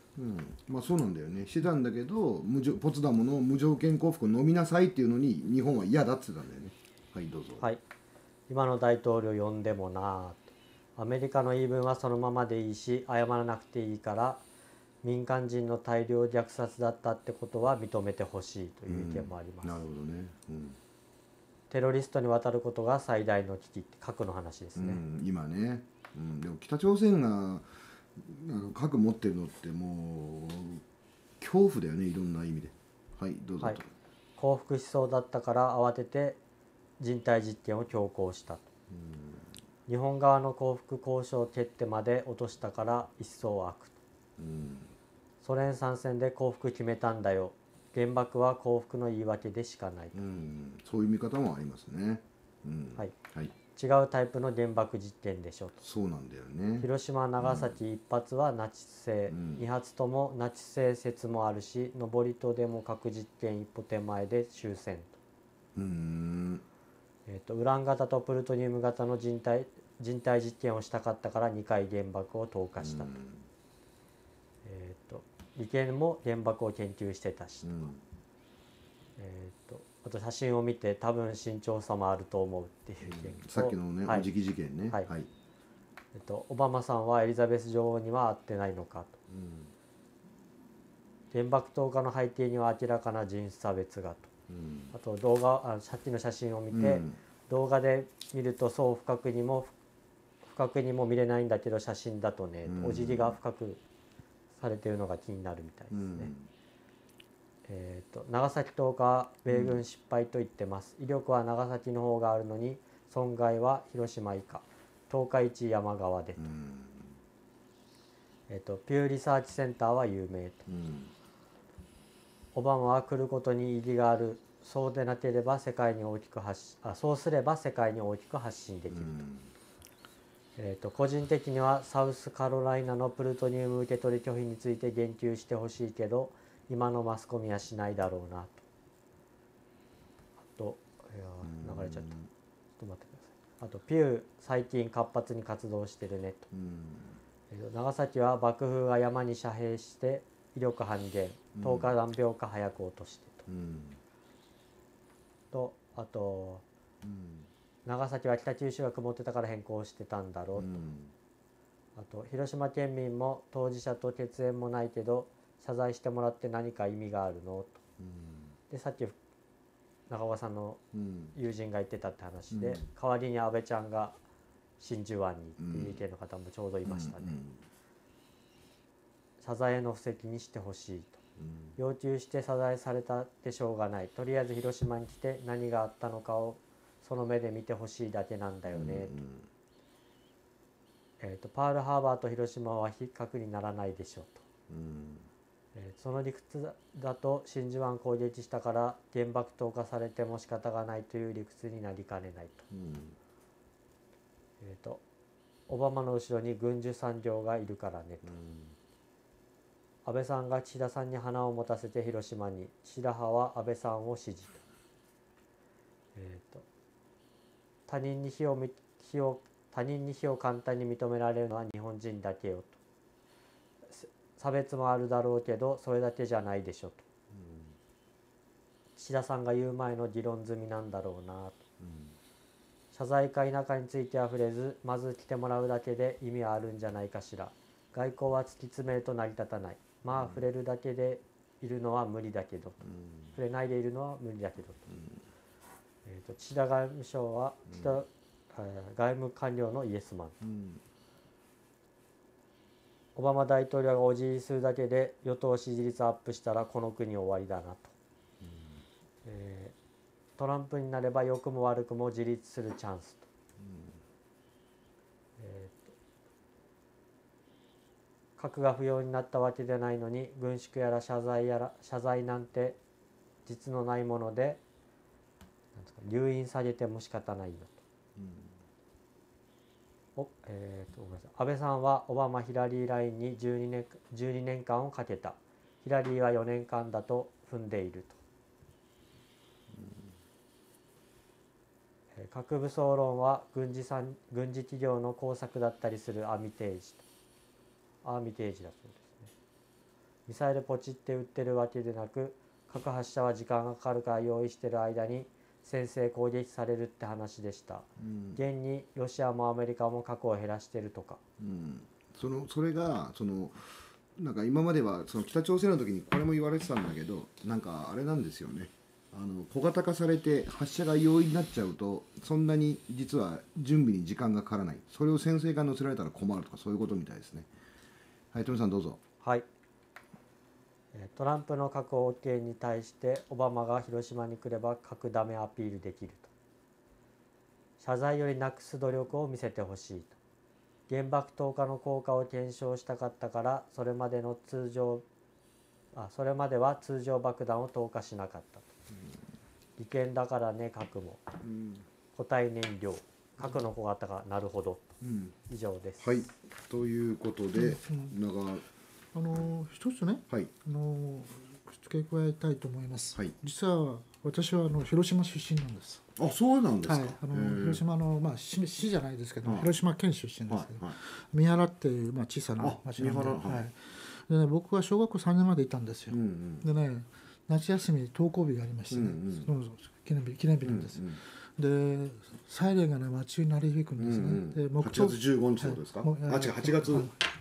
まあそうなんだよね、してたんだけどポツダムの無条件降伏を飲みなさいっていうのに日本は嫌だって言ってたんだよね。はいどうぞ。 はい、今の大統領呼んでもなあと、アメリカの言い分はそのままでいいし謝らなくていいから民間人の大量虐殺だったってことは認めてほしいという意見もあります。 なるほどね、 テロリストに渡ることが最大の危機って核の話ですね。 今ね、でも北朝鮮が核持ってるのってもう恐怖だよね、いろんな意味で。はいどうぞ。 降伏しそうだったから慌てて人体実験を強行したと、日本側の降伏交渉を蹴ってまで落としたから一層悪と、ソ連参戦で降伏決めたんだよ、原爆は降伏の言い訳でしかないと、 そういう見方もありますね。 違うタイプの原爆実験でしょと。 そうなんだよね。 広島長崎1発はナチス製、2発ともナチス製説もあるし、登戸でも核実験一歩手前で終戦と、ウラン型とプルトニウム型の人体実験をしたかったから2回原爆を投下したと、 理研も原爆を研究してたし、あと写真を見て多分身長差もあると思うっていう意見と、 さっきのね、おじき事件ね、 はい、オバマさんはエリザベス女王には会ってないのかと、原爆投下の背景には明らかな人種差別がと、あとさっきの写真を見て、動画で見るとそう不覚にも見れないんだけど写真だとね、お辞儀が深くされているのが気になるみたいですね。長崎投下は米軍失敗と言ってます。威力は長崎の方があるのに損害は広島以下、東海一山側でと、ピューリサーチセンターは有名と、オバマは来ることに意義がある、そうでなければ世界に大きくそうすれば世界に大きく発信できると、個人的にはサウスカロライナのプルトニウム受け取り拒否について言及してほしいけど今のマスコミはしないだろうなと。流れちゃった。ちょっと待ってください。あとピュー最近活発に活動してるねと。長崎は爆風が山に遮蔽して威力半減、10日何秒か早く落としてと。あと、長崎は北九州が曇ってたから変更してたんだろうと。あと広島県民も当事者と血縁もないけど謝罪してもらって何か意味があるのと。でさっき中岡さんの友人が言ってたって話で、代わりに安倍ちゃんが真珠湾にっていう意見の方もちょうどいましたね。謝罪への布石にしてほしいと。要求して謝罪されたってしょうがない、とりあえず広島に来て何があったのかをその目で見てほしいだけなんだよねと。パールハーバーと広島は比較にならないでしょうと。その理屈だと真珠湾攻撃したから原爆投下されても仕方がないという理屈になりかねないと。オバマの後ろに軍需産業がいるからねと。安倍さんが岸田さんに花を持たせて広島に、岸田派は安倍さんを支持と。他人に非を簡単に認められるのは日本人だけよと。差別もあるだろうけどそれだけじゃないでしょと。岸田さんが言う前の議論済みなんだろうなと。謝罪か否かについては触れず、まず来てもらうだけで意味はあるんじゃないかしら。外交は突き詰めると成り立たない。まあ触れるだけでいるのは無理だけどと、触れないでいるのは無理だけどと。岸田外務省は外務官僚のイエスマン、オバマ大統領がお辞儀するだけで与党支持率アップしたらこの国終わりだなと。トランプになれば良くも悪くも自立するチャンスと。核が不要になったわけでないのに軍縮やら謝罪なんて実のないもので留飲下げても仕方ないよと。ごめんなさい。安倍さんはオバマ・ヒラリーラインに12年間をかけた。ヒラリーは4年間だと踏んでいると。核武装論は軍事企業の工作だったりするアーミテージだそうですね。ミサイルポチって撃ってるわけでなく、核発射は時間がかかるから用意してる間に先制攻撃されるって話でした。現にロシアもアメリカも核を減らしてるとか。 それがなんか今までは北朝鮮の時にこれも言われてたんだけど、なんかあれなんですよね。小型化されて発射が容易になっちゃうとそんなに実は準備に時間がかからない。それを潜水艦に乗せられたら困るとかそういうことみたいですね。はい、トミさんどうぞ。 はい。トランプの核 OK に対してオバマが広島に来れば核ダメアピールできると。謝罪よりなくす努力を見せてほしいと。原爆投下の効果を検証したかったからそれまでは通常爆弾を投下しなかったと。利権だからね核も。固体燃料核の小型がなるほど、以上です。 はい、ということで、 一つね、付け加えたいと思います。実は私は広島出身なんです。 あ、そうなんですか。 広島の市じゃないですけど、広島県出身ですけど、三原っていう小さな町なんで、 でね、僕は小学校3年までいたんですよ。でね、夏休み登校日がありましてね、その記念日なんです。でサイレンがね街中に鳴り響くんですね。で 8月15日ですか？8月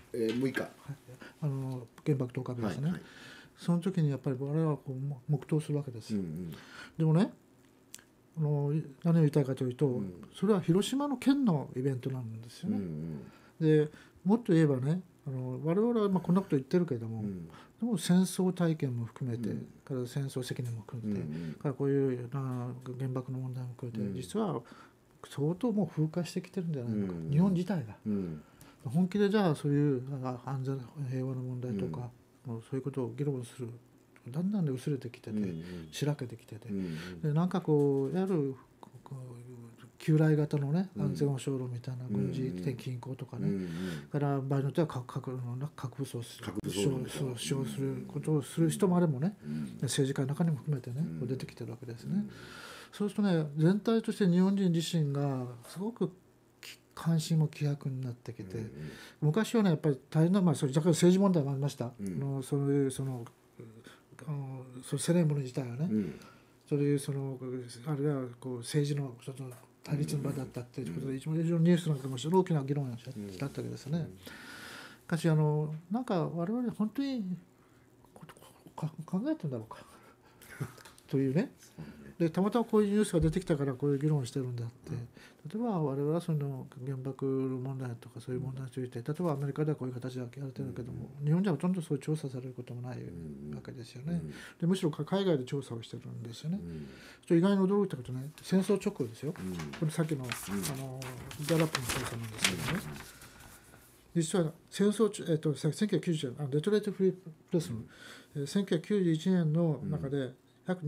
6日、 原爆投下日ですね。その時にやっぱり我々はこう黙祷するわけですよ。でもね、何を言いたいかというと、それは広島の県のイベントなんですよね。でもっと言えばね、我々はこんなこと言ってるけども、でも戦争体験も含めて、から戦争責任も含めて、からこういう原爆の問題も含めて、実は相当もう風化してきてるんじゃないのか、日本自体が、本気でじゃあそういう安全平和の問題とか、そういうことを議論する、だんだんで薄れてきてて、しらけてきてて、でなんかこうやる旧来型のね、安全保障論みたいな軍事的均衡とかね、から場合によっては核武装を使用することをする人までもね、政治家の中にも含めてね、出てきてるわけですね。そうするとね、全体として日本人自身がすごく関心も希薄になってきて、昔はねやっぱり大変な、それ若干政治問題もありました。そういうそのセレモニー自体はね、そういうあるいはこう政治のちょっと対立の場だったっていうことで、一番ニュースなんかも大きな議論だったわけですね。しかしなんか我々本当に考えてるんだろうかというね。でたまたまこういうニュースが出てきたからこういう議論をしてるんだって、例えば我々はその原爆問題とかそういう問題について、例えばアメリカではこういう形でやられてるけども、日本ではほとんどそういう調査されることもないわけですよね。でむしろ海外で調査をしてるんですよね。意外に驚いたことね、戦争直後ですよ。これさっきのギャラップの調査なんですけどね、実は戦争1990年デトロイトフリープレスの1991年の中で約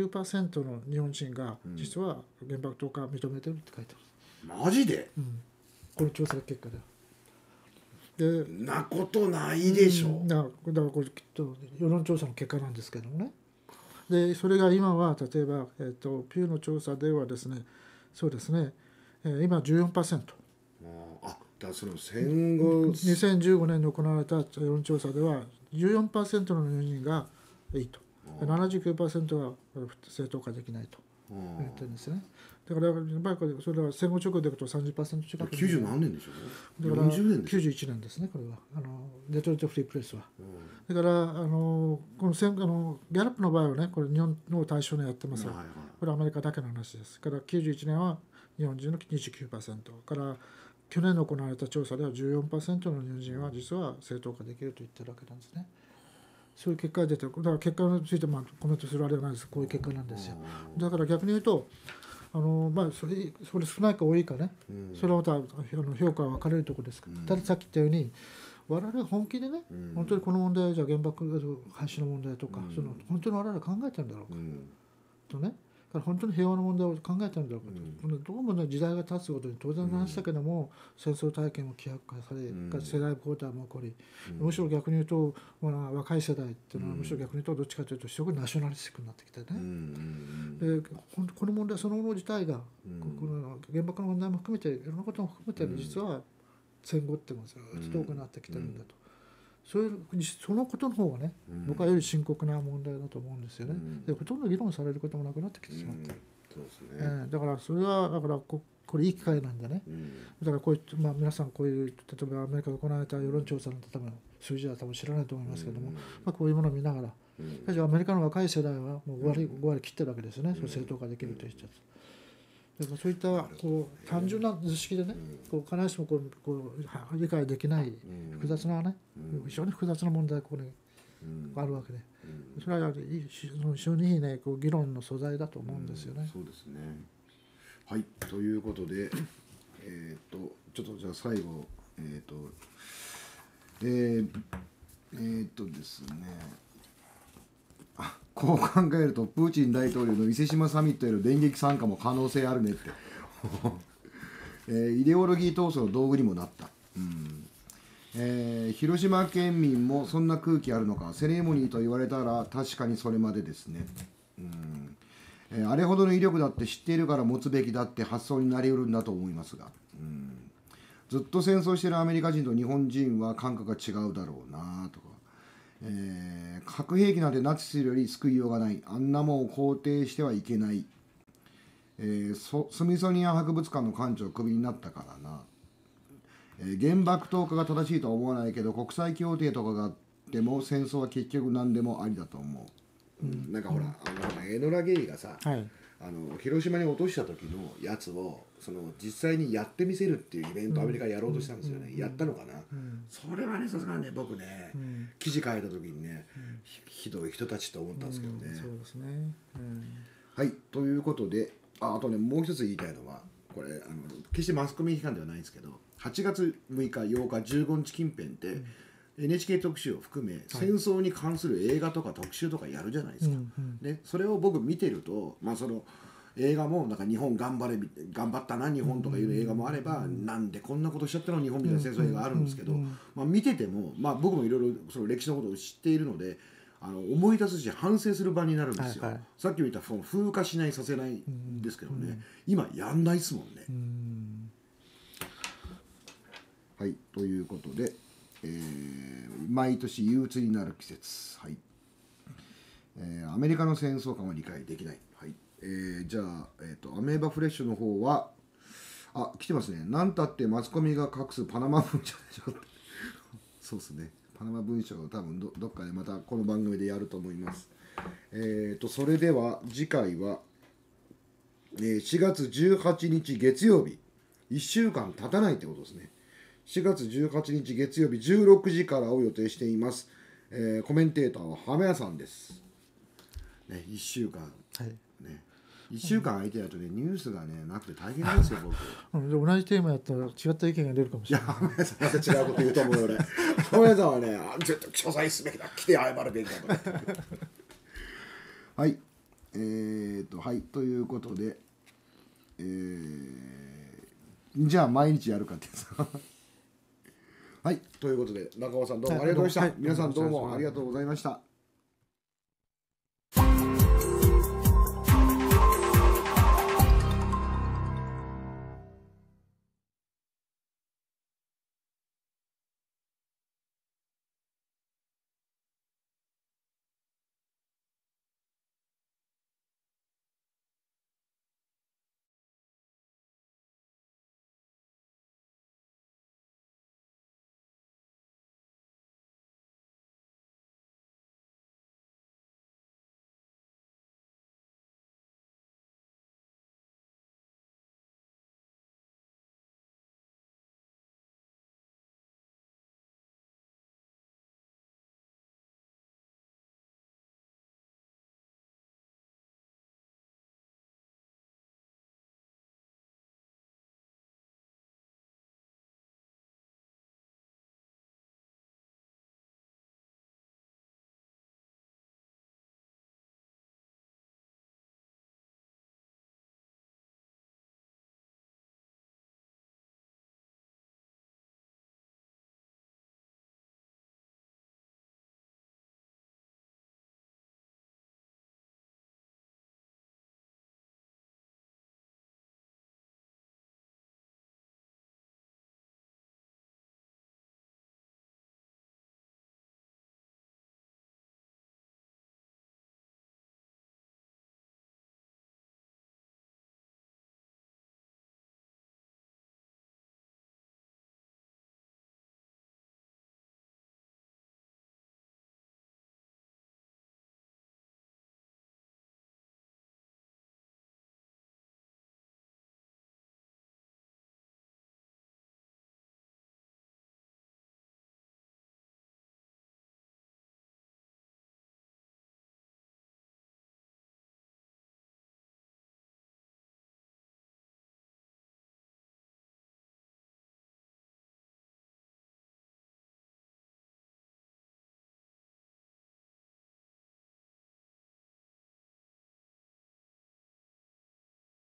29% の日本人が実は原爆投下を認めてるって書いてある。マジで？ この調査結果で。 なことないでしょ。 だからこれきっと世論調査の結果なんですけどもね。でそれが今は例えば、ピューの調査ではですね、そうですね、今 14%。 だその戦後 2015年に行われた世論調査では 14% の日本人がいいと。79% は正当化できないと言ってるんですね。だからやっぱりそれは戦後直後でいくと 30% 近く。 90何年でしょう？ だから 40年でしょ 91年ですね、これはデトロイトフリープレスは。だからこのギャラップの場合はね、これ日本の対象にやってますが、これはアメリカだけの話です。から91年は日本人の 29%、から去年行われた調査では 14% の日本人は実は正当化できると言ってるわけなんですね。そういう結果が出てる。だから結果についてコメントするあれはないです。こういう結果なんですよ。だから逆に言うとそれ少ないか多いかね、それはまた評価は分かれるところですから、たださっき言ったように我々は本気でね、本当にこの問題じゃ原爆廃止の問題とか、本当に我々は考えてるんだろうかとね、から本当に平和の問題を考えてるんだろうかと、どうもね時代が経つごとに当然の話だけども、戦争体験も希薄化され、世代交代も起こり、むしろ逆に言うと若い世代っていうのはむしろ逆に言うとどっちかというとすごいナショナリスティックになってきてね、でこの問題そのもの自体が、この原爆の問題も含めていろんなことも含めて実は戦後ってもずっと遠くなってきてるんだと。そのことの方がね、僕はより深刻な問題だと思うんですよね。でほとんど議論されることもなくなってきてしまってる。そうですね。だからそれはこれいい機会なんでね。だからこういう、皆さんこういう例えばアメリカで行われた世論調査の多分数字は多分知らないと思いますけども、こういうものを見ながら、しかしアメリカの若い世代はもう5割切ってるわけですよね。それ正当化できるという人たち。そういった単純な図式でね、必ずしも理解できない複雑なね、非常に複雑な問題がここにあるわけで、それは非常にいいね議論の素材だと思うんですよね。 そうですね。はい、ということで、ちょっとじゃあ最後ですね。こう考えるとプーチン大統領の伊勢志摩サミットへの電撃参加も可能性あるねってイデオロギー闘争の道具にもなった、広島県民もそんな空気あるのか、セレモニーと言われたら確かにそれまでですね、あれほどの威力だって知っているから持つべきだって発想になりうるんだと思いますが、ずっと戦争しているアメリカ人と日本人は感覚が違うだろうなとか、 核兵器なんてナチスより救いようがない、あんなもんを肯定してはいけない、スミソニアン博物館の館長をクビになったからな、原爆投下が正しいとは思わないけど国際協定とかがあっても戦争は結局何でもありだと思う、なんかほら、エノラ・ゲイがさ、 はい、 広島に落とした時のやつを実際にやってみせるっていうイベントをアメリカやろうとしたんですよね、やったのかな、それはねさすがにね僕ね、記事書いた時にね、ひどい人たちと思ったんですけどね、 そうですね、 はいということで、あとねもう一つ言いたいのはこれ決してマスコミ批判ではないんですけど、8月6日8日15日近辺って、NHK 特集を含め戦争に関する映画とか特集とかやるじゃないですか、でそれを僕見てると、その映画もなんか日本頑張ったな日本とかいう映画もあれば、なんでこんなことしちゃったの日本みたいな戦争映画あるんですけど、見てても、僕もいろいろその歴史のことを知っているので思い出すし反省する場になるんですよ、さっきも言った風化しないさせないですけどね、今やんないっすもんね、はいということで、毎年憂鬱になる季節、はい、アメリカの戦争観は理解できない、はい、じゃあ、アメーバフレッシュの方は来てますね。なんたってマスコミが隠すパナマ文書でしょそうですね、パナマ文書を多分どっかでまたこの番組でやると思います。それでは次回は、4月18日月曜日、1週間経たないってことですね。4月18日月曜日16時からを予定しています。コメンテーターは浜谷さんです。ね、1週間、ね、1週間空いてないとね、ニュースがねなくて大変なんですよ僕。 同じテーマやったら違った意見が出るかもしれない。 いや浜谷さんまた違うこと言うと思うよ俺。浜谷さんはね絶対謝罪すべきだ、来て謝るべきだとはい、はいということで、じゃあ毎日やるかってやつはいということで中尾さんどうもありがとうございました、皆さんどうもありがとうございました。